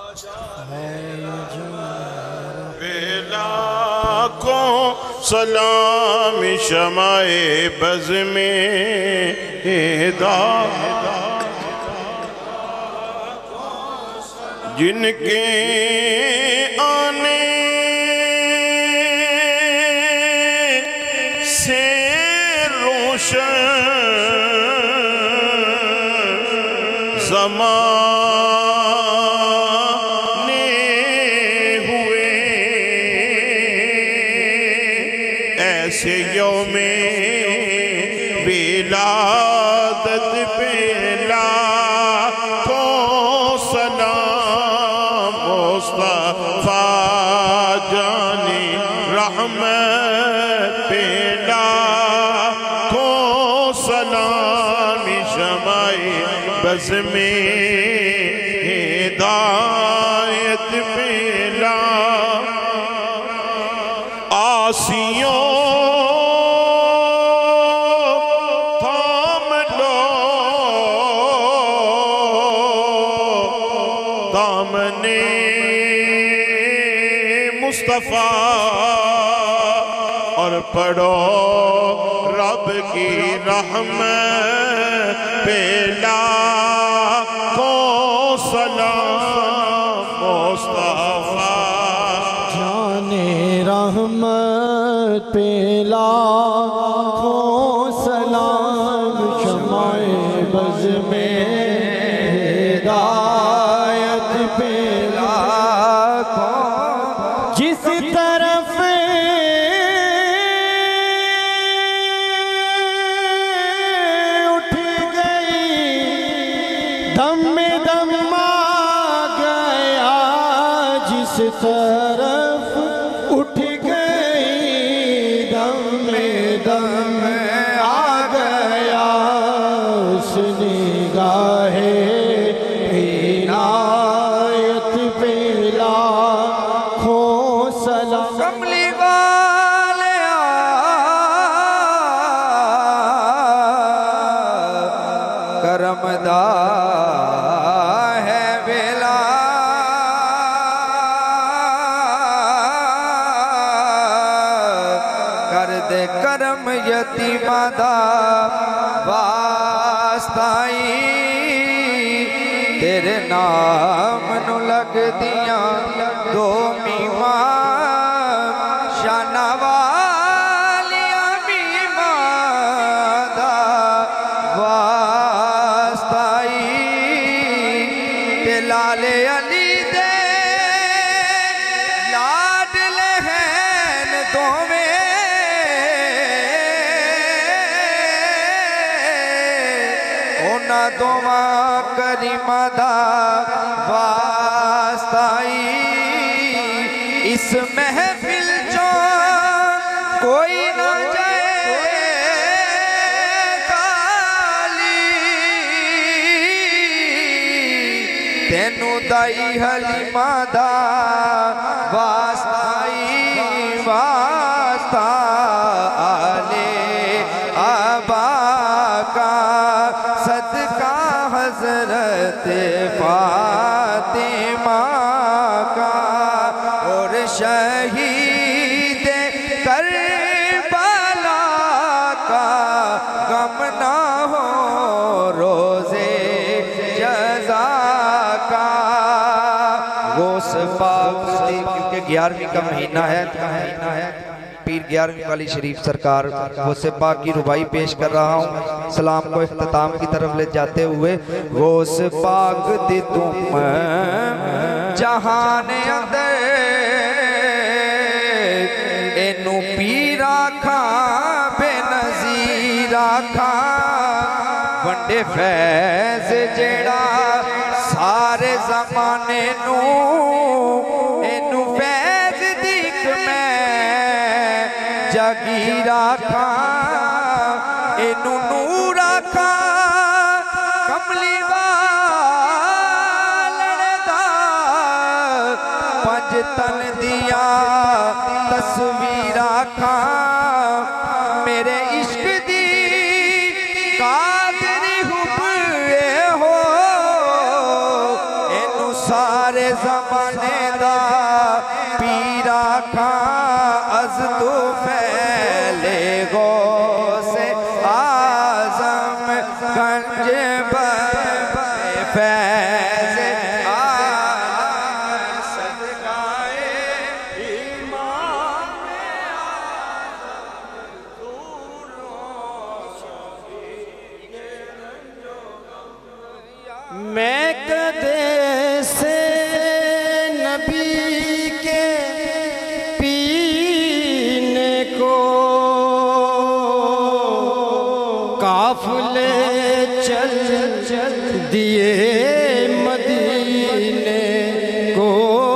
بیلا کو سلام شمع بز میں دا جن کے آنے سے روشن زمانے ہوئے، ایسے یوم ولادت پہ لاکھوں سلام مصطفیٰ جانی رحمت پہ لاکھوں سلام شمع بز میں ہدایت پہلا آسیوں تھام لو دامنے مصطفیٰ اور پڑھو رب کی رحمت پہلا سلام مصطفیٰ جانے رحمت پہ لاکھوں سلام شمع بز میں ہدایت پہ لاکھوں جس طرف اٹھ گئی دم میں دم جس طرف اٹھ گئی دم میں دم آ گیا اس نگاہ عنایت پہ لاکھوں سلام کملی والے کرم دار ہے ویلا کرم یتیمہ دا واسطائی تیرے نام نو لگ دیاں دو میواں شانہ والیاں میواں دا واسطائی تے لالے علی دے لاڈ لہن دوویں دوواں کریمہ دا واسطائی اس محفل چوں کوئی نہ جائے خالی تینوں دائی حلیمہ دا واسطائی واسطہ آلے آبا کا صدقہ حضرت فاطمہ کا اور شہید کربلا کا غم نہ ہو روزے جزا کا غوث پاک کیونکہ 11ویں کا مہینہ ہے پیر 11ویں والی شریف سرکار غوث پاک کی ربائی پیش کر رہا ہوں سلام کو اختتام کی طرف لے جاتے ہوئے غوث پاک دی تم جہان اندر اینو پیرا کھاں بے نظیرہ کھاں ونڈے فیض جیڑا سارے زمانے نو اینو فیض دیکھ میں جگیرہ کھاں اینو نورہ کھاں کملی والڑدہ پنج تن دیا تصویرہ کھاں میرے عشق دی قادری حبے ہو اینو سارے زمانے دا پیرا کھاں از تو پھیلے گو سے آزم گنج بے فیض آلم صدقائے ایمان میں کدے سے نبی کے پینے کو قافلے چل دیے مدینے کو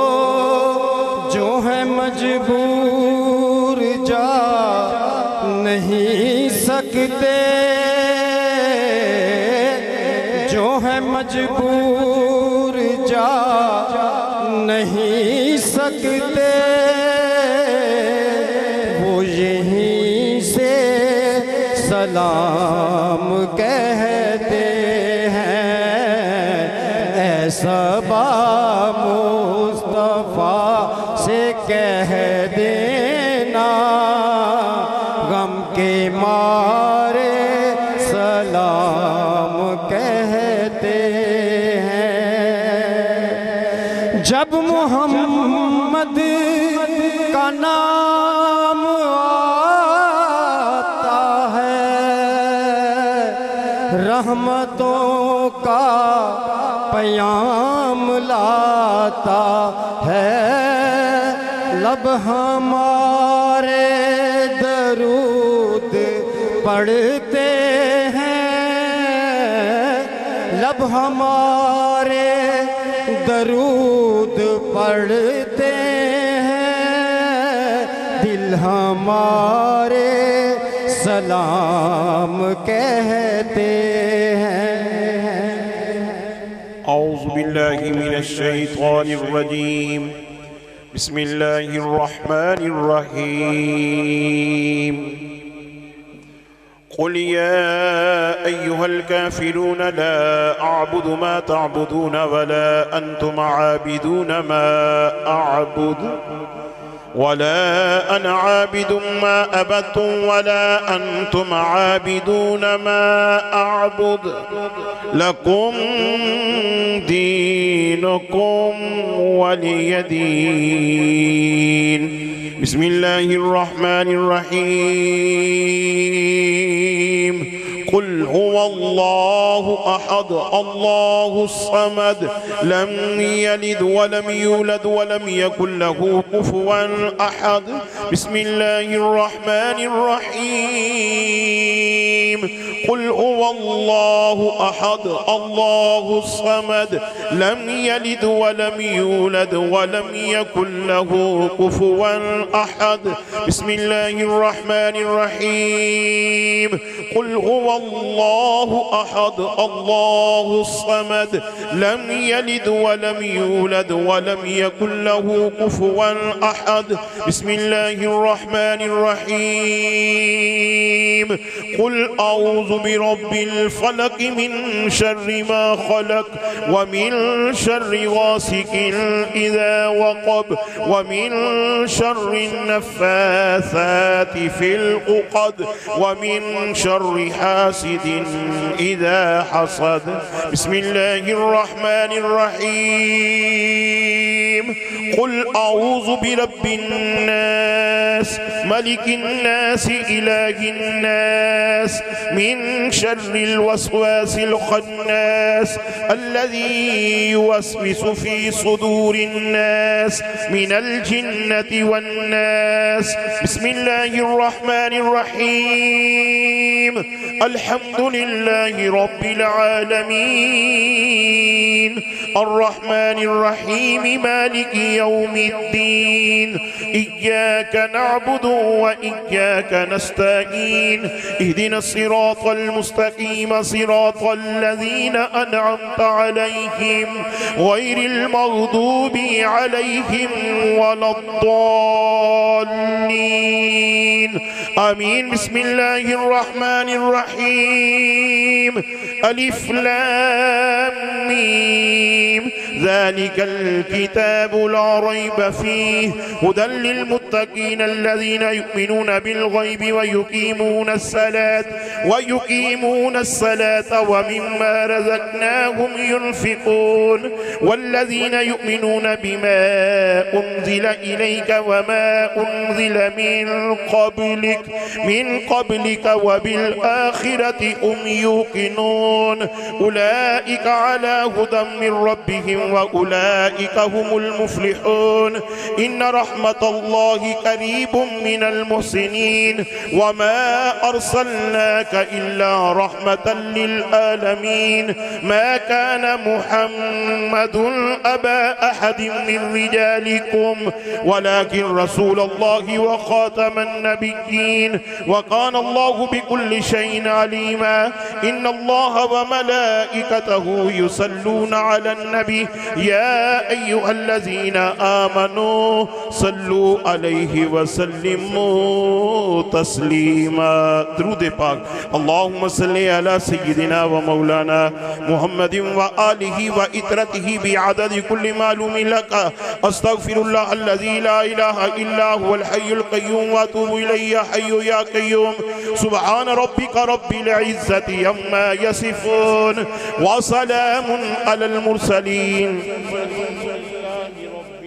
جو ہے مجبور جا نہیں سکتے جو ہے مجبور جا نہیں سکتے وہ یہیں سے سلام کہتے ہیں ایسا با مصطفیٰ سے کہہ دینا غم کے مارے سلام کہتے ہیں جب محمد کا نام آتا ہے رحمتوں کا پیام لاتا ہے لب ہمارے درود پڑھتے لب ہمارے درود پڑھتے ہیں دل ہمارے سلام کہتے ہیں اعوذ باللہ من الشیطان الرجیم بسم اللہ الرحمن الرحیم قل يا أيها الكافرون لا أعبد ما تعبدون ولا أنتم عابدون ما أعبد ولا أنا عابد ما أبدتم ولا أنتم عابدون ما أعبد لكم دينكم ولي دين بسم الله الرحمن الرحيم قل هو الله أحد الله الصمد لم يلد ولم يولد ولم يكن له كفوا أحد بسم الله الرحمن الرحيم قل هو الله أحد الله الصمد لم يلد ولم يولد ولم يكن له كفوا أحد بسم الله الرحمن الرحيم قل هو الله أحد الله الصمد لم يلد ولم يولد ولم يكن له كفوا أحد بسم الله الرحمن الرحيم قل أعوذ برب الفلق من شر ما خلق ومن شر غاسق إذا وقب ومن شر النفاثات في العقد ومن شر حاسد إذا حصد بسم الله الرحمن الرحيم قل أعوذ برب الناس ملك الناس إله الناس من شر الوسواس الخناس والناس الذي يوسوس في صدور الناس من الجنة والناس. بسم الله الرحمن الرحيم. الحمد لله رب العالمين الرحمن الرحيم مالك يوم الدين إياك نعبد وإياك نستعين اهدنا الصراط المستقيم صراط الذين أنعمت عليهم غير المغضوب عليهم ولا الضالين آمين. بسم الله الرحمن الرحيم. ألف لام ميم ذلك الكتاب لا ريب فيه هدى للمتقين الذين يؤمنون بالغيب ويقيمون الصلاة ومما رزقناهم ينفقون والذين يؤمنون بما أنزل إليك وما أنزل من قبلك وبالآخرة هم يوقنون أولئك على هدى من ربهم وأولئك هم المفلحون. إن رحمة الله قريب من المحسنين وما أرسلناك إلا رحمة للعالمين. ما كان محمد أبا أحد من رجالكم ولكن رسول الله وخاتم النبيين وكان الله بكل شيء عليما. إن الله وملائكته يصلون على النبي يا أيها الذين آمنوا صلوا عليه وسلموا تسليما. درود پاک. اللهم صل على سيدنا ومولانا محمد وآله وإطرته بعدد كل معلوم لك. أستغفر الله الذي لا إله إلا هو الحي القيوم وأتوب إليه يا حي يا قيوم. سبحان ربك رب العزة عما يصفون وسلام على المرسلين رب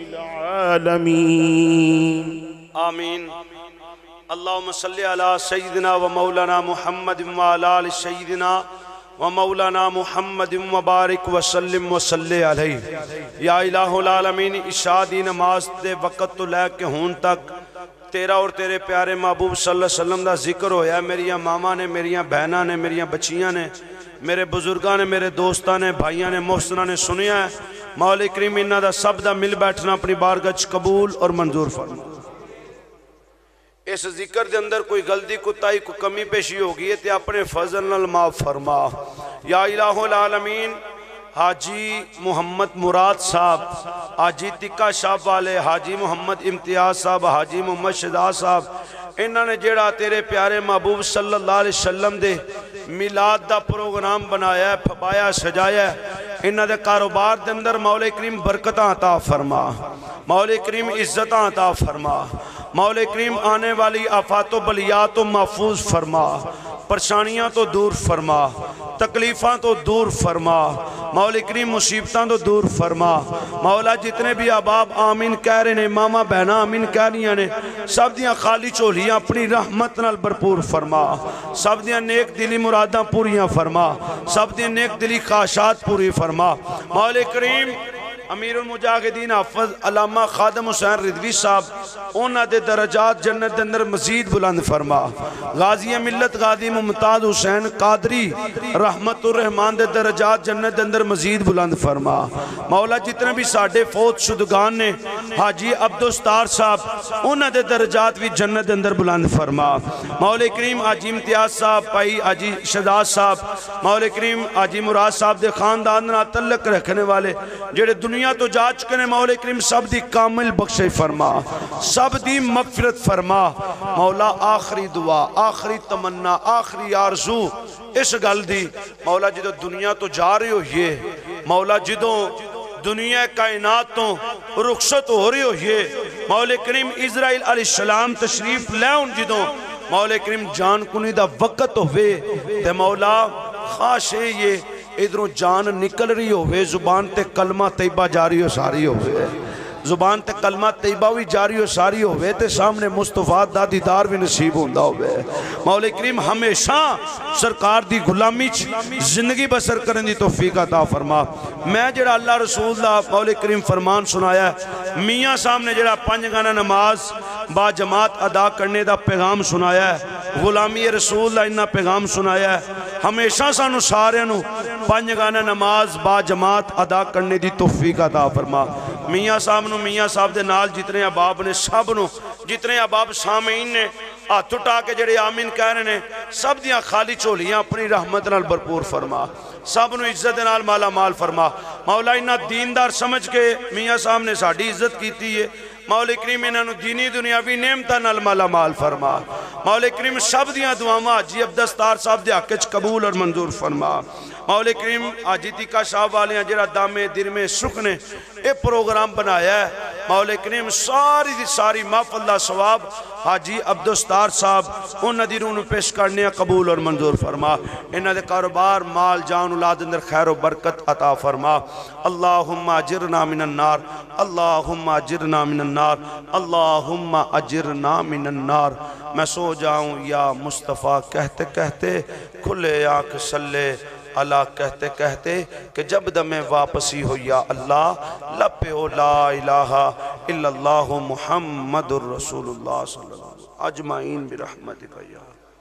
العالمين آمین. اللہم صلی علی سیدنا و مولانا محمد و علی آل سیدنا و مولانا محمد مبارک وسلم وصلی علیہ. یا الہ العالمین اشادی نماز دے وقت تو لے کے ہون تک تیرا اور تیرے پیارے محبوب صلی اللہ علیہ وسلم دا ذکر ہویا. میریاں ماما نے، میریاں بہنہ نے، میریاں بچیاں نے، میرے بزرگاں نے، میرے دوستاں نے، بھائیاں نے، محسنہ نے سنیا ہے. مولا کریم انہاں دا سب دا مل بیٹھنا اپنی بارگاہ قبول اور منظور فرما. اس ذکر دے اندر کوئی غلطی کوتاہی کوئی کمی پیشی ہوگی ہے تے اپنے فضل نال معاف فرما. یا الہ العالمین حاجی محمد مراد صاحب، حاجی تکہ شاپ والے، حاجی محمد امتیاز صاحب، حاجی محمد شہزاد صاحب، انہاں نے جیڑا تیرے پیارے محبوب صلی اللہ علیہ وسلم دے میلاد دا پروگرام بنایا ہے، پھپایا سجایا ہے، انہاں دے کاروبار دے اندر مولا کریم برکتاں عطا فرما، مولا کریم عزتاں عطا فرما، مولا کریم آنے والی آفات و بلیات و محفوظ فرما، پریشانیاں تو دور فرما، تکلیفاں تو دور فرما، مولا کریم مصیبتاں تو دور فرما. مولا جتنے بھی احباب آمین کہہ رہے ہیں، ماما بہنہ آمین کہہ رہی ہیں، سب دیاں خالی چولیاں اپنی رحمت نال بھرپور فرما، سب دیاں نیک دلی مراداں پوریاں فرما، سب دیاں نیک دلی خواہشات پوری فرما. مولا کریم امیر المجاہدین حافظ علامہ خادم حسین رضوی صاحب انہاں دے درجات جنت دے اندر مزید بلند فرما. غازی ملت غازی ممتاز حسین قادری رحمت الرحمان دے درجات جنت دے اندر مزید بلند فرما. مولا جتنے بھی ساڑھے فوت شدگان نے، حاجی عبدالستار صاحب انہاں دے درجات بھی جنت دے اندر بلند فرما. مولا کریم حاجی امتیاز صاحب، پائی حاجی شہزاد صاحب، مولا کریم حاجی مراد صاحب دے خاندان نہ تعلق رکھنے والے جڑے دنیا تو جا چکے نے، مولا کریم سب دی کامل بخشے فرما، سب دی مغفرت فرما. مولا آخری دعا، آخری تمنا، آخری آرزو اس گل دی مولا جدو دنیا تو جا رہے ہو یہ مولا جدو دنیا کائنات تو رخصت ہو رہے ہو یہ مولا کریم اسرائیل علیہ السلام تشریف لائن جدو مولا کریم جان کنی دا وقت ہوئے تے مولا خاشے یہ ادھروں جان نکل رہی ہوئے، زبان تے کلمہ طیبہ جاری ہو ساری ہوئے، زبان تے کلمہ طیبہ بھی جاری و ساری ہوئے تے سامنے مصطفیٰ دا دیدار بھی نصیب ہوندہ ہوئے مولا کریم ہمیشہ سرکار دی غلامی زندگی بسر کرنے دی توفیق عطا فرما میں جڑا اللہ رسول دا مولا کریم فرمان سنایا ہے میاں سامنے جڑا 5 گانا نماز با جماعت ادا کرنے دا پیغام سنایا ہے غلامی رسول دا انہا پیغام سنایا ہے ہمیشہ سانو سارے نو 5 گانا نماز با جماعت ادا کرنے دی توفیق عطا فرما میاں صاحب نو میاں صاحب دے نال جتنے احباب نے سب نو جتنے احباب سامعین نے ہاتھ اٹھا کے جڑے آمین کہہ رہے نے سب دیاں خالی چولیاں اپنی رحمت نال بھرپور فرما سب نو عزت نال مالا مال فرما مولا انہاں دیندار سمجھ کے میاں صاحب نے ساڑھی عزت کیتی ہے مولا کریم انہاں نو دینی دنیاوی نعمتاں نال مالا مال فرما مولا کریم سب دیاں دعاواں حاجی عبدالستار صاحب دے حق وچ قبول اور منظور فرما مولا کریم حاجی تیکا صاحب والیاں جڑا دامے درمے سکھ نے اے پروگرام بنایا ہے مولا کریم ساری دی ساری محفل دا ثواب حاجی عبدالستار صاحب انہاں دی روح نو پیش کرنے قبول اور منظور فرما انہاں دے کاروبار مال جان اولاد اندر خیر و برکت عطا فرما اللہم اجرنا من النار اللہم اجرنا من النار اللہم اجرنا من النار میں سو جاؤں یا مصطفیٰ کہتے کہتے کھلے آنکھ سلے اللہ کہتے کہتے کہ جب دم واپسی ہو یا اللہ لپے ہو لا الہ الا اللہ محمد الرسول اللہ صلی اللہ علیہ وسلم اجمعین برحمتک یا